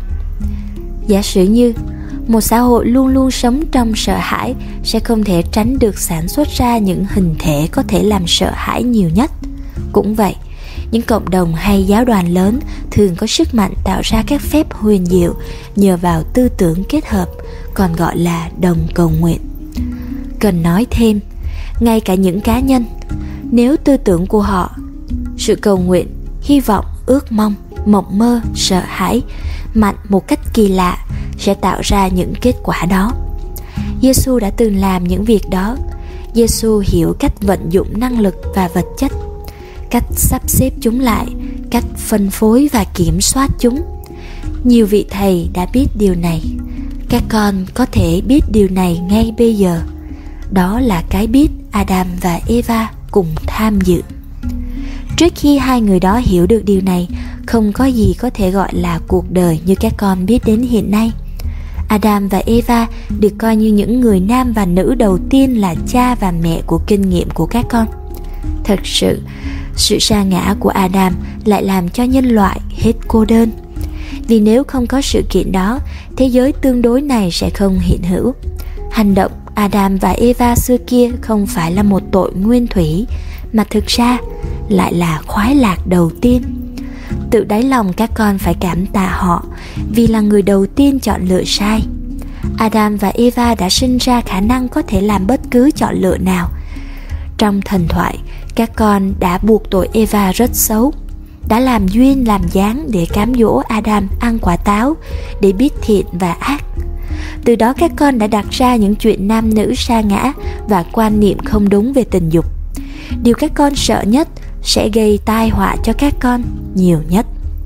Giả sử như một xã hội luôn luôn sống trong sợ hãi sẽ không thể tránh được sản xuất ra những hình thể có thể làm sợ hãi nhiều nhất. Cũng vậy, những cộng đồng hay giáo đoàn lớn thường có sức mạnh tạo ra các phép huyền diệu nhờ vào tư tưởng kết hợp, còn gọi là đồng cầu nguyện. Cần nói thêm, ngay cả những cá nhân, nếu tư tưởng của họ, sự cầu nguyện, hy vọng, ước mong, mộng mơ, sợ hãi mạnh một cách kỳ lạ, sẽ tạo ra những kết quả đó. Giêsu đã từng làm những việc đó. Giêsu hiểu cách vận dụng năng lực và vật chất, cách sắp xếp chúng lại, cách phân phối và kiểm soát chúng. Nhiều vị thầy đã biết điều này. Các con có thể biết điều này ngay bây giờ. Đó là cái biết Adam và Eva cùng tham dự. Trước khi hai người đó hiểu được điều này, không có gì có thể gọi là cuộc đời như các con biết đến hiện nay. Adam và Eva được coi như những người nam và nữ đầu tiên là cha và mẹ của kinh nghiệm của các con. Thật sự, sự sa ngã của Adam lại làm cho nhân loại hết cô đơn. Vì nếu không có sự kiện đó, thế giới tương đối này sẽ không hiện hữu. Hành động Adam và Eva xưa kia không phải là một tội nguyên thủy, mà thực ra lại là khoái lạc đầu tiên. Tự đáy lòng các con phải cảm tạ họ vì là người đầu tiên chọn lựa sai. Adam và Eva đã sinh ra khả năng có thể làm bất cứ chọn lựa nào. Trong thần thoại, các con đã buộc tội Eva rất xấu, đã làm duyên làm dáng để cám dỗ Adam ăn quả táo để biết thiện và ác. Từ đó các con đã đặt ra những chuyện nam nữ sa ngã và quan niệm không đúng về tình dục. Điều các con sợ nhất sẽ gây tai họa cho các con nhiều nhất.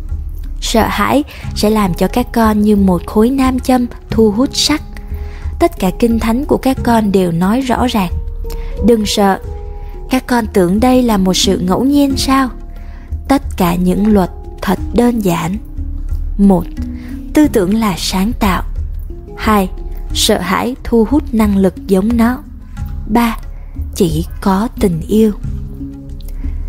Sợ hãi sẽ làm cho các con như một khối nam châm thu hút sắt. Tất cả kinh thánh của các con đều nói rõ ràng: đừng sợ. Các con tưởng đây là một sự ngẫu nhiên sao? Tất cả những luật thật đơn giản. Một, tư tưởng là sáng tạo. Hai, sợ hãi thu hút năng lực giống nó. Ba, chỉ có tình yêu.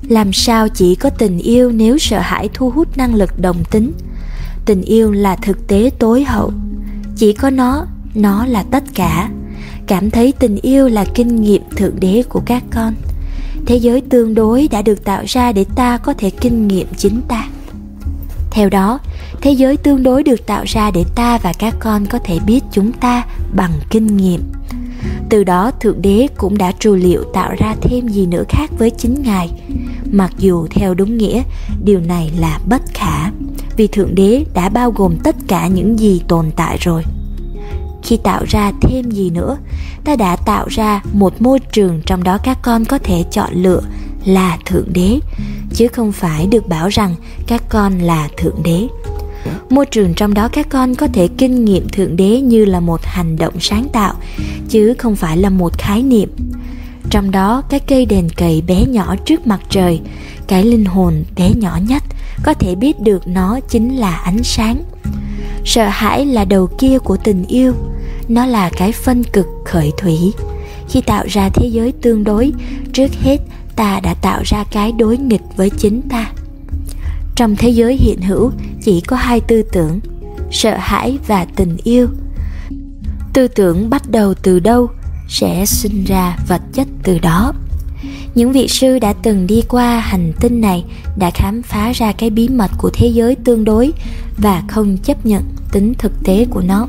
Làm sao chỉ có tình yêu nếu sợ hãi thu hút năng lực đồng tính? Tình yêu là thực tế tối hậu. Chỉ có nó, nó là tất cả. Cảm thấy tình yêu là kinh nghiệm thượng đế của các con. Thế giới tương đối đã được tạo ra để ta có thể kinh nghiệm chính ta. Theo đó, thế giới tương đối được tạo ra để ta và các con có thể biết chúng ta bằng kinh nghiệm. Từ đó Thượng Đế cũng đã trù liệu tạo ra thêm gì nữa khác với chính Ngài. Mặc dù theo đúng nghĩa, điều này là bất khả, vì Thượng Đế đã bao gồm tất cả những gì tồn tại rồi. Khi tạo ra thêm gì nữa, ta đã tạo ra một môi trường trong đó các con có thể chọn lựa là Thượng Đế, chứ không phải được bảo rằng các con là Thượng Đế. Môi trường trong đó các con có thể kinh nghiệm Thượng Đế như là một hành động sáng tạo, chứ không phải là một khái niệm. Trong đó, cái cây đèn cầy bé nhỏ trước mặt trời, cái linh hồn bé nhỏ nhất, có thể biết được nó chính là ánh sáng. Sợ hãi là đầu kia của tình yêu. Nó là cái phân cực khởi thủy. Khi tạo ra thế giới tương đối, trước hết ta đã tạo ra cái đối nghịch với chính ta. Trong thế giới hiện hữu chỉ có hai tư tưởng, sợ hãi và tình yêu. Tư tưởng bắt đầu từ đâu sẽ sinh ra vật chất từ đó. Những vị sư đã từng đi qua hành tinh này đã khám phá ra cái bí mật của thế giới tương đối và không chấp nhận tính thực tế của nó.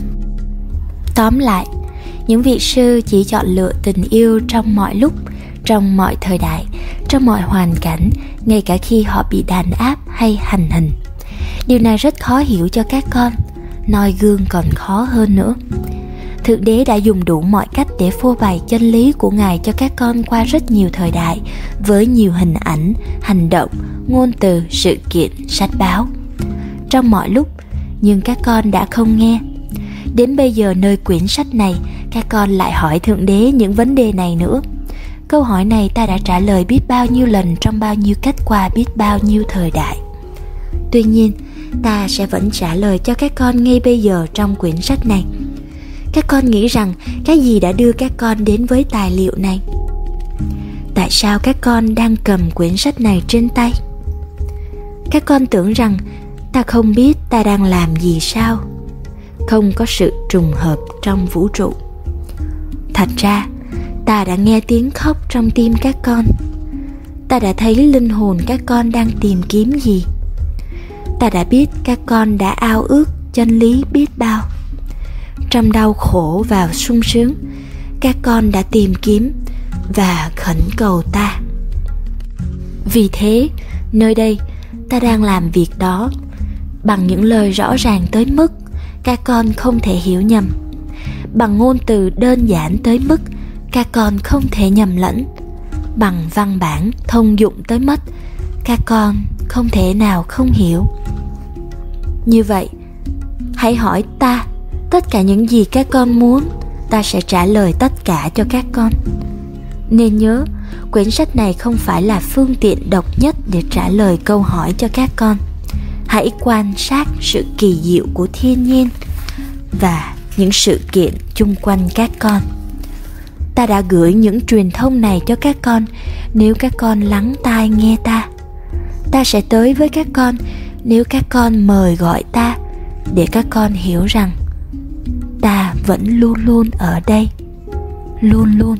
Tóm lại, những vị sư chỉ chọn lựa tình yêu trong mọi lúc, trong mọi thời đại, trong mọi hoàn cảnh, ngay cả khi họ bị đàn áp hay hành hình. Điều này rất khó hiểu cho các con, noi gương còn khó hơn nữa. Thượng Đế đã dùng đủ mọi cách để phô bày chân lý của Ngài cho các con qua rất nhiều thời đại, với nhiều hình ảnh, hành động, ngôn từ, sự kiện, sách báo. Trong mọi lúc, nhưng các con đã không nghe. Đến bây giờ nơi quyển sách này, các con lại hỏi Thượng Đế những vấn đề này nữa. Câu hỏi này ta đã trả lời biết bao nhiêu lần trong bao nhiêu cách qua biết bao nhiêu thời đại. Tuy nhiên, ta sẽ vẫn trả lời cho các con ngay bây giờ trong quyển sách này. Các con nghĩ rằng cái gì đã đưa các con đến với tài liệu này? Tại sao các con đang cầm quyển sách này trên tay? Các con tưởng rằng ta không biết ta đang làm gì sao? Không có sự trùng hợp trong vũ trụ. Thật ra, ta đã nghe tiếng khóc trong tim các con. Ta đã thấy linh hồn các con đang tìm kiếm gì. Ta đã biết các con đã ao ước chân lý biết bao. Trong đau khổ và sung sướng, các con đã tìm kiếm và khẩn cầu ta. Vì thế, nơi đây, ta đang làm việc đó bằng những lời rõ ràng tới mức các con không thể hiểu nhầm, bằng ngôn từ đơn giản tới mức các con không thể nhầm lẫn, bằng văn bản thông dụng tới mức các con không thể nào không hiểu. Như vậy, hãy hỏi ta tất cả những gì các con muốn, ta sẽ trả lời tất cả cho các con. Nên nhớ, quyển sách này không phải là phương tiện độc nhất để trả lời câu hỏi cho các con. Hãy quan sát sự kỳ diệu của thiên nhiên và những sự kiện chung quanh các con. Ta đã gửi những truyền thông này cho các con nếu các con lắng tai nghe ta. Ta sẽ tới với các con nếu các con mời gọi ta, để các con hiểu rằng ta vẫn luôn luôn ở đây, luôn luôn.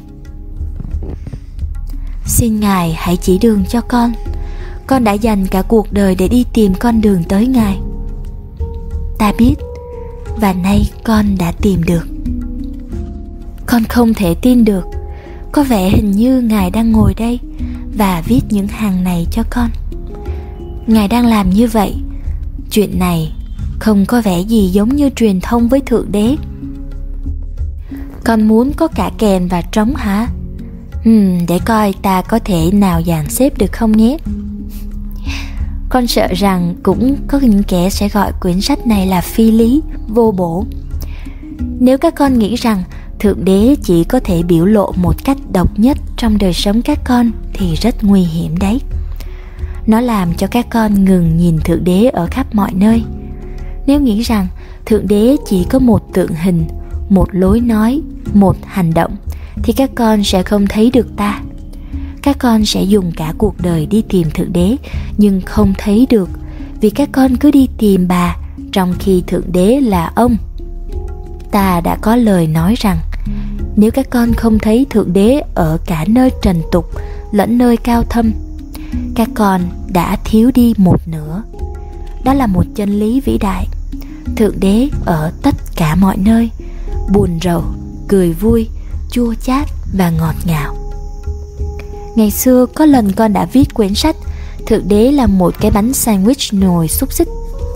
Xin Ngài hãy chỉ đường cho con. Con đã dành cả cuộc đời để đi tìm con đường tới Ngài. Ta biết, và nay con đã tìm được. Con không thể tin được. Có vẻ hình như Ngài đang ngồi đây và viết những hàng này cho con. Ngài đang làm như vậy. Chuyện này không có vẻ gì giống như truyền thông với Thượng Đế. Con muốn có cả kèn và trống hả? Hmm, để coi ta có thể nào dàn xếp được không nhé. Con sợ rằng cũng có những kẻ sẽ gọi quyển sách này là phi lý, vô bổ. Nếu các con nghĩ rằng Thượng Đế chỉ có thể biểu lộ một cách độc nhất trong đời sống các con thì rất nguy hiểm đấy. Nó làm cho các con ngừng nhìn Thượng Đế ở khắp mọi nơi. Nếu nghĩ rằng Thượng Đế chỉ có một tượng hình, một lối nói, một hành động, thì các con sẽ không thấy được ta. các con sẽ dùng cả cuộc đời đi tìm Thượng Đế nhưng không thấy được, vì các con cứ đi tìm bà trong khi Thượng Đế là ông. Ta đã có lời nói rằng, nếu các con không thấy Thượng Đế ở cả nơi trần tục lẫn nơi cao thâm, các con đã thiếu đi một nửa. Đó là một chân lý vĩ đại. Thượng Đế ở tất cả mọi nơi, buồn rầu, cười vui, chua chát và ngọt ngào. Ngày xưa có lần con đã viết quyển sách Thượng Đế là một cái bánh sandwich nồi xúc xích.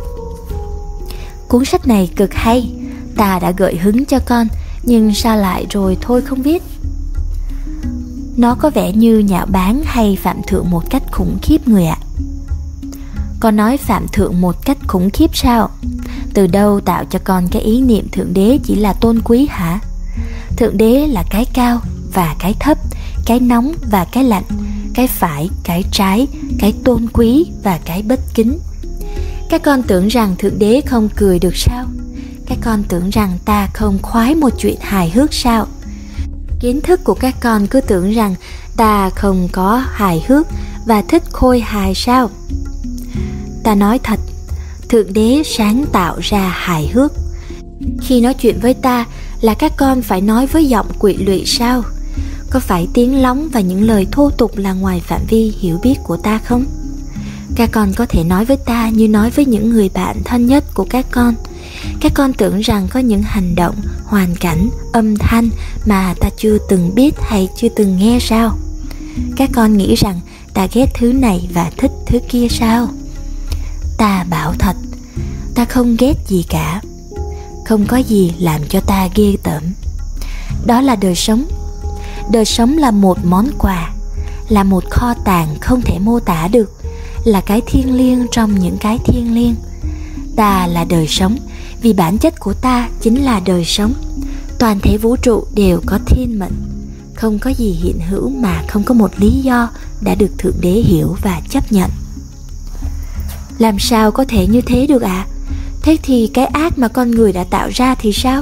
Cuốn sách này cực hay, ta đã gợi hứng cho con, nhưng sao lại rồi thôi không viết. Nó có vẻ như nhạo báng hay phạm thượng một cách khủng khiếp người ạ. Con nói phạm thượng một cách khủng khiếp sao? Từ đâu tạo cho con cái ý niệm Thượng Đế chỉ là tôn quý hả? Thượng Đế là cái cao và cái thấp, cái nóng và cái lạnh, cái phải, cái trái, cái tôn quý và cái bất kính. Các con tưởng rằng Thượng Đế không cười được sao? Các con tưởng rằng ta không khoái một chuyện hài hước sao? Kiến thức của các con cứ tưởng rằng ta không có hài hước và thích khôi hài sao? Ta nói thật, Thượng Đế sáng tạo ra hài hước. Khi nói chuyện với ta là các con phải nói với giọng quỵ lụy sao? Có phải tiếng lóng và những lời thô tục là ngoài phạm vi hiểu biết của ta không? Các con có thể nói với ta như nói với những người bạn thân nhất của các con. Các con tưởng rằng có những hành động, hoàn cảnh, âm thanh mà ta chưa từng biết hay chưa từng nghe sao? Các con nghĩ rằng ta ghét thứ này và thích thứ kia sao? Ta bảo thật, ta không ghét gì cả. Không có gì làm cho ta ghê tởm. Đó là đời sống. Đời sống là một món quà, là một kho tàng không thể mô tả được, là cái thiêng liêng trong những cái thiêng liêng. Ta là đời sống, vì bản chất của ta chính là đời sống. Toàn thể vũ trụ đều có thiên mệnh. Không có gì hiện hữu mà không có một lý do đã được Thượng Đế hiểu và chấp nhận. Làm sao có thể như thế được ạ? À? Thế thì cái ác mà con người đã tạo ra thì sao?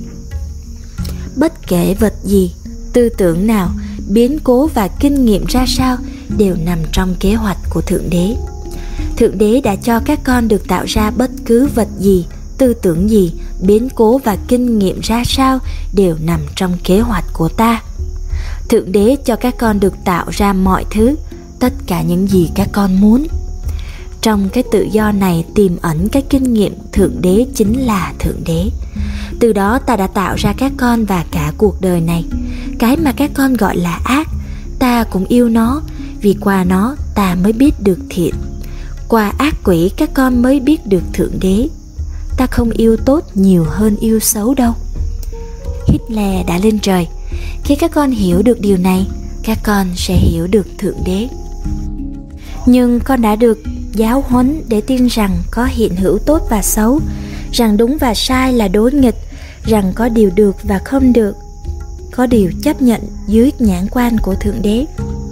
Bất kể vật gì, tư tưởng nào, biến cố và kinh nghiệm ra sao đều nằm trong kế hoạch của Thượng Đế. Thượng Đế đã cho các con được tạo ra bất cứ vật gì, tư tưởng gì, biến cố và kinh nghiệm ra sao đều nằm trong kế hoạch của ta. Thượng Đế cho các con được tạo ra mọi thứ, tất cả những gì các con muốn. Trong cái tự do này tiềm ẩn cái kinh nghiệm Thượng Đế chính là Thượng Đế. Từ đó ta đã tạo ra các con và cả cuộc đời này. Cái mà các con gọi là ác, ta cũng yêu nó, vì qua nó ta mới biết được thiện. Qua ác quỷ các con mới biết được Thượng Đế. Ta không yêu tốt nhiều hơn yêu xấu đâu. Hitler đã lên trời. Khi các con hiểu được điều này, các con sẽ hiểu được Thượng Đế. Nhưng con đã được giáo huấn để tin rằng có hiện hữu tốt và xấu, rằng đúng và sai là đối nghịch, rằng có điều được và không được, có điều chấp nhận dưới nhãn quan của Thượng Đế.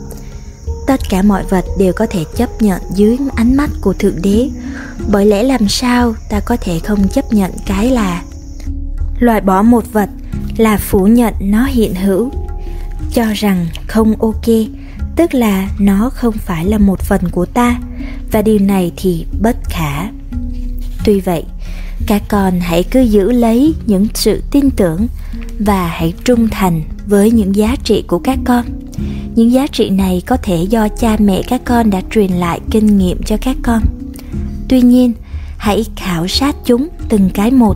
Tất cả mọi vật đều có thể chấp nhận dưới ánh mắt của Thượng Đế. Bởi lẽ làm sao ta có thể không chấp nhận cái là loại bỏ một vật là phủ nhận nó hiện hữu, cho rằng không ok, tức là nó không phải là một phần của ta, và điều này thì bất khả. Tuy vậy, các con hãy cứ giữ lấy những sự tin tưởng và hãy trung thành với những giá trị của các con. Những giá trị này có thể do cha mẹ các con đã truyền lại kinh nghiệm cho các con. Tuy nhiên, hãy khảo sát chúng từng cái một,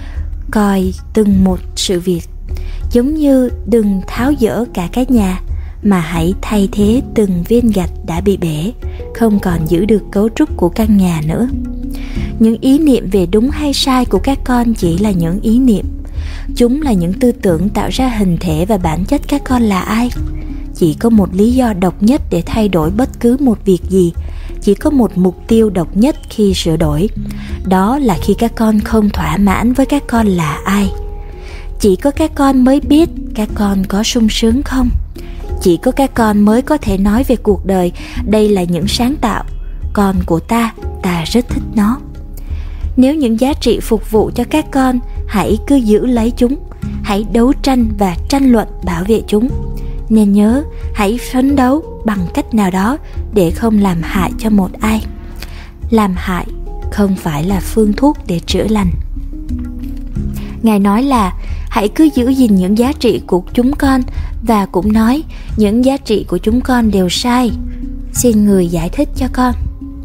coi từng một sự việc, giống như đừng tháo dỡ cả cái nhà, mà hãy thay thế từng viên gạch đã bị bể, không còn giữ được cấu trúc của căn nhà nữa. Những ý niệm về đúng hay sai của các con chỉ là những ý niệm. Chúng là những tư tưởng tạo ra hình thể và bản chất các con là ai. Chỉ có một lý do độc nhất để thay đổi bất cứ một việc gì, chỉ có một mục tiêu độc nhất khi sửa đổi. Đó là khi các con không thỏa mãn với các con là ai. Chỉ có các con mới biết các con có sung sướng không. Chỉ có các con mới có thể nói về cuộc đời, đây là những sáng tạo, con của ta, ta rất thích nó. Nếu những giá trị phục vụ cho các con, hãy cứ giữ lấy chúng, hãy đấu tranh và tranh luận bảo vệ chúng. Nên nhớ, hãy phấn đấu bằng cách nào đó để không làm hại cho một ai. Làm hại không phải là phương thuốc để chữa lành. Ngài nói là hãy cứ giữ gìn những giá trị của chúng con, và cũng nói những giá trị của chúng con đều sai. Xin người giải thích cho con.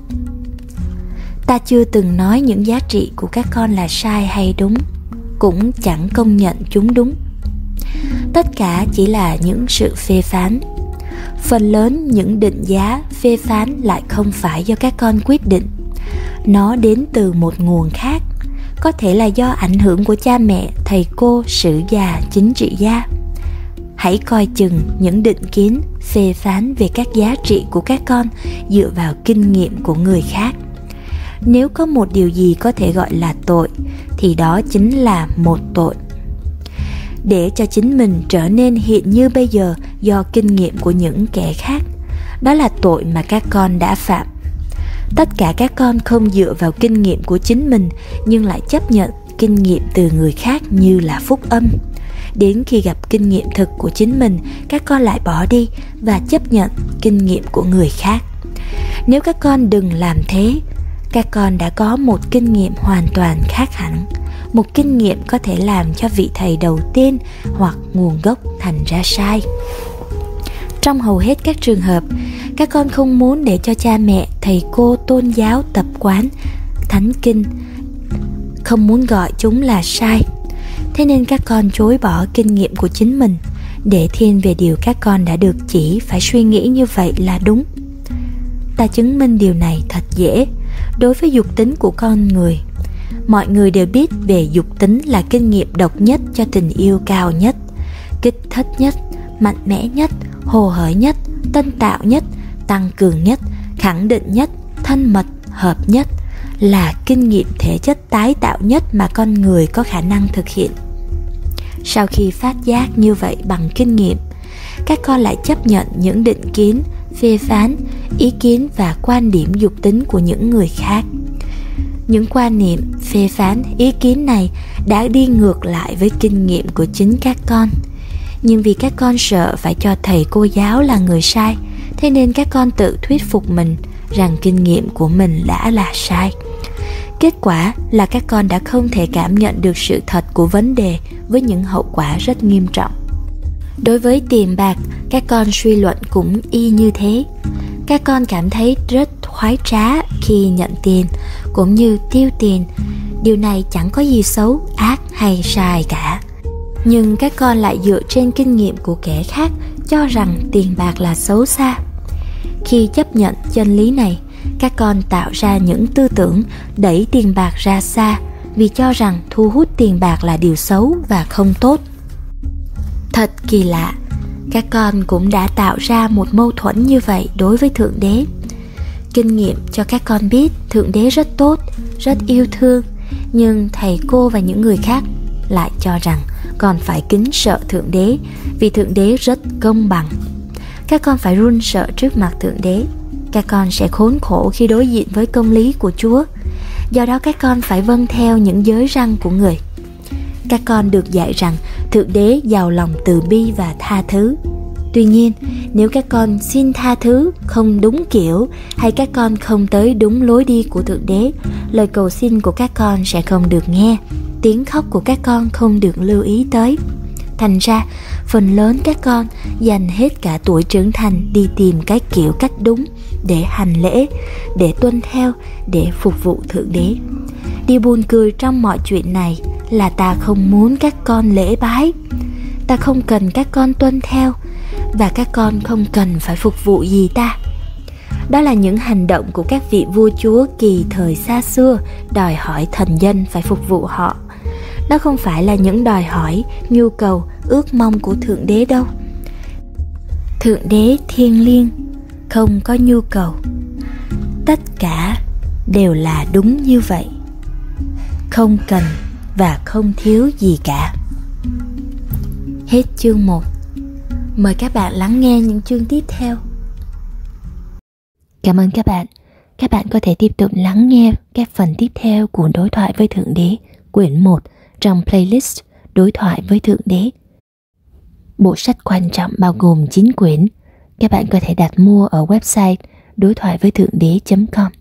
Ta chưa từng nói những giá trị của các con là sai hay đúng, cũng chẳng công nhận chúng đúng. Tất cả chỉ là những sự phê phán. Phần lớn những định giá, phê phán lại không phải do các con quyết định. Nó đến từ một nguồn khác, có thể là do ảnh hưởng của cha mẹ, thầy cô, sử gia, chính trị gia. Hãy coi chừng những định kiến, phê phán về các giá trị của các con dựa vào kinh nghiệm của người khác. Nếu có một điều gì có thể gọi là tội, thì đó chính là một tội. Để cho chính mình trở nên hiện như bây giờ do kinh nghiệm của những kẻ khác, đó là tội mà các con đã phạm. Tất cả các con không dựa vào kinh nghiệm của chính mình, nhưng lại chấp nhận kinh nghiệm từ người khác như là phúc âm. Đến khi gặp kinh nghiệm thực của chính mình, các con lại bỏ đi và chấp nhận kinh nghiệm của người khác. Nếu các con đừng làm thế, các con đã có một kinh nghiệm hoàn toàn khác hẳn, một kinh nghiệm có thể làm cho vị thầy đầu tiên hoặc nguồn gốc thành ra sai. Trong hầu hết các trường hợp, các con không muốn để cho cha mẹ, thầy cô, tôn giáo, tập quán, thánh kinh, không muốn gọi chúng là sai. Thế nên các con chối bỏ kinh nghiệm của chính mình để thiên về điều các con đã được chỉ phải suy nghĩ như vậy là đúng. Ta chứng minh điều này thật dễ. Đối với dục tính của con người, mọi người đều biết về dục tính là kinh nghiệm độc nhất cho tình yêu cao nhất, kích thích nhất, mạnh mẽ nhất, hồ hởi nhất, tân tạo nhất, tăng cường nhất, khẳng định nhất, thân mật, hợp nhất, là kinh nghiệm thể chất tái tạo nhất mà con người có khả năng thực hiện. Sau khi phát giác như vậy bằng kinh nghiệm, các con lại chấp nhận những định kiến, phê phán, ý kiến và quan điểm dục tính của những người khác. Những quan niệm, phê phán, ý kiến này đã đi ngược lại với kinh nghiệm của chính các con. Nhưng vì các con sợ phải cho thầy cô giáo là người sai, thế nên các con tự thuyết phục mình rằng kinh nghiệm của mình đã là sai. Kết quả là các con đã không thể cảm nhận được sự thật của vấn đề với những hậu quả rất nghiêm trọng. Đối với tiền bạc, các con suy luận cũng y như thế. Các con cảm thấy rất khoái trá khi nhận tiền, cũng như tiêu tiền. Điều này chẳng có gì xấu, ác hay sai cả. Nhưng các con lại dựa trên kinh nghiệm của kẻ khác cho rằng tiền bạc là xấu xa. Khi chấp nhận chân lý này, các con tạo ra những tư tưởng đẩy tiền bạc ra xa, vì cho rằng thu hút tiền bạc là điều xấu và không tốt. Thật kỳ lạ, các con cũng đã tạo ra một mâu thuẫn như vậy đối với Thượng Đế. Kinh nghiệm cho các con biết Thượng Đế rất tốt, rất yêu thương, nhưng thầy cô và những người khác lại cho rằng còn phải kính sợ Thượng Đế, vì Thượng Đế rất công bằng. Các con phải run sợ trước mặt Thượng Đế. Các con sẽ khốn khổ khi đối diện với công lý của Chúa. Do đó các con phải vâng theo những giới răn của người. Các con được dạy rằng Thượng Đế giàu lòng từ bi và tha thứ. Tuy nhiên, nếu các con xin tha thứ không đúng kiểu, hay các con không tới đúng lối đi của Thượng Đế, lời cầu xin của các con sẽ không được nghe, tiếng khóc của các con không được lưu ý tới. Thành ra, phần lớn các con dành hết cả tuổi trưởng thành đi tìm cái kiểu cách đúng để hành lễ, để tuân theo, để phục vụ Thượng Đế. Điều buồn cười trong mọi chuyện này là ta không muốn các con lễ bái. Ta không cần các con tuân theo, và các con không cần phải phục vụ gì ta. Đó là những hành động của các vị vua chúa kỳ thời xa xưa đòi hỏi thần dân phải phục vụ họ. Đó không phải là những đòi hỏi, nhu cầu, ước mong của Thượng Đế đâu. Thượng Đế thiêng liêng, không có nhu cầu. Tất cả đều là đúng như vậy, không cần và không thiếu gì cả. Hết chương một. Mời các bạn lắng nghe những chương tiếp theo. Cảm ơn các bạn. Các bạn có thể tiếp tục lắng nghe các phần tiếp theo của Đối thoại với Thượng Đế, quyển một trong playlist Đối thoại với Thượng Đế. Bộ sách quan trọng bao gồm chín quyển. Các bạn có thể đặt mua ở website đối thoại với thượng đế chấm com.